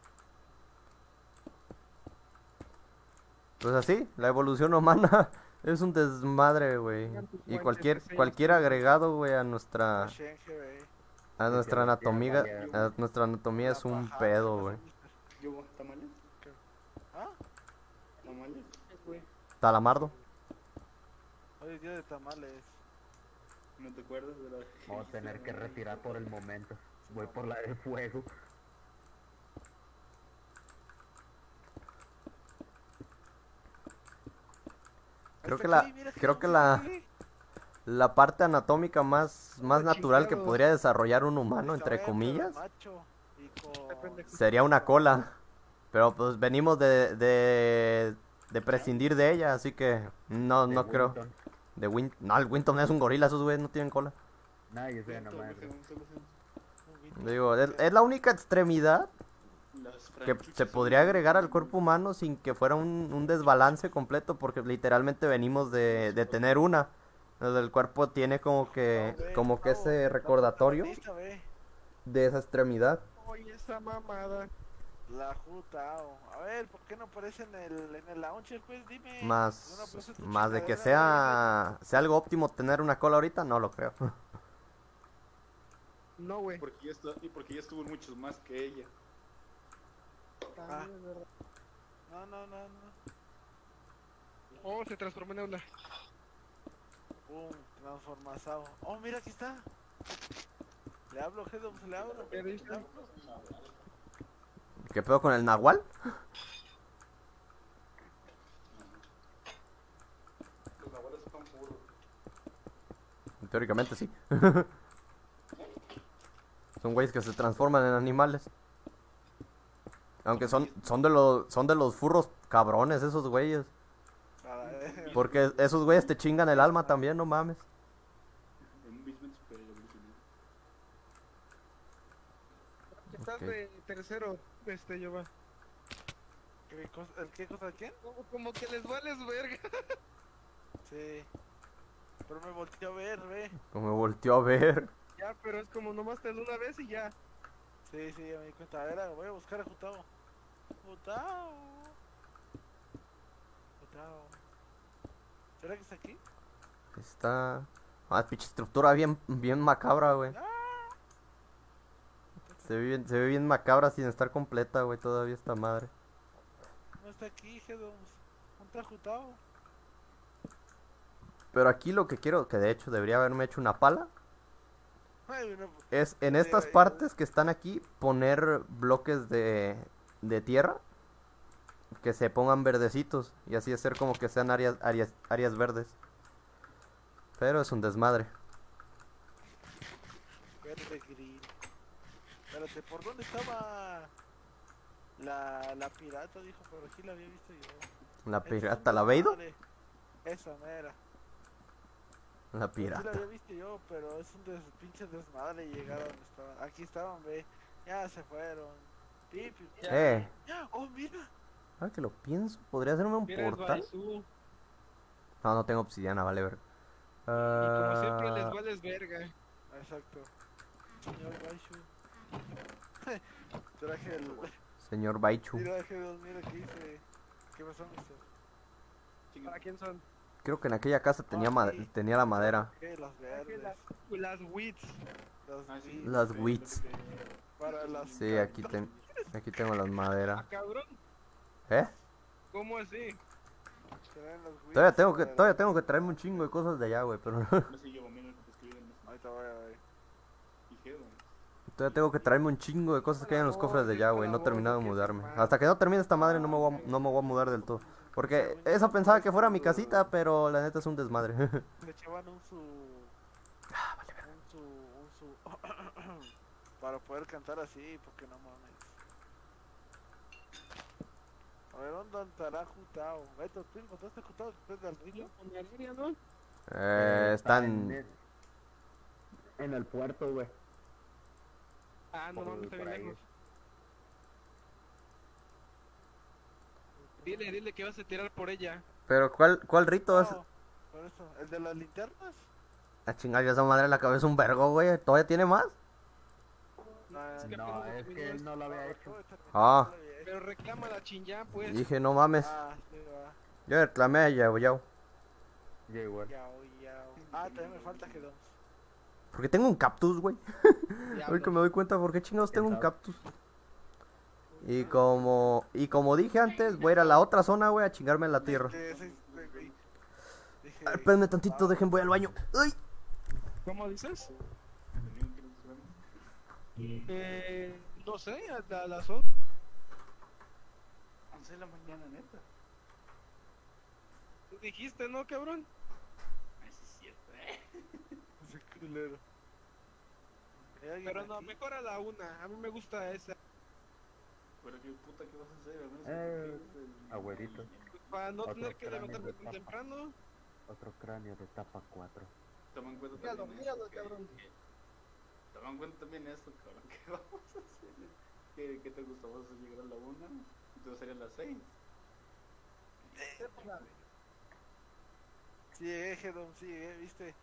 Pues así, la evolución humana es un desmadre, güey. Y cualquier cualquier agregado, güey, a nuestra Shen G B. a nuestra Sí, sí, anatomía, sí, a nuestra anatomía es un pedo, güey. Yo, ¿tamales? ¿Ah? ¿Tamales? Talamardo. Hoy es día de tamales. ¿No te acuerdas de la... Vamos a tener que retirar por el momento. Voy por la de fuego. Creo Está que la, aquí, mira creo que sí, la, sí. la parte anatómica más, más Está natural que chingado. podría desarrollar un humano, Está entre bien, pero comillas, macho y con- sería una cola. Pero pues venimos de, de, de prescindir de ella, así que no, De no creo. Winton. De Win no, el Winton es un gorila, esos güeyes no tienen cola. Nadie sé Solo nomás. se- solo se- Digo, es, es la única extremidad Las que franquicias se son- podría agregar al cuerpo humano sin que fuera un, un desbalance completo, porque literalmente venimos de, de tener una. El cuerpo tiene como que, No, ve, como que Gustavo, ese la recordatorio protagonista, ve, de esa extremidad. Oye, esa mamada. La Jutao. A ver, ¿por qué no aparece en el, en el launcher? Pues dime. ¿Por qué no Más, aparece tu más de que chingadera, sea, sea algo óptimo tener una cola ahorita, no lo creo. No, güey. Porque ya está, y porque ya estuvo muchos más que ella. Ah. No, no, no, no. Oh, se transformó en aula. Pum, transformazado. Oh, mira, aquí está. Le hablo, Hedom, le hablo. ¿Qué dice? Le hablo. ¿Qué pedo con el nahual? Los abuelos están puros. Teóricamente sí. Son güeyes que se transforman en animales. Aunque son, son de los, son de los furros cabrones esos güeyes. Para, eh, Porque esos güeyes te chingan el alma también, no mames. En un basement super evolucionado. Estás Ok. de tercero, este, yo va. ¿Qué cosa, ¿el qué cosa de quién? Como, como que les vales verga. Sí. Pero me volteó a ver, ve. Como me volteó a ver. Ya, pero es como nomás te da una vez y ya. Sí, sí, ya me di cuenta. A ver, voy a buscar a Jutao. Jutao. Jutao. ¿Será que está aquí? Está... Ah, pinche estructura bien, bien macabra, güey. Se ve bien, se ve bien macabra sin estar completa, güey, todavía esta madre. No está aquí, Hedom. ¿Dónde está Jutao? Pero aquí lo que quiero, que de hecho debería haberme hecho una pala, Ay, no, es en Sí, estas ahí, partes que están aquí poner bloques de, de tierra que se pongan verdecitos y así hacer como que sean áreas, áreas, áreas verdes. Pero es un desmadre. verde green. Espérate, ¿por dónde estaba la, la pirata? Dijo, por aquí la había visto yo. La Esa es pirata, un ¿la Veido? desmadre. Esa mera. La Por aquí la pirata. había visto yo, pero es un des, pinche desmadre llegar a donde estaban. Aquí estaban, ve. Ya se fueron. Pi, pi, pi. Eh, Oh, mira. ahora que lo pienso, podría hacerme un Mira el portal. Baizú. No, no tengo obsidiana, vale ver. Y como siempre les Ah, vales verga. Exacto. Señor Baishu. Traje el. señor Baichu. Mira, G dos, mira que dice. ¿Qué pasó, mister? ¿Para quién son? Creo que en aquella casa tenía, Ah, ma- sí. tenía la madera. ¿Qué? Las Ah, que verdes. Las, las wits. Las, Ah, sí. sí, Las Lo que- wits. lo que- para las. Sí, aquí, ten- aquí tengo las Ah, maderas. cabrón. ¿Eh? ¿Cómo así? Serán las wits Todavía tengo que, para- todavía tengo que traerme un chingo de cosas de allá, güey, pero No sé, yo, a mí me escriben en los- Ahorita voy a ver. dijeron. todavía tengo que traerme un chingo de cosas que hay en los cofres de allá, güey. No he terminado de mudarme. Hasta que no termine esta madre no me voy a, no me voy a mudar del todo. Porque esa pensaba que fuera mi casita, pero la neta es un desmadre. Le echaban un su. Ah, Un su. Un su. para poder cantar así, porque no mames. A ver, ¿dónde estará Jutao? Beto, ¿tú encontraste a Jutao después del río? ¿En el área, no? Eh, Está están... en, en el puerto, güey. Ah, no Por- mames, está por bien ahí. lejos. Dile, dile que vas a tirar por ella. Pero ¿cuál, cuál rito es? No, por eso. ¿El de las linternas? A chingar, esa madre la cabeza un vergo, güey. ¿Todavía tiene más? No, Es que No, apenas es terminó que él esto. no lo había no, hecho. acabo de terminar, Ah. no lo había hecho. Pero reclama la chinga, pues. Dije, no mames. Ah, sí, va. Yo reclamé a Yao Yao. Ya igual. Yao, yao. Ah, también me falta que dos. Porque tengo un cactus, güey. Hoy Diablo. que me doy cuenta, ¿por qué chingados tengo un ¿Quién sabe? cactus? Y como, y como dije antes, voy a ir a la otra zona, güey, a chingarme la tierra. Que sí, güey, güey. Dije, Ay, espérenme tantito, dejen, voy al baño. Ay. ¿Cómo dices? Eh, no sé, a, a las once. once de la mañana, neta. Tú dijiste, ¿no, cabrón? Ay, sí es cierto, eh. ese culero. ¿Hay alguien Pero no, aquí? mejor a la una. A mí me gusta esa. Pero qué puta, ¿qué vas a hacer? Al menos Eh, que quieres el- abuelito. Pues, para no Otro tener que cráneo levantarme de tan papa. temprano. Otro cráneo de etapa cuatro. Toma en cuenta Míralo, también míralo, esto, que- cabrón. que- Toma en cuenta también esto, cabrón. ¿Qué vamos a hacer? ¿Qué, qué te gusta? ¿Vas a llegar a la una? Entonces serían las seis. Sigue, Hedon, sigue, ¿viste?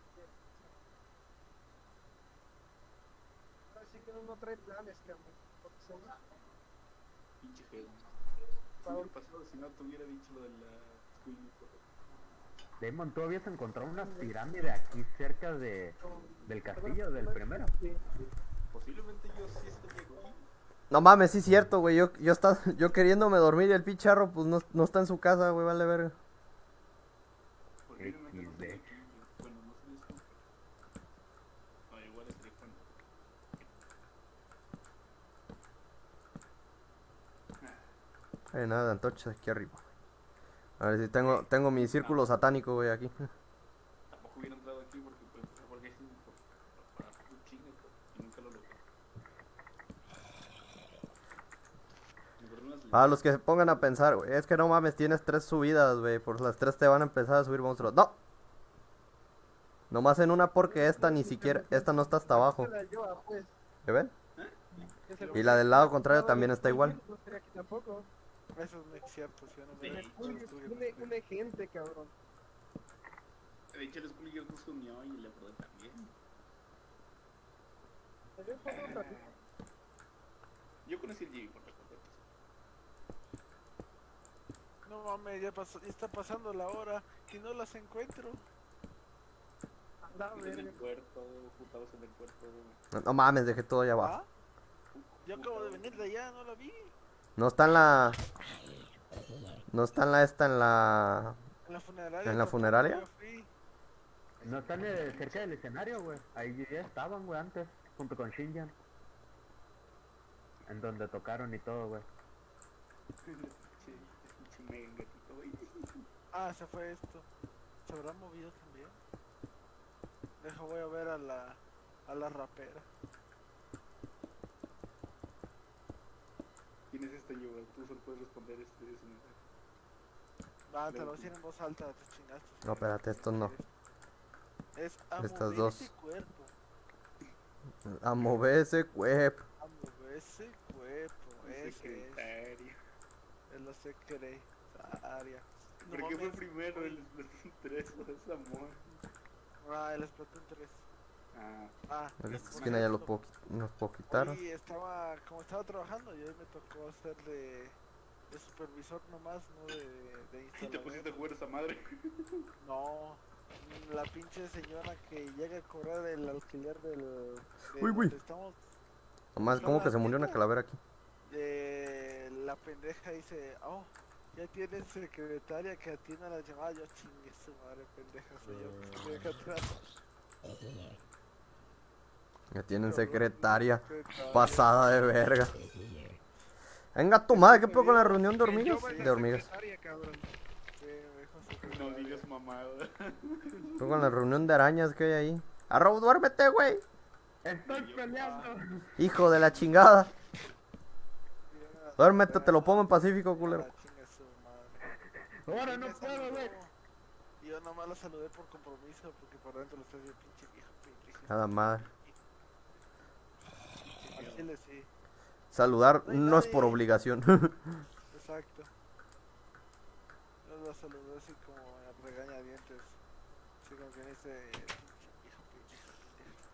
Así que uno no trae planes, cabrón. Porque se va. Pinche Hedon. Por favor. ¿Qué hubiera pasado si no te hubiera dicho lo de la Squeaky? Damon, ¿tú habías encontrado una pirámide aquí cerca de del castillo del primero? Posiblemente yo sí estaría aquí. No mames, sí es cierto, güey. Yo, yo, está, yo queriéndome dormir y el picharro, pues no, no está en su casa, güey, vale verga. Posiblemente no equis de. estaría aquí. Bueno, no sé esto. No, igual estaría con... Hay nada de antorchas aquí arriba. A ver si tengo, tengo mi círculo satánico, güey, aquí. Tampoco hubiera entrado aquí porque, pues, porque sí, por, para un chingo, pues, y nunca lo logré. Me perdí unas A los que se pongan a pensar, güey, es que no mames, tienes tres subidas, güey. Por las tres te van a empezar a subir monstruos. ¡No! Nomás en una porque esta ni siquiera, esta no está hasta abajo. La lleva, pues. ¿Ya ven? Es el- Y la del lado contrario también está igual. No estaría aquí tampoco. Eso es muy cierto, si no me Sí. dejas Un, un, un gente, cabrón. De hecho, el Scully nos unió y le probé también. Yo pongo otra vez. Yo conocí el Jimmy por las competencias. No mames, ya, pasó, ya está pasando la hora y no las encuentro. Anda, En el verga. puerto, juntados en el puerto. No, no mames, dejé todo allá abajo. ¿Ah? Yo acabo de venir de allá, no la vi. No está en la... No está en la esta, en la... En la funeraria. ¿En la tampoco, funeraria? yo fui. No están eh, cerca del escenario, güey. Ahí ya estaban, güey, antes, junto con Shinjan. En donde tocaron y todo, güey. Sí, es un mega gatito, güey. Ah, se fue esto. ¿Se habrá movido también? Deja, voy a ver a la, a la rapera. ¿Quién es este yo? Tú solo puedes responder este ese mensaje. Va, te lo voy a decir en voz alta, te chingaste. No, espérate, estos no. Es a Estas mover dos. ese cuerpo. A mover ese web. A mover ese cuerpo. Ese es. Secretario. Es la secretaria. No ¿Por qué fue mames. primero el Splatoon tres o es amor? Ah, el Splatoon tres. Ah, Ah, En esta por esquina ya lo cierto, puedo, qui- los puedo quitar. hoy estaba, como estaba trabajando, y hoy me tocó hacer de, de supervisor nomás, no de, de y te instalador. pusiste a jugar esa madre. No, la pinche señora que llega a cobrar el alquiler del... De Uy, uy. donde estamos, Nomás, como que se murió una calavera aquí. eh, la pendeja dice, oh, ya tienes secretaria que atiende a las llamadas. Yo chingue su madre, pendeja soy yo, que estoy acá atrás. Ya tienen Cabrón, secretaria. secretaria. Pasada de verga. Venga tu madre, ¿qué pedo con la reunión de hormigas? Yo voy a De hormigas. secretaria, cabrón. Sí, me dijo secretaria. No digas mamada. ¿Qué pedo con la reunión de arañas que hay ahí? Arrow, duérmete, güey. Estoy peleando. Hijo de la chingada. Duérmete, te lo pongo en Pacífico, culero. Ah, chinga su madre. Ahora Y no me puedo, saludó, güey. Y yo nomás la saludé por compromiso, porque por dentro lo estoy diciendo, pinche vieja pendeja. Nada madre. Al chile sí, Saludar No hay no es por nadie. obligación. exacto. Yo la saludé así como a regañadientes. Así como que dice, pinche vieja pendeja, pendeja,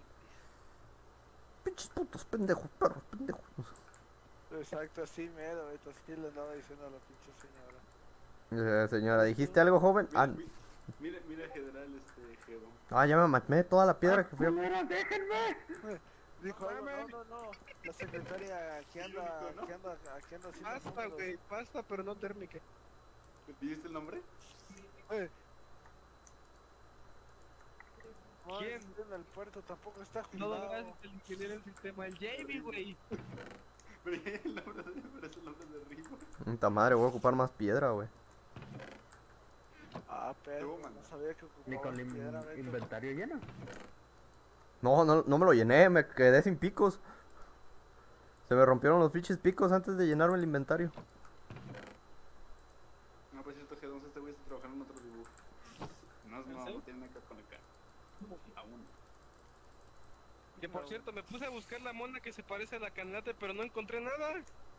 Pinches putos pendejos, perros, pendejos. pendeja. Exacto, así mero, ahorita así le andaba diciendo a la pinche señora. Eh, señora, ¿dijiste algo, joven? Mira, Ah, mi- mira, mira general este Geo. ah, ya me maté toda la piedra que fui a... ¡Culeros, déjenme! Dijo algo, no, no, no. La secretaria aquí anda, aquí anda, aquí anda haciendo Pasta, números. güey, pasta, pero no térmica. ¿Dijiste el nombre? Eh. No, ¿Quién? es en el puerto tampoco está Todo jubilado. gracias al ingeniero del sistema, el Jamie, güey. Pero ya el nombre de, pero es el nombre de arriba. Puta madre, voy a ocupar más piedra, güey. Ah, pero Luego, man. no sabía que Ni ocupaba con el piedra, Beto. inventario lleno. No, no, no me lo llené, me quedé sin picos. Se me rompieron los pinches picos antes de llenarme el inventario. No, pues cierto que entonces este güey está trabajando en otro dibujo. No, no, no tiene nada que ver con la cara. Aún. Que por cierto, me puse a buscar la mona que se parece a la Canlate, pero no encontré nada.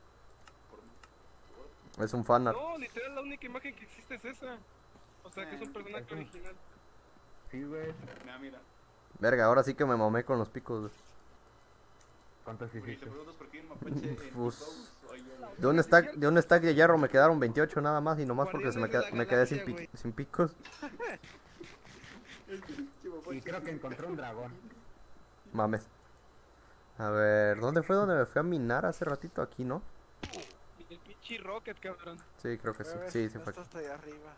Por Es un fanart. No, literal, la única imagen que existe es esa. O sea, que es un personaje Eso. original. Sí, güey. Mira, mira. Verga, ahora sí que me mamé con los picos, güey. ¿Cuántos Oye, te hiciste? preguntas por qué el mapache en Pues, T-Pose, oye, De un stack, de un stack de hierro me quedaron veintiocho nada más y nomás porque se me, Guardianes qued- de la me quedé sin, Galaxia, pi- sin picos. Y creo que encontré un dragón. Mames. A ver, ¿dónde fue donde me fui a minar hace ratito? Aquí, ¿no? Y el pinche Rocket, cabrón. Sí, creo que sí. A ver, Sí, sí no fue. está hasta allá arriba.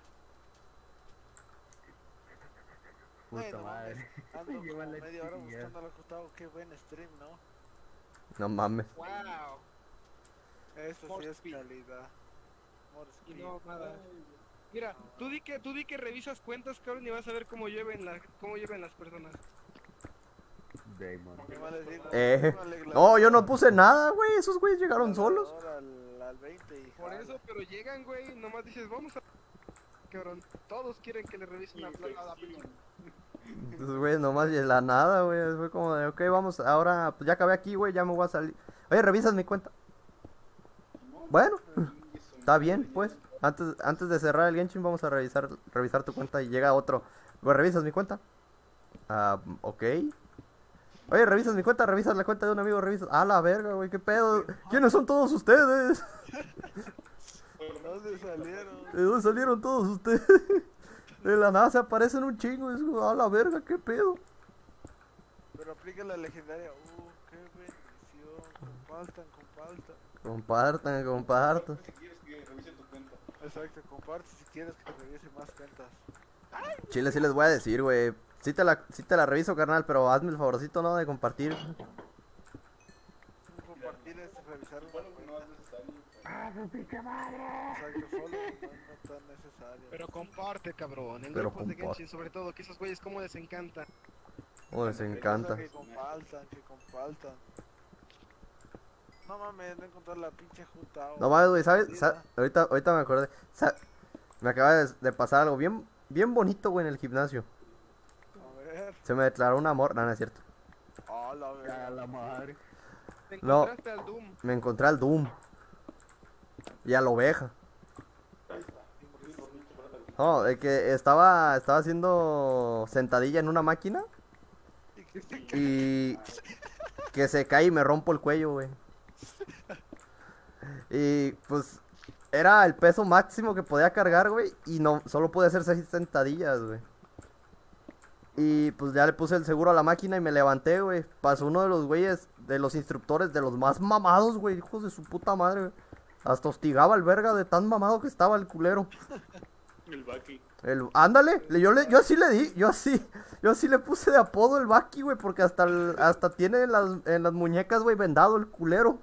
Puta Bueno, madre. Ando como Lleva la media hora chingada. buscando al acostado. Qué buen stream, ¿no? No mames. Wow. Eso More sí es speed. calidad. More Y speed. no, nada. Mira, tú di que, tú di que revisas cuentas, cabrón, y vas a ver cómo lleven, la, cómo lleven las personas. Damon. ¿Qué más les digo? Eh, Póngale No, yo no gladiador- puse nada, güey. Esos güeyes llegaron solos. gladiador Al, al veinte y Por jala. eso, pero llegan, güey, nomás dices, vamos a... Cabrón, todos quieren que le revisen la plata a la pinche. Esos güeyes nomás y la nada, güey. Fue como de, ok, vamos, ahora, pues ya acabé aquí, güey, ya me voy a salir. Oye, revisas mi cuenta. Bueno, está bien, pues. Antes, antes de cerrar el Genshin vamos a revisar, revisar tu cuenta y llega otro. Güey, ¿revisas mi cuenta? Ah, ok. Oye, ¿revisas mi cuenta? ¿Revisas la cuenta de un amigo? ¿Revisas? Ah, la verga, güey, qué pedo. ¿Quiénes son todos ustedes? ¿Dónde salieron? ¿De dónde salieron todos ustedes? De la nada se aparecen un chingo. Y es como, ah, la verga, qué pedo. Pero aplica la legendaria. Uh, qué bendición. Compartan, compartan. Compartan, compartan. Si quieres que revise tu cuenta. Exacto, comparte si quieres que te revise más cuentas. Chile, sí les voy a decir, güey. Sí te la, sí te la reviso, carnal, pero hazme el favorcito, ¿no? De compartir. Compartir es revisar una Bueno, cuenta. no es necesario. Exacto, follow no, no tan necesario. Pero comparte, cabrón, en Pero grupos de comparte. Genshin, sobre todo, que esos güeyes cómo les encanta. Oh, les encanta. Que compartan, que compartan. No mames, no encontré la pinche Jutao. No mames, güey, ¿sabes? Perdida. Sa- ahorita, ahorita me acordé. Sa- me acaba de, de pasar algo bien, bien bonito, güey, en el gimnasio. A ver. Se me declaró un amor. No, no es cierto. Ah, la A verga. la madre. Te No. encontraste al Doom. Me encontré al Doom. Y a la oveja. No, de que estaba, estaba haciendo sentadilla en una máquina. Y que se cae y me rompo el cuello, güey. Y pues era el peso máximo que podía cargar, güey. Y no, solo pude hacer seis sentadillas, güey. Y pues ya le puse el seguro a la máquina y me levanté, güey. Pasó uno de los güeyes, de los instructores, de los más mamados, güey. Hijos de su puta madre, güey. Hasta hostigaba al verga de tan mamado que estaba el culero. El Baki. El, ándale, le- yo, le, yo así le di, yo así, yo así le puse de apodo el Baki, güey, porque hasta, el- hasta tiene en las, en las muñecas, güey, vendado el culero.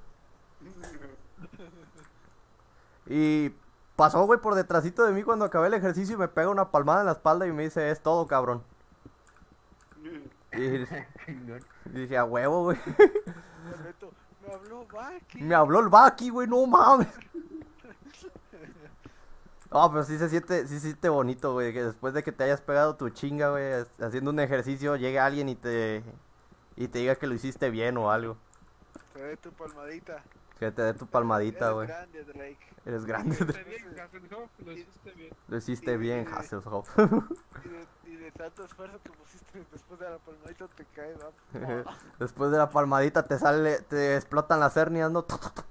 Y pasó, güey, por detrásito de mí cuando acabé el ejercicio y me pega una palmada en la espalda y me dice, es todo, cabrón. Y, Chingón. y dije, a huevo, güey. Beto, me habló Baki. Me habló el Baki, güey, no mames. No, pero sí se siente, sí se siente bonito, güey, que después de que te hayas pegado tu chinga, güey, es- haciendo un ejercicio, llegue alguien y te y te diga que lo hiciste bien o algo. Te doy tu palmadita. Que te dé tu palmadita, Eres güey. grande, Drake. Eres grande. Hiciste bien, Hasselhoff, lo hiciste bien. Lo hiciste bien, Hasselhoff. Y de, y de tanto esfuerzo que pusiste después de la palmadita te cae, ¿no? Después de la palmadita te sale, te explotan las hernias, ¿no?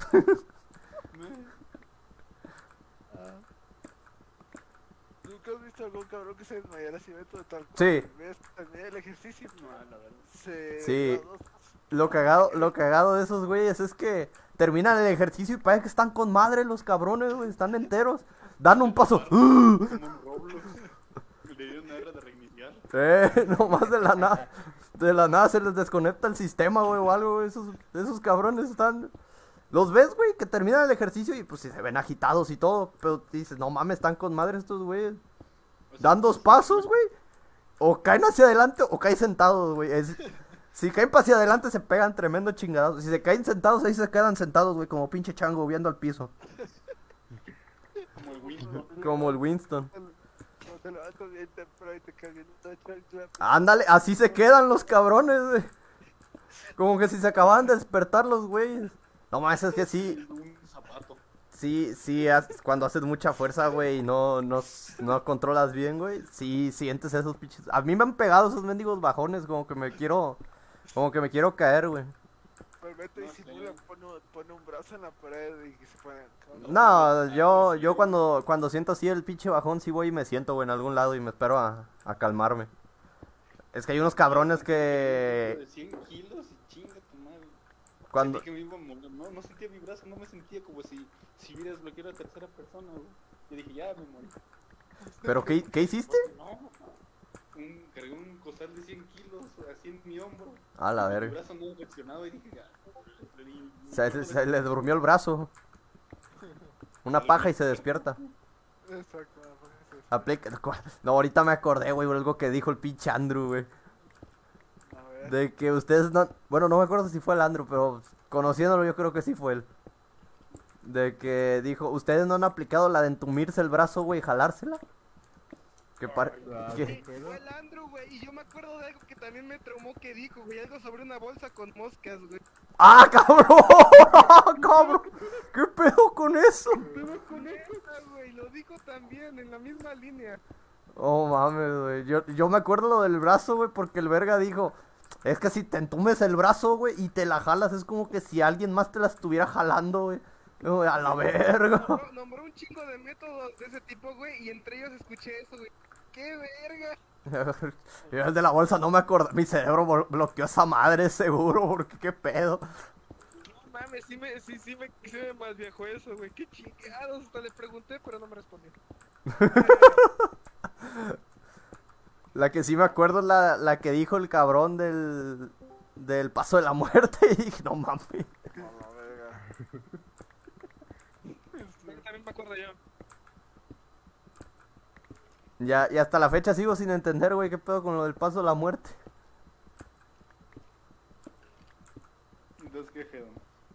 ¿Nunca has visto algún cabrón que se desmayara así, Beto, de tal cual? Sí. ¿Ves? Terminé el ejercicio. No, la verdad. Se Sí. las dos Lo cagado, lo cagado de esos güeyes es que terminan el ejercicio y parece que están con madre los cabrones, güey, están enteros. Dan un paso. Como un Roblox. Le dieron una hora de reiniciar. Eh, nomás de la nada. De la nada se les desconecta el sistema, güey, o algo, güey. Esos, esos cabrones están. Los ves, güey, que terminan el ejercicio y pues sí, se ven agitados y todo. Pero dices, no mames, están con madre estos güeyes. O sea, Dan dos pasos, güey. O caen hacia adelante o caen sentados, güey. Es- Si caen para hacia adelante se pegan tremendo chingados. Si se caen sentados, ahí se quedan sentados, güey, como pinche chango viendo al piso. como el Winston. Como el Winston. No te levantas bien temprano y te caes bien una chancla. Ándale, así se quedan los cabrones, güey. Como que si se acababan de despertar los güeyes. No más, es que sí, Un zapato. sí, sí, has- cuando haces mucha fuerza, güey, y no, no, s- no controlas bien, güey, sí sientes esos pinches. A mí me han pegado esos mendigos bajones, como que me quiero, como que me quiero caer, güey. Normalmente No, disimula, sí. pone, pone un brazo en la pared y que se pone. No, yo, yo cuando, cuando siento así el pinche bajón, sí voy y me siento, güey, en algún lado y me espero a, a calmarme. Es que hay unos cabrones De que cien kilos y chinga tu madre. cuando... Sentí que me iba a morir. No, no sentía mi brazo, no me sentía como si, si hubiera desbloqueado a tercera persona, güey. Y dije, ya me morí. ¿Pero qué, qué hiciste? No, un, cargué un costal de cien kilos así en mi hombro. A la Mi verga. brazo no reaccionaba y dije, ya. y- Se, se- se le durmió el brazo. Una paja y se despierta. Exacto, pues, eso. Aplica... No, ahorita me acordé, güey, por algo que dijo el pinche Andrew, güey. A ver. De que ustedes no... Bueno, no me acuerdo si fue el Andrew, pero conociéndolo yo creo que sí fue él. De que dijo, ¿ustedes no han aplicado la de entumirse el brazo, güey, y jalársela? Que par... Ah, que- ¿qué pedo? Fue el Andrew, güey, y yo me acuerdo de algo que también me traumó que dijo, güey, algo sobre una bolsa con moscas, güey. ¡Ah, cabrón! ¡Cabrón! ¿Qué pedo con eso? Pero con esa, güey, lo dijo también, en la misma línea. Oh, mames, güey. Yo, yo me acuerdo lo del brazo, güey, porque el verga dijo... Es que si te entumes el brazo, güey, y te la jalas, es como que si alguien más te la estuviera jalando, güey. Yo, a la verga. Nombró, nombró un chingo de métodos de ese tipo, güey, y entre ellos escuché eso, güey. ¡Qué verga! Yo el de la bolsa no me acuerdo. Mi cerebro blo- bloqueó esa madre, seguro, porque qué pedo. No mames, sí me, sí, sí me, sí me mal viejo eso, güey. Qué chingados, hasta le pregunté, pero no me respondió. La que sí me acuerdo es la, la que dijo el cabrón del, del paso de la muerte. Y dije, no mames. A la verga. También me acuerdo yo. Ya, y hasta la fecha sigo sin entender, güey, qué pedo con lo del paso de la muerte. Entonces, ¿qué pedo?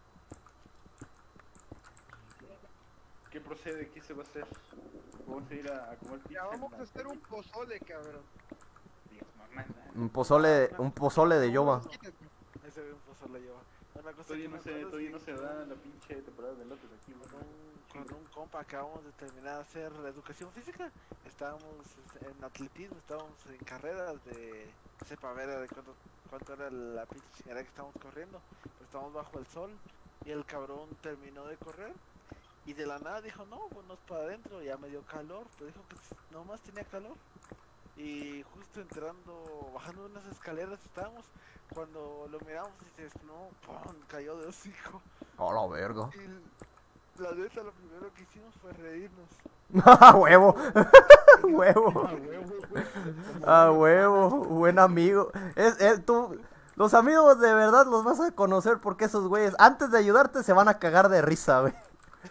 ¿Qué procede? ¿Qué se va a hacer? Vamos a ir a, a comer pizza. Ya vamos en a la hacer un calle. pozole, cabrón. Dios, mamá, Un pozole, un pozole de yoba. Ese bien pozole lleva. Una cosa Todavía que no me se, acuerdo es todavía que no se da la pinche temporada de lotes aquí, con ¿no? un, con un compa acabamos de terminar de hacer educación física. Estábamos este, en atletismo, estábamos en carreras de sepa ver de cuánto, cuánto era la pinche chingada que estábamos corriendo. Pero estábamos bajo el sol y el cabrón terminó de correr y de la nada dijo, no, pues nos para adentro, ya me dio calor, pero dijo que nomás tenía calor. Y justo entrando, bajando unas escaleras estábamos, cuando lo miramos y se desplomó, ¡pum! Cayó de hocico. Oh, la verga. Y la neta, lo primero que hicimos fue reírnos. ¡Ah, huevo! ¡Huevo! Ah, huevo, güey. ¡Ah, huevo! Buen amigo. Es, es, tú, los amigos de verdad los vas a conocer porque esos güeyes, antes de ayudarte, se van a cagar de risa, güey.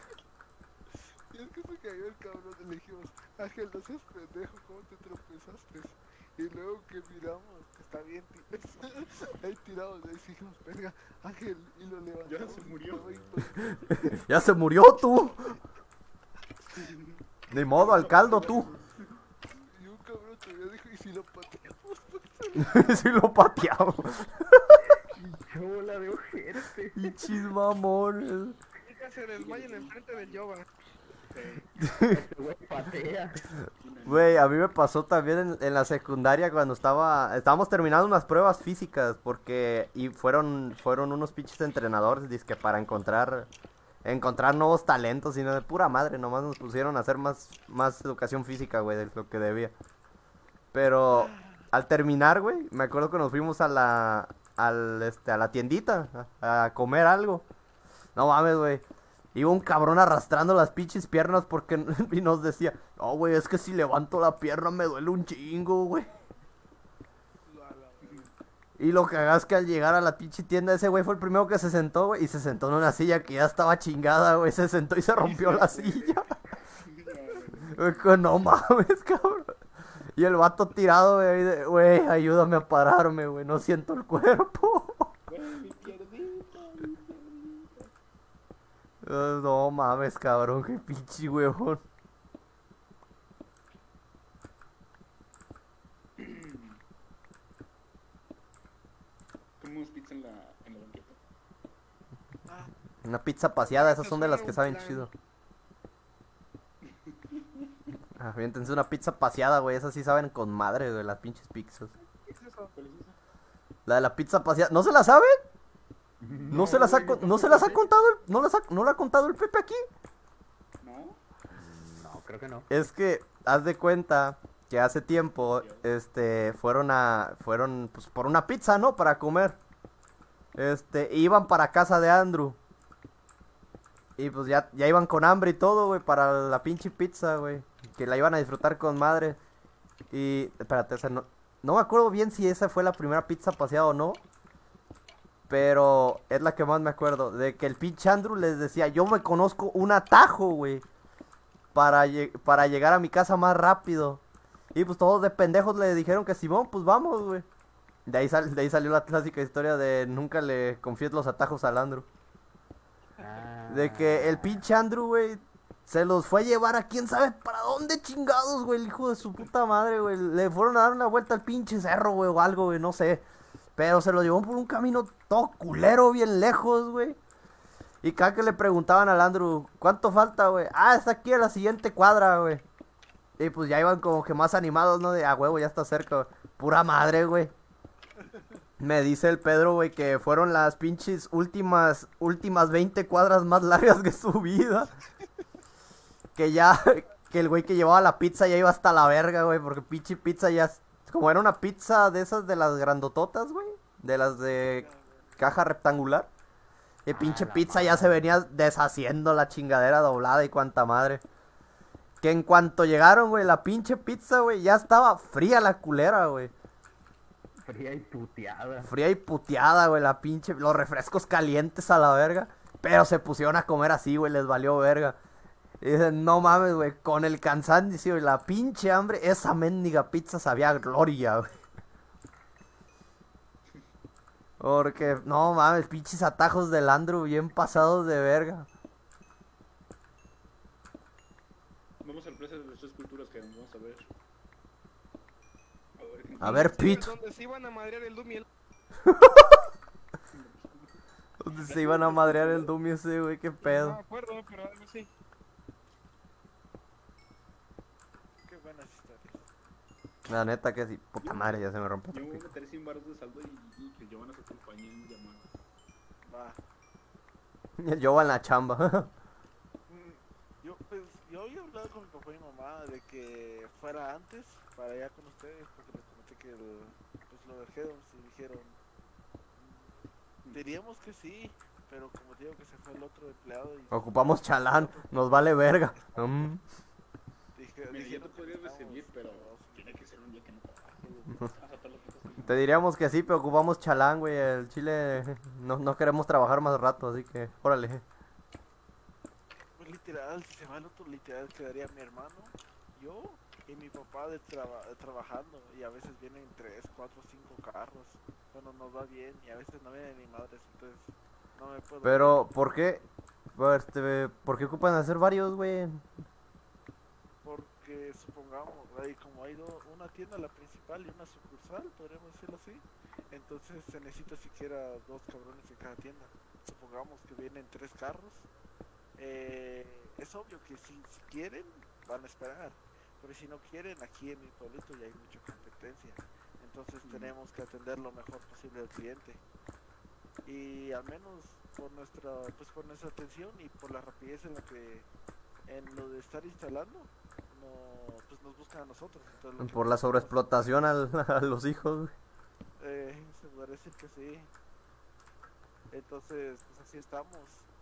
Y es que se cayó el cabrón y le dijimos, Ángel, no seas pendejo, ¿cómo te tropezaste? Y luego que miramos, que está bien, ahí tirados, le dijimos, verga, Ángel, y lo levantamos. Ya se murió. estaba ahí, Ya se murió tú. Ni modo, al caldo tú. y un cabrón todavía dijo, ¿y si lo pateamos? Si lo pateamos. Chola de ojete. Pinches mamones. Nunca se desmayen enfrente del Yoba. Este güey patea. Güey, a mí me pasó también en, en la secundaria cuando estaba, estábamos terminando unas pruebas físicas porque y fueron fueron unos pinches entrenadores dizque para encontrar encontrar nuevos talentos y no de pura madre, nomás nos pusieron a hacer más más educación física, güey, de lo que debía. Pero al terminar, güey, me acuerdo que nos fuimos a la al, este, a la tiendita a, a comer algo. No mames, güey. Iba un cabrón arrastrando las pinches piernas porque y nos decía, no, güey, es que si levanto la pierna me duele un chingo, güey. Y lo que hagas que al llegar a la pinche tienda, ese güey fue el primero que se sentó, güey, y se sentó en una silla que ya estaba chingada, güey. Se sentó y se rompió la silla. Güey, no mames, cabrón. Y el vato tirado, güey, ahí de, güey, ayúdame a pararme, güey, no siento el cuerpo. Uh, no mames, cabrón, qué pinche huevón. Comimos pizza en la, en la banqueta. Una pizza paseada, esas Eso son de las suena que un saben plan. chido. Ah, aviéntense una pizza paseada, güey, esas sí saben con madre, güey, las pinches pizzas. ¿Qué es eso? ¿Cuál es esa? La de la pizza paseada, ¿no se la saben? ¿No, se las ha, con- no se las ha contado el, no las ha, no la ha contado el Pepe aquí? ¿No? No, creo que no. Es que, haz de cuenta que hace tiempo, este, fueron a, fueron, pues, por una pizza, ¿no? Para comer. Este, iban para casa de Andrew. Y pues ya, ya iban con hambre y todo, güey, para la pinche pizza, güey. Que la iban a disfrutar con madre. Y, espérate, esa no, no me acuerdo bien si esa fue la primera pizza paseada o no. Pero es la que más me acuerdo. De que el pinche Andrew les decía, yo me conozco un atajo, güey. Para, lle- para llegar a mi casa más rápido. Y pues todos de pendejos le dijeron que Simón, pues vamos, güey. De ahí, sal- de ahí salió la clásica historia de nunca le confíes los atajos al Andrew. Ah, De que el pinche Andrew, güey, se los fue a llevar a quién sabe para dónde chingados, güey, el hijo de su puta madre, güey. Le fueron a dar una vuelta al pinche cerro, güey, o algo, güey, no sé. Pero se lo llevó por un camino todo culero, bien lejos, güey. Y cada que le preguntaban al Andrew, ¿cuánto falta, güey? Ah, está aquí en la siguiente cuadra, güey. Y pues ya iban como que más animados, ¿no? De, ah, huevo, ya está cerca. Pura madre, güey. Me dice el Pedro, güey, que fueron las pinches últimas, últimas veinte cuadras más largas de su vida. Que ya, que el güey que llevaba la pizza ya iba hasta la verga, güey, porque pinche pizza ya, como era una pizza de esas de las grandototas, güey, de las de caja rectangular. Y pinche la pizza ya se venía deshaciendo la chingadera doblada y cuanta madre. Que en cuanto llegaron, güey, la pinche pizza, güey, ya estaba fría la culera, güey. fría y puteada. Fría y puteada, güey, la pinche, los refrescos calientes a la verga. Pero se pusieron a comer así, güey, les valió verga. Y dicen, no mames, güey, con el cansancio y la pinche hambre, esa mendiga pizza sabía a gloria, güey. Porque, no mames, pinches atajos del Andrew bien pasados de verga. Vamos a sorpresa de las tres culturas que nos vamos a ver. A ver, ¿qué- A ver, Sí, Pete, donde se iban a madrear el Doom y el... ¿dónde se iban a madrear el Doom ese, güey? ¿Qué No me pedo? acuerdo, pero algo así. Qué buenas historias. La neta que sí, puta madre, ya se me rompió. Yo el me voy a pico. meter cien baros de saldo y, y que Giovanna se acompañe en llamadas. Va. Yo va en la chamba. Mm, Yo, pues, yo había hablado con mi papá y mi mamá de que fuera antes para allá con ustedes, porque les comenté que el, pues lo de Hedons y dijeron, mm, diríamos que sí, pero como digo que se fue el otro empleado y Ocupamos chalán, nos vale verga. Mm. dije, Mira, yo dijeron te podría que estábamos recibir, pero trabados. tiene que ser un día que no trabaje. Hasta todas las cosas que- Te diríamos que sí, pero ocupamos chalán, güey. El chile no, no queremos trabajar más rato, así que órale. Pues literal, si se va el otro, literal quedaría mi hermano, yo y mi papá de traba- trabajando. Y a veces vienen tres, cuatro, cinco carros. Bueno, nos va bien y a veces no vienen ni madres, entonces no me puedo. Pero, ¿por qué? Pues, Este, ¿por qué ocupan hacer varios, güey? Porque supongamos, hay como hay do- una tienda, la principal y una sucursal, podríamos decirlo así. Entonces se necesita siquiera dos cabrones en cada tienda. Supongamos que vienen tres carros. Eh, es obvio que si, si quieren, van a esperar. Pero si no quieren, aquí en mi pueblito ya hay mucha competencia. Entonces tenemos que atender lo mejor posible al cliente. Y al menos por nuestra, pues por nuestra atención y por la rapidez en la que, en lo de estar instalando, no, pues nos buscan a nosotros. Entonces, lo que Por la nosotros- sobreexplotación al- a los hijos, güey. Eh, se podría decir que sí. Entonces, pues así estamos.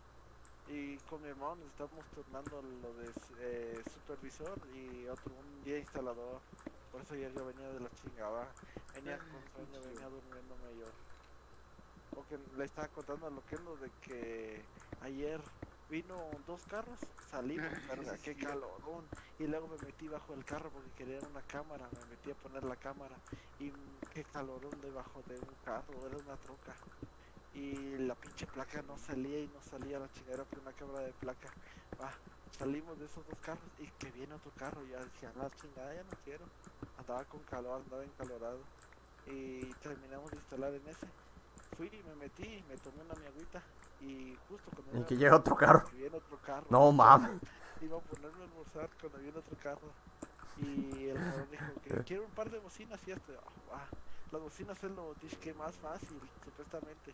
Y con mi hermano nos estamos turnando lo de eh, supervisor y otro un día instalador. Por eso ayer yo venía de la chingada. Venía con sueño, venía durmiéndome yo. Porque le estaba contando lo que es lo de que ayer vino dos carros, salimos, verga, qué calorón. Y luego me metí bajo el carro porque quería una cámara, me metí a poner la cámara. Y qué calorón debajo de un carro, era una troca. Y la pinche placa no salía y no salía la chingadera por una cámara de placa. Va, salimos de esos dos carros y que viene otro carro. Y ya dije, a la chingada ya no quiero. Andaba con calor, andaba encalorado. Y terminamos de instalar en ese. Fui y me metí, me tomé una mi agüita. Y justo cuando Y iba- que llega otro carro. que viene otro carro. No mames. Iba a ponerme a almorzar cuando viene otro carro. Y el cabrón dijo que quiero un par de bocinas y esto. Ah, ah, las bocinas es lo que más fácil, supuestamente.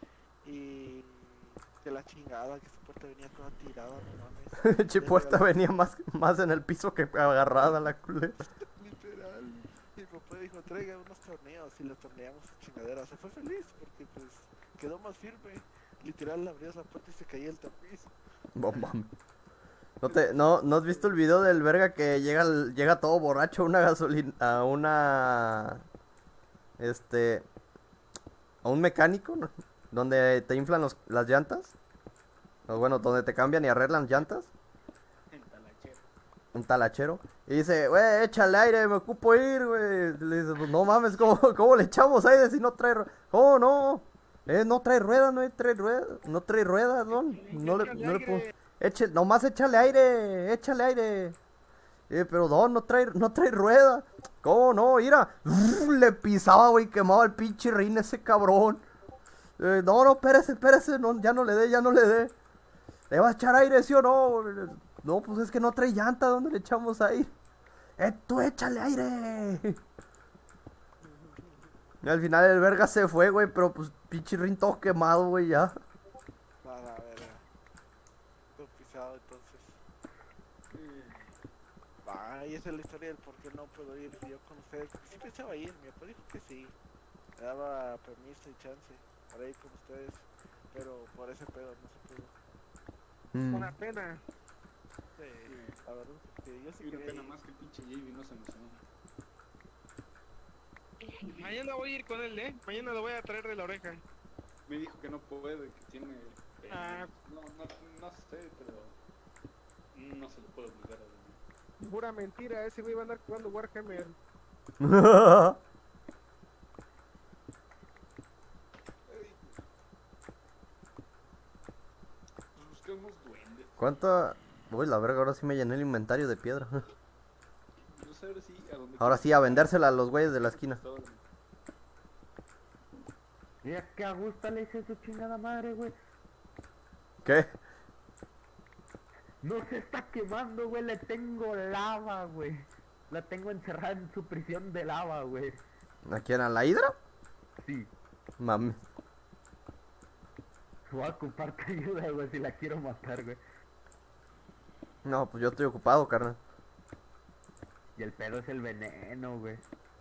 Y de la chingada, que su puerta venía toda tirada, no mames. Che, puerta venía más, más en el piso que agarrada la culera. Literal. Y mi papá dijo, traiga unos torneos y le torneamos su chingadera. Se fue feliz porque pues quedó más firme. Literal, abrías la puerta y se caía el tapiz. No mames. ¿No, te, no, ¿No has visto el video del verga que llega, al- llega todo borracho a una gasolina, a una, este, a un mecánico, ¿no? Donde te inflan los, las llantas? O bueno, donde te cambian y arreglan llantas. En talachero. Un talachero. Y dice, güey, échale aire, me ocupo ir, güey. Le dice, pues no mames, ¿cómo, cómo le echamos aire si no trae ruedas? ¿Cómo no? Eh, no trae ruedas, no trae ruedas, no trae ruedas, don. No le, no le puedo... Eche, nomás échale aire, échale aire. Eh, pero don, no trae, no trae rueda. ¿Cómo no? Mira, le pisaba, güey, quemaba el pinche rin ese cabrón. Eh, no, no, espérese, espérese, no, ya no le dé, ya no le dé. ¿Le va a echar aire, sí o no? No, pues es que no trae llanta, ¿dónde le echamos aire? Eh, tú échale aire. Y al final el verga se fue, güey, pero pues pinche rin todo quemado, güey, ya. Para ver, todo pisado entonces. Va, y esa es la historia del por qué no puedo ir yo con ustedes. Porque sí pensaba ir, mi papá dijo que sí. Me daba permiso y chance para ir con ustedes. Pero por ese pedo no se pudo. Mm. Una pena. Sí, la verdad es que yo sí Y una quería pena ir. más que el pinche Javi no se emocionó. Mañana voy a ir con él, ¿eh? Mañana lo voy a traer de la oreja. Me dijo que no puede, que tiene... eh, Ah. no, no, no sé, pero... No se le puede obligar a dormir. Pura mentira, ese güey va a andar jugando Warhammer. Buscamos duendes. ¿Cuánto? Uy, la verga, ahora sí me llené el inventario de piedra. No sé ahora sí a dónde... Ahora sí, a vendérsela a los güeyes de la esquina. Mira que a gusto le hice su chingada madre, güey. ¿Qué? No se está quemando, güey, le tengo lava, güey. La tengo encerrada en su prisión de lava, güey. ¿A quién? ¿A la hidra? Sí. Mami. Voy a ocupar tu ayuda, güey, si la quiero matar, güey. No, pues yo estoy ocupado, carnal. Y el pedo es el veneno, güey.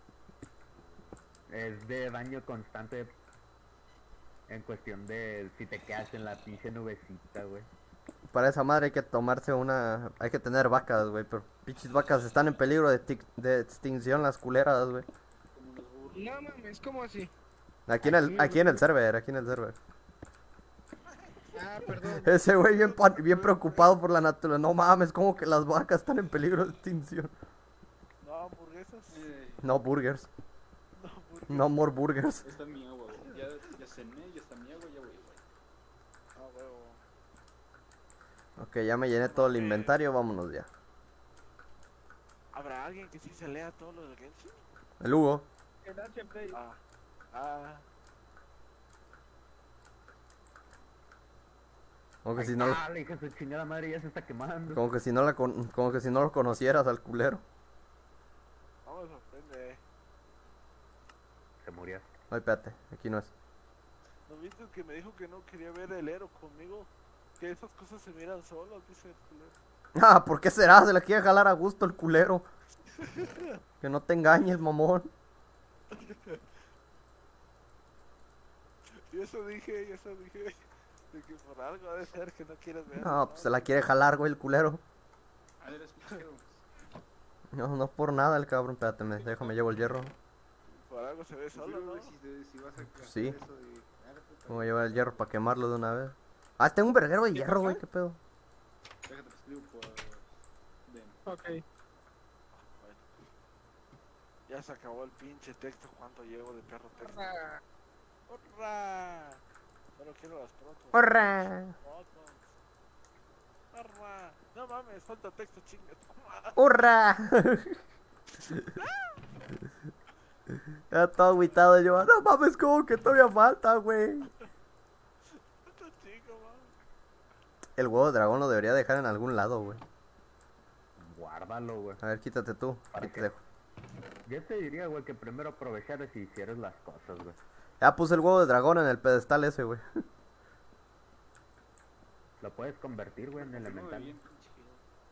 Es de daño constante en cuestión de si te quedas en la pinche nubecita, güey. Para esa madre hay que tomarse una... Hay que tener vacas, güey. Pero pinches vacas están en peligro de, tic- de extinción, las culeras, güey. Como los burros. No mames, ¿cómo así? Aquí en el, aquí en el server, aquí en el server. Ah, perdón. Ese güey bien, pa- bien preocupado por la naturaleza. No mames, como que las vacas están en peligro de extinción. No, hamburguesas. Eh, No burgers. No, hamburguesas. No more burgers. Ahí está mi agua, güey. Ya, ya cené, ya está mi agua, ya voy, güey. Ah, huevo. Ok, ya me llené todo el inventario, vámonos ya. ¿Habrá alguien que sí se lea todo lo del Genshin? El Hugo. El H Play. Ah. Ah. Como que Ahí si no, está, le dije su chingada madre ya se está quemando. como que si no la con- como que si no lo conocieras al culero. No me sorprende. Se murió. Ay, espérate, aquí no es. ¿No viste que me dijo que no quería ver el héroe conmigo? Que esas cosas se miran solas, dice el culero. Ah, ¿por qué será? Se la quiere jalar a gusto el culero. Que no te engañes, mamón. Y eso dije, y eso dije. De que por algo ha de ser que no quieres ver. No, pues se la quiere jalar, güey, el culero. A ver, escuchemos. No, no por nada el cabrón. Espérate, me, déjame llevo el hierro. Por algo se ve solo, ¿no? Si, te- si vas a hacer Sí. eso de... Ah, puta, Voy a llevar el hierro para quemarlo de una vez. Ah, tengo un verguero de hierro, güey, qué pedo. déjate, te escribo por... Ven. Ok. Bueno. Ya se acabó el pinche texto. ¿Cuánto llevo de perro texto? Ah, ¡Hurra! Solo quiero las fotos. ¡Hurra! Fotos. ¡Hurra! No mames, falta texto, chinga. ¡Hurra! Ya todo agüitado yo. No mames, como que todavía falta, güey. Falta chico, mames. El huevo de dragón lo debería dejar en algún lado, güey. Guárdalo, güey. A ver, quítate tú. ¿Para Aquí te qué? dejo. Yo te diría, güey, que primero aprovecharas y hicieras las cosas, güey. Ya puse el huevo de dragón en el pedestal ese, güey. Lo puedes convertir, güey, en Porque no me elemental. bien, pinche giro.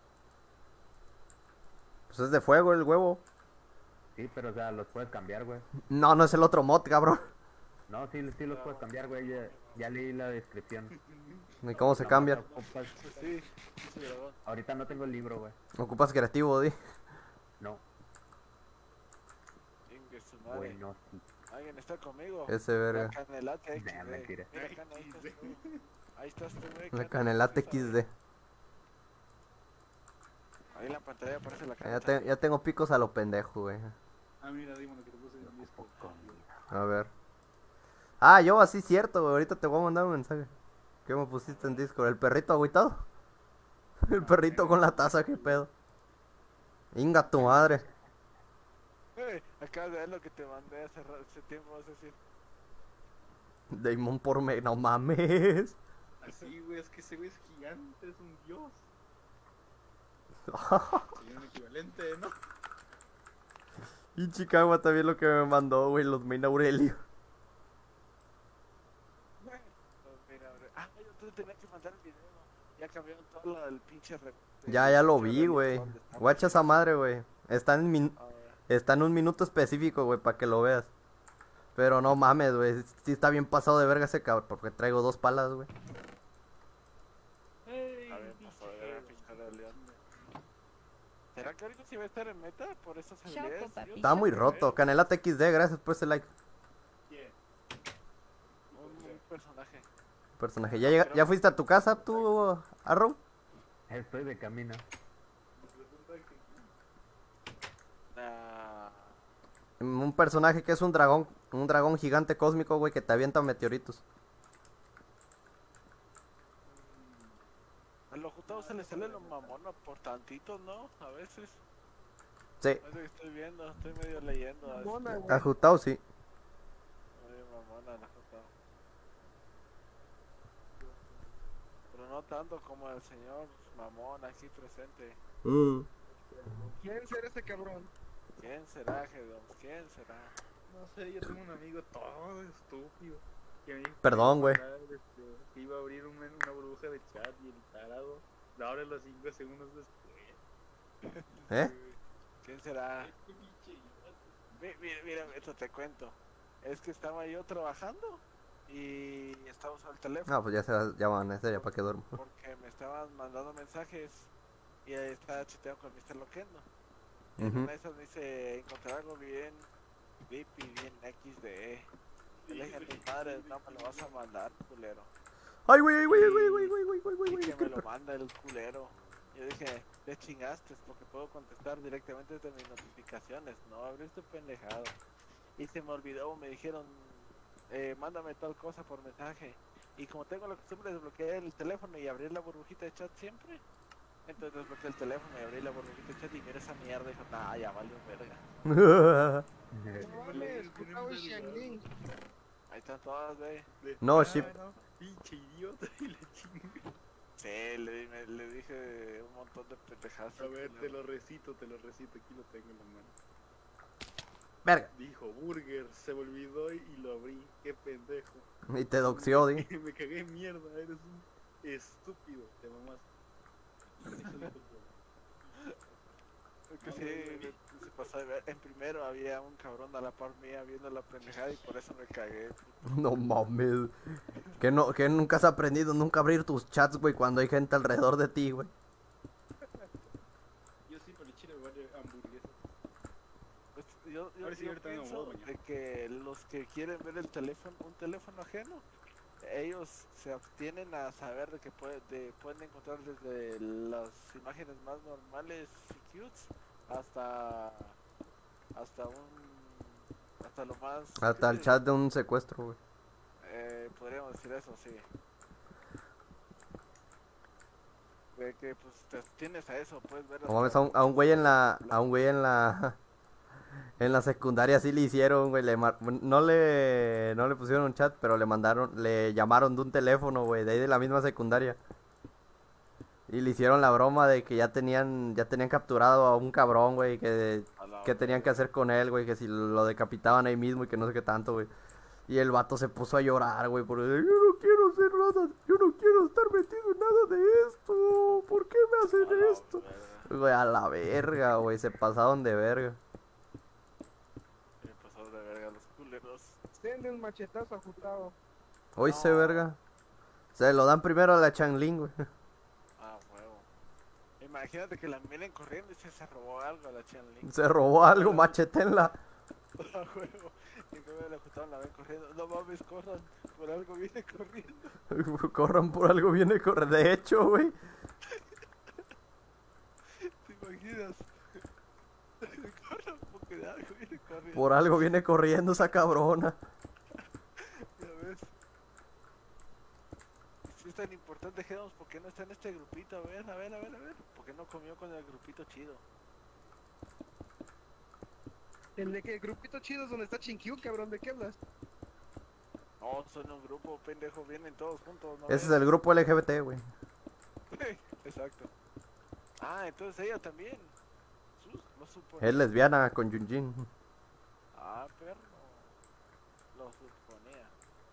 Pues es de fuego el huevo. Sí, pero o sea, los puedes cambiar, güey. No, no es el otro mod, cabrón. No, sí, sí los puedes cambiar, güey. Ya, ya leí la descripción. ¿Y cómo se Nomás cambia? ocupas- Sí, pinche dragón. Ahorita no tengo el libro, güey. Ocupas creativo, di. No, Chingue su madre. güey, no, sí. ¿Alguien está conmigo? Ese verga. La canelate X D. Nah, mentira. Mira, Cana, ahí estás tú. Ahí estás tú, güey. La Cana, canelate sí, equis de. Ahí en la pantalla aparece la Ya, canelate. te- ya tengo picos a lo pendejo, güey. Ah, mira, dime lo que te puse en el disco. A ver. Ah, yo así cierto, güey. Ahorita te voy a mandar un mensaje. ¿Qué me pusiste en Discord? ¿El perrito agüitado? El perrito con la taza, qué pedo. Inga tu madre. Eh, acabas de ver lo que te mandé hace, ra- hace tiempo, vas a decir. Damon por me. No mames. Así, güey, es que ese güey es gigante, es un dios. Sería un equivalente, ¿no? Y Chicago también lo que me mandó, güey. Los main Aurelio. Pues mira, hombre. Ah, yo te tenía que mandar el video. Ya cambiaron todo la- el pinche. re- Ya, el ya lo pinche vi, relief güey. donde estamos. Guacha esa madre, güey. Está en, min- A ver. está en un minuto específico, güey, para que lo veas. Pero no mames, güey. Sí está bien pasado de verga ese cabrón. Porque traigo dos palas, güey. Ey, A ver, pasó de ver, pinche de león. ¿Será que ahorita sí va a estar en meta por esas habilidades? papi. Yo Está no muy sé, roto. Canelate equis de, gracias por ese like. ¿quién? Un, un personaje. Personaje. ¿Ya, llega- ¿Ya fuiste a tu casa, tú, Arrow? Estoy de camino. Nah. Un personaje que es un dragón. Un dragón gigante cósmico, güey, que te avienta meteoritos. A los jutados se les sale lo mamona por tantito, ¿no? A veces. Sí. Es lo que estoy viendo, estoy medio leyendo. a veces. Mamona, güey. Ajustado, sí. Medio mamona la jutado. Pero no tanto como el señor mamón aquí presente. ¿Quién será ese cabrón? ¿Quién será, Gedon? ¿Quién será? No sé, yo tengo un amigo todo estúpido. Que me dijo que Perdón, iba a güey. mandar, este, que iba a abrir un men- una burbuja de chat y el tarado la abre los cinco segundos después. ¿Eh? ¿Quién será? Qué pinche idiota. Mi- Mira, mira, esto te cuento. Es que estaba yo trabajando y estaba usando el teléfono No, pues ya, se, ya van a hacer, ya para que duermo. porque me estaban mandando mensajes y ahí estaba chateando con mister Loquendo. Y en Ujú. una de esas me dice, encontrar algo bien V I P, bien X D E. Yo le dije a mi padre, no me lo vas a mandar, culero. Ay, güey, ay, güey, ay, güey, güey, güey, güey, güey, güey, Y güey. que me lo manda el culero. Yo dije, te chingaste porque puedo contestar directamente desde mis notificaciones, no abrir tu pendejado. Y se me olvidó, me dijeron, eh, mándame tal cosa por mensaje. Y como tengo la costumbre de desbloquear el teléfono y abrir la burbujita de chat siempre, entonces desbloqueé el teléfono y abrí la burbujita de chat y mira esa mierda y dijo, nah, ya vale un verga. No mames, Jutao y Xiangling. Ahí están todas, güey. De- No, ah, ship. no, pinche idiota y la chinga. Sí, le, me- le dije un montón de pendejadas. A ver, te lo recito, te lo recito, aquí lo tengo en la mano. Verga. Dijo burger, se me olvidó y y lo abrí, qué pendejo. Y te doxió, di. Me cagué en mierda, eres un estúpido, te mamás. Eso dijo todo. Que sí, se pasó de ver. En primero había un cabrón a la par mía viendo la pendejada y por eso me cagué. No mames. Que no, que nunca has aprendido nunca abrir tus chats, güey, cuando hay gente alrededor de ti, güey. Yo sí, pero chile, güey, hamburguesas. Pues, yo yo, Ahora sí, yo ahorita no pienso voy, ya. de que los que quieren ver el teléfono, un teléfono ajeno, ellos se abstienen a saber de que puede, de- pueden encontrar desde las imágenes más normales y cutes hasta hasta un hasta lo más Hasta ¿qué el te chat de un secuestro, güey. Eh, podríamos decir eso, sí. De que pues te tienes a eso, puedes ver No mames, hasta a un, a un güey en la, la- a un güey en la, en la secundaria sí le hicieron, güey, le mar- no le, no le pusieron un chat, pero le mandaron, le llamaron de un teléfono, güey, de ahí de la misma secundaria. Y le hicieron la broma de que ya tenían, ya tenían capturado a un cabrón, güey, que, a la que tenían que hacer con él, güey, que si lo decapitaban ahí mismo y que no sé qué tanto, güey. Y el vato se puso a llorar, güey, porque yo no quiero hacer nada, yo no quiero estar metido en nada de esto, ¿por qué me a hacen la esto? verga. Güey, a la verga, güey, se pasaron de verga. Me pasó de verga los culeros. Denle un machetazo a Jutao. Hoy se No. verga. Se lo dan primero a la Changlin, güey. Ah, huevo. Imagínate que la miren corriendo y se, se robó algo a la Chanling. Se robó algo, machetenla. Ah, huevo. Y como le ajustaron la ven corriendo. No mames, corran. Por algo viene corriendo. Corran por algo, viene correr. De hecho, güey. ¿Te imaginas? Corran porque de algo viene corriendo. Por algo viene corriendo esa cabrona. Ya ves. Si es tan importante Genos, ¿por qué no está en este grupito? A ver, a ver, a ver, a ver. ¿Por qué no comió con el grupito chido? El de que el grupito chido es donde está Chinkyu, cabrón, ¿de qué hablas? No, son un grupo, pendejo, vienen todos juntos, ¿no? Ese es ves? el grupo L G B T, güey. Exacto. Ah, entonces ella también. Sus, lo suponía. Es lesbiana con Yunjin. Ah, perro. Lo suponía.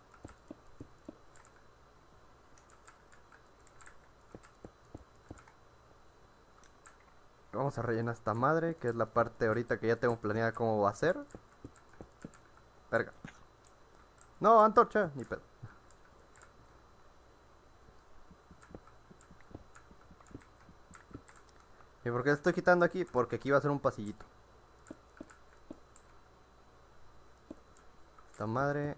Vamos a rellenar esta madre, que es la parte ahorita que ya tengo planeada cómo va a ser. Verga. No, antorcha, ni pedo. ¿Y por qué estoy quitando aquí? Porque aquí va a ser un pasillito. Esta madre.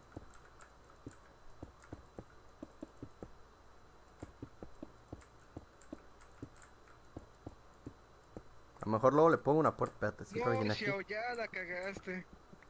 A lo mejor luego le pongo una puerta. Espérate, sí, No, rellené aquí. Xiao, ya la cagaste.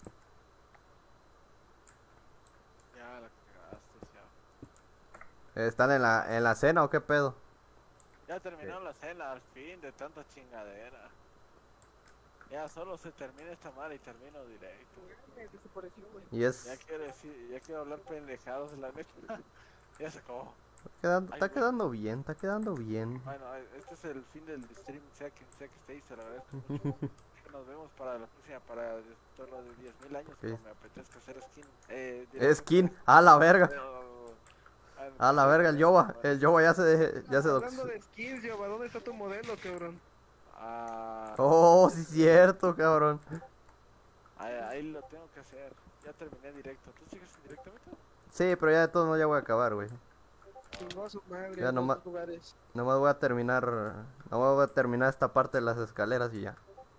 Ya la cagaste, ya. ¿Están en la, en la cena o qué pedo? Ya terminó la cena, al fin, de tanta chingadera. Ya solo se termina esta madre y termino directo. Desapareció, güey. Y es. Ya quiero decir, ya quiero hablar pendejados, la neta. Ya se acabó. Quedando, Ay, está güey. quedando bien, está quedando bien. Bueno, eh, este es el fin del stream, sea quien sea que estéis, se lo agradezco mucho. Nos vemos para la próxima, para todos los de diez mil años, Sí. como me apetezca hacer skin. Eh, Skin, a la verga. Pero, A la verga, el Yoba. El Yoba ya se. Ya se Hablando dox- de skins, Yoba, ¿dónde está tu modelo, cabrón? Ah, Oh, sí, cierto, cabrón. ahí, ahí lo tengo que hacer. Ya terminé directo. ¿Tú sigues en directo, Beto? Sí, pero ya de todos modos ya voy a acabar, güey. Chingó a su madre, Ya en nomás- otros lugares. Nomás voy a terminar. Nomás voy a terminar esta parte de las escaleras y ya.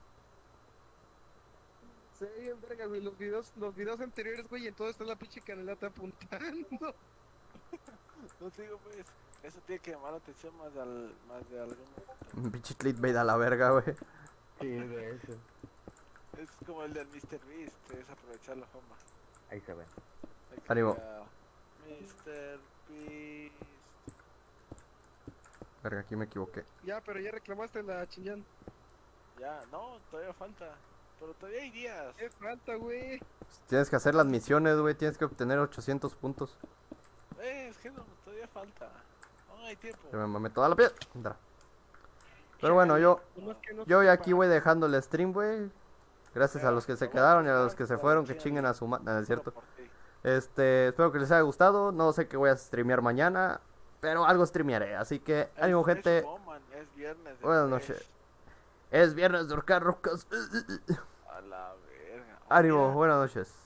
Se ve bien verga, güey, los videos, los videos anteriores, güey, en todo está la pinche canelata apuntando. No te digo, pues, eso tiene que llamar la atención más de, al, más de algún momento. Un pinche clickbait a la verga, güey. Sí, de hecho. Es como el del míster Beast, es aprovechar la fama. Ahí se ve. Hay que Ánimo. ir a míster Beast. Verga, aquí me equivoqué. Ya, pero ya reclamaste la chingán. Ya, no, todavía falta. Pero todavía hay días. ¿Qué falta, güey? Tienes que hacer las misiones, güey. Tienes que obtener ochocientos puntos. Eh, es que no, todavía falta. No hay tiempo. Se me mamé toda la piel. Entra. Pero bueno, yo. Nomás que no Yo se ya aquí sepa. voy dejando el stream, güey. Gracias a los que se quedaron y a los que se fueron, que chinguen a su madre. No, es cierto. Por ti. Este, espero que les haya gustado. No sé qué voy a streamear mañana, pero algo streamearé. Así que, ánimo, Es- es gente. Woman, es viernes. es Buenas fresh. noches. Es viernes de ahorcar rocas. A la verga. Ánimo, Oye, buenas noches.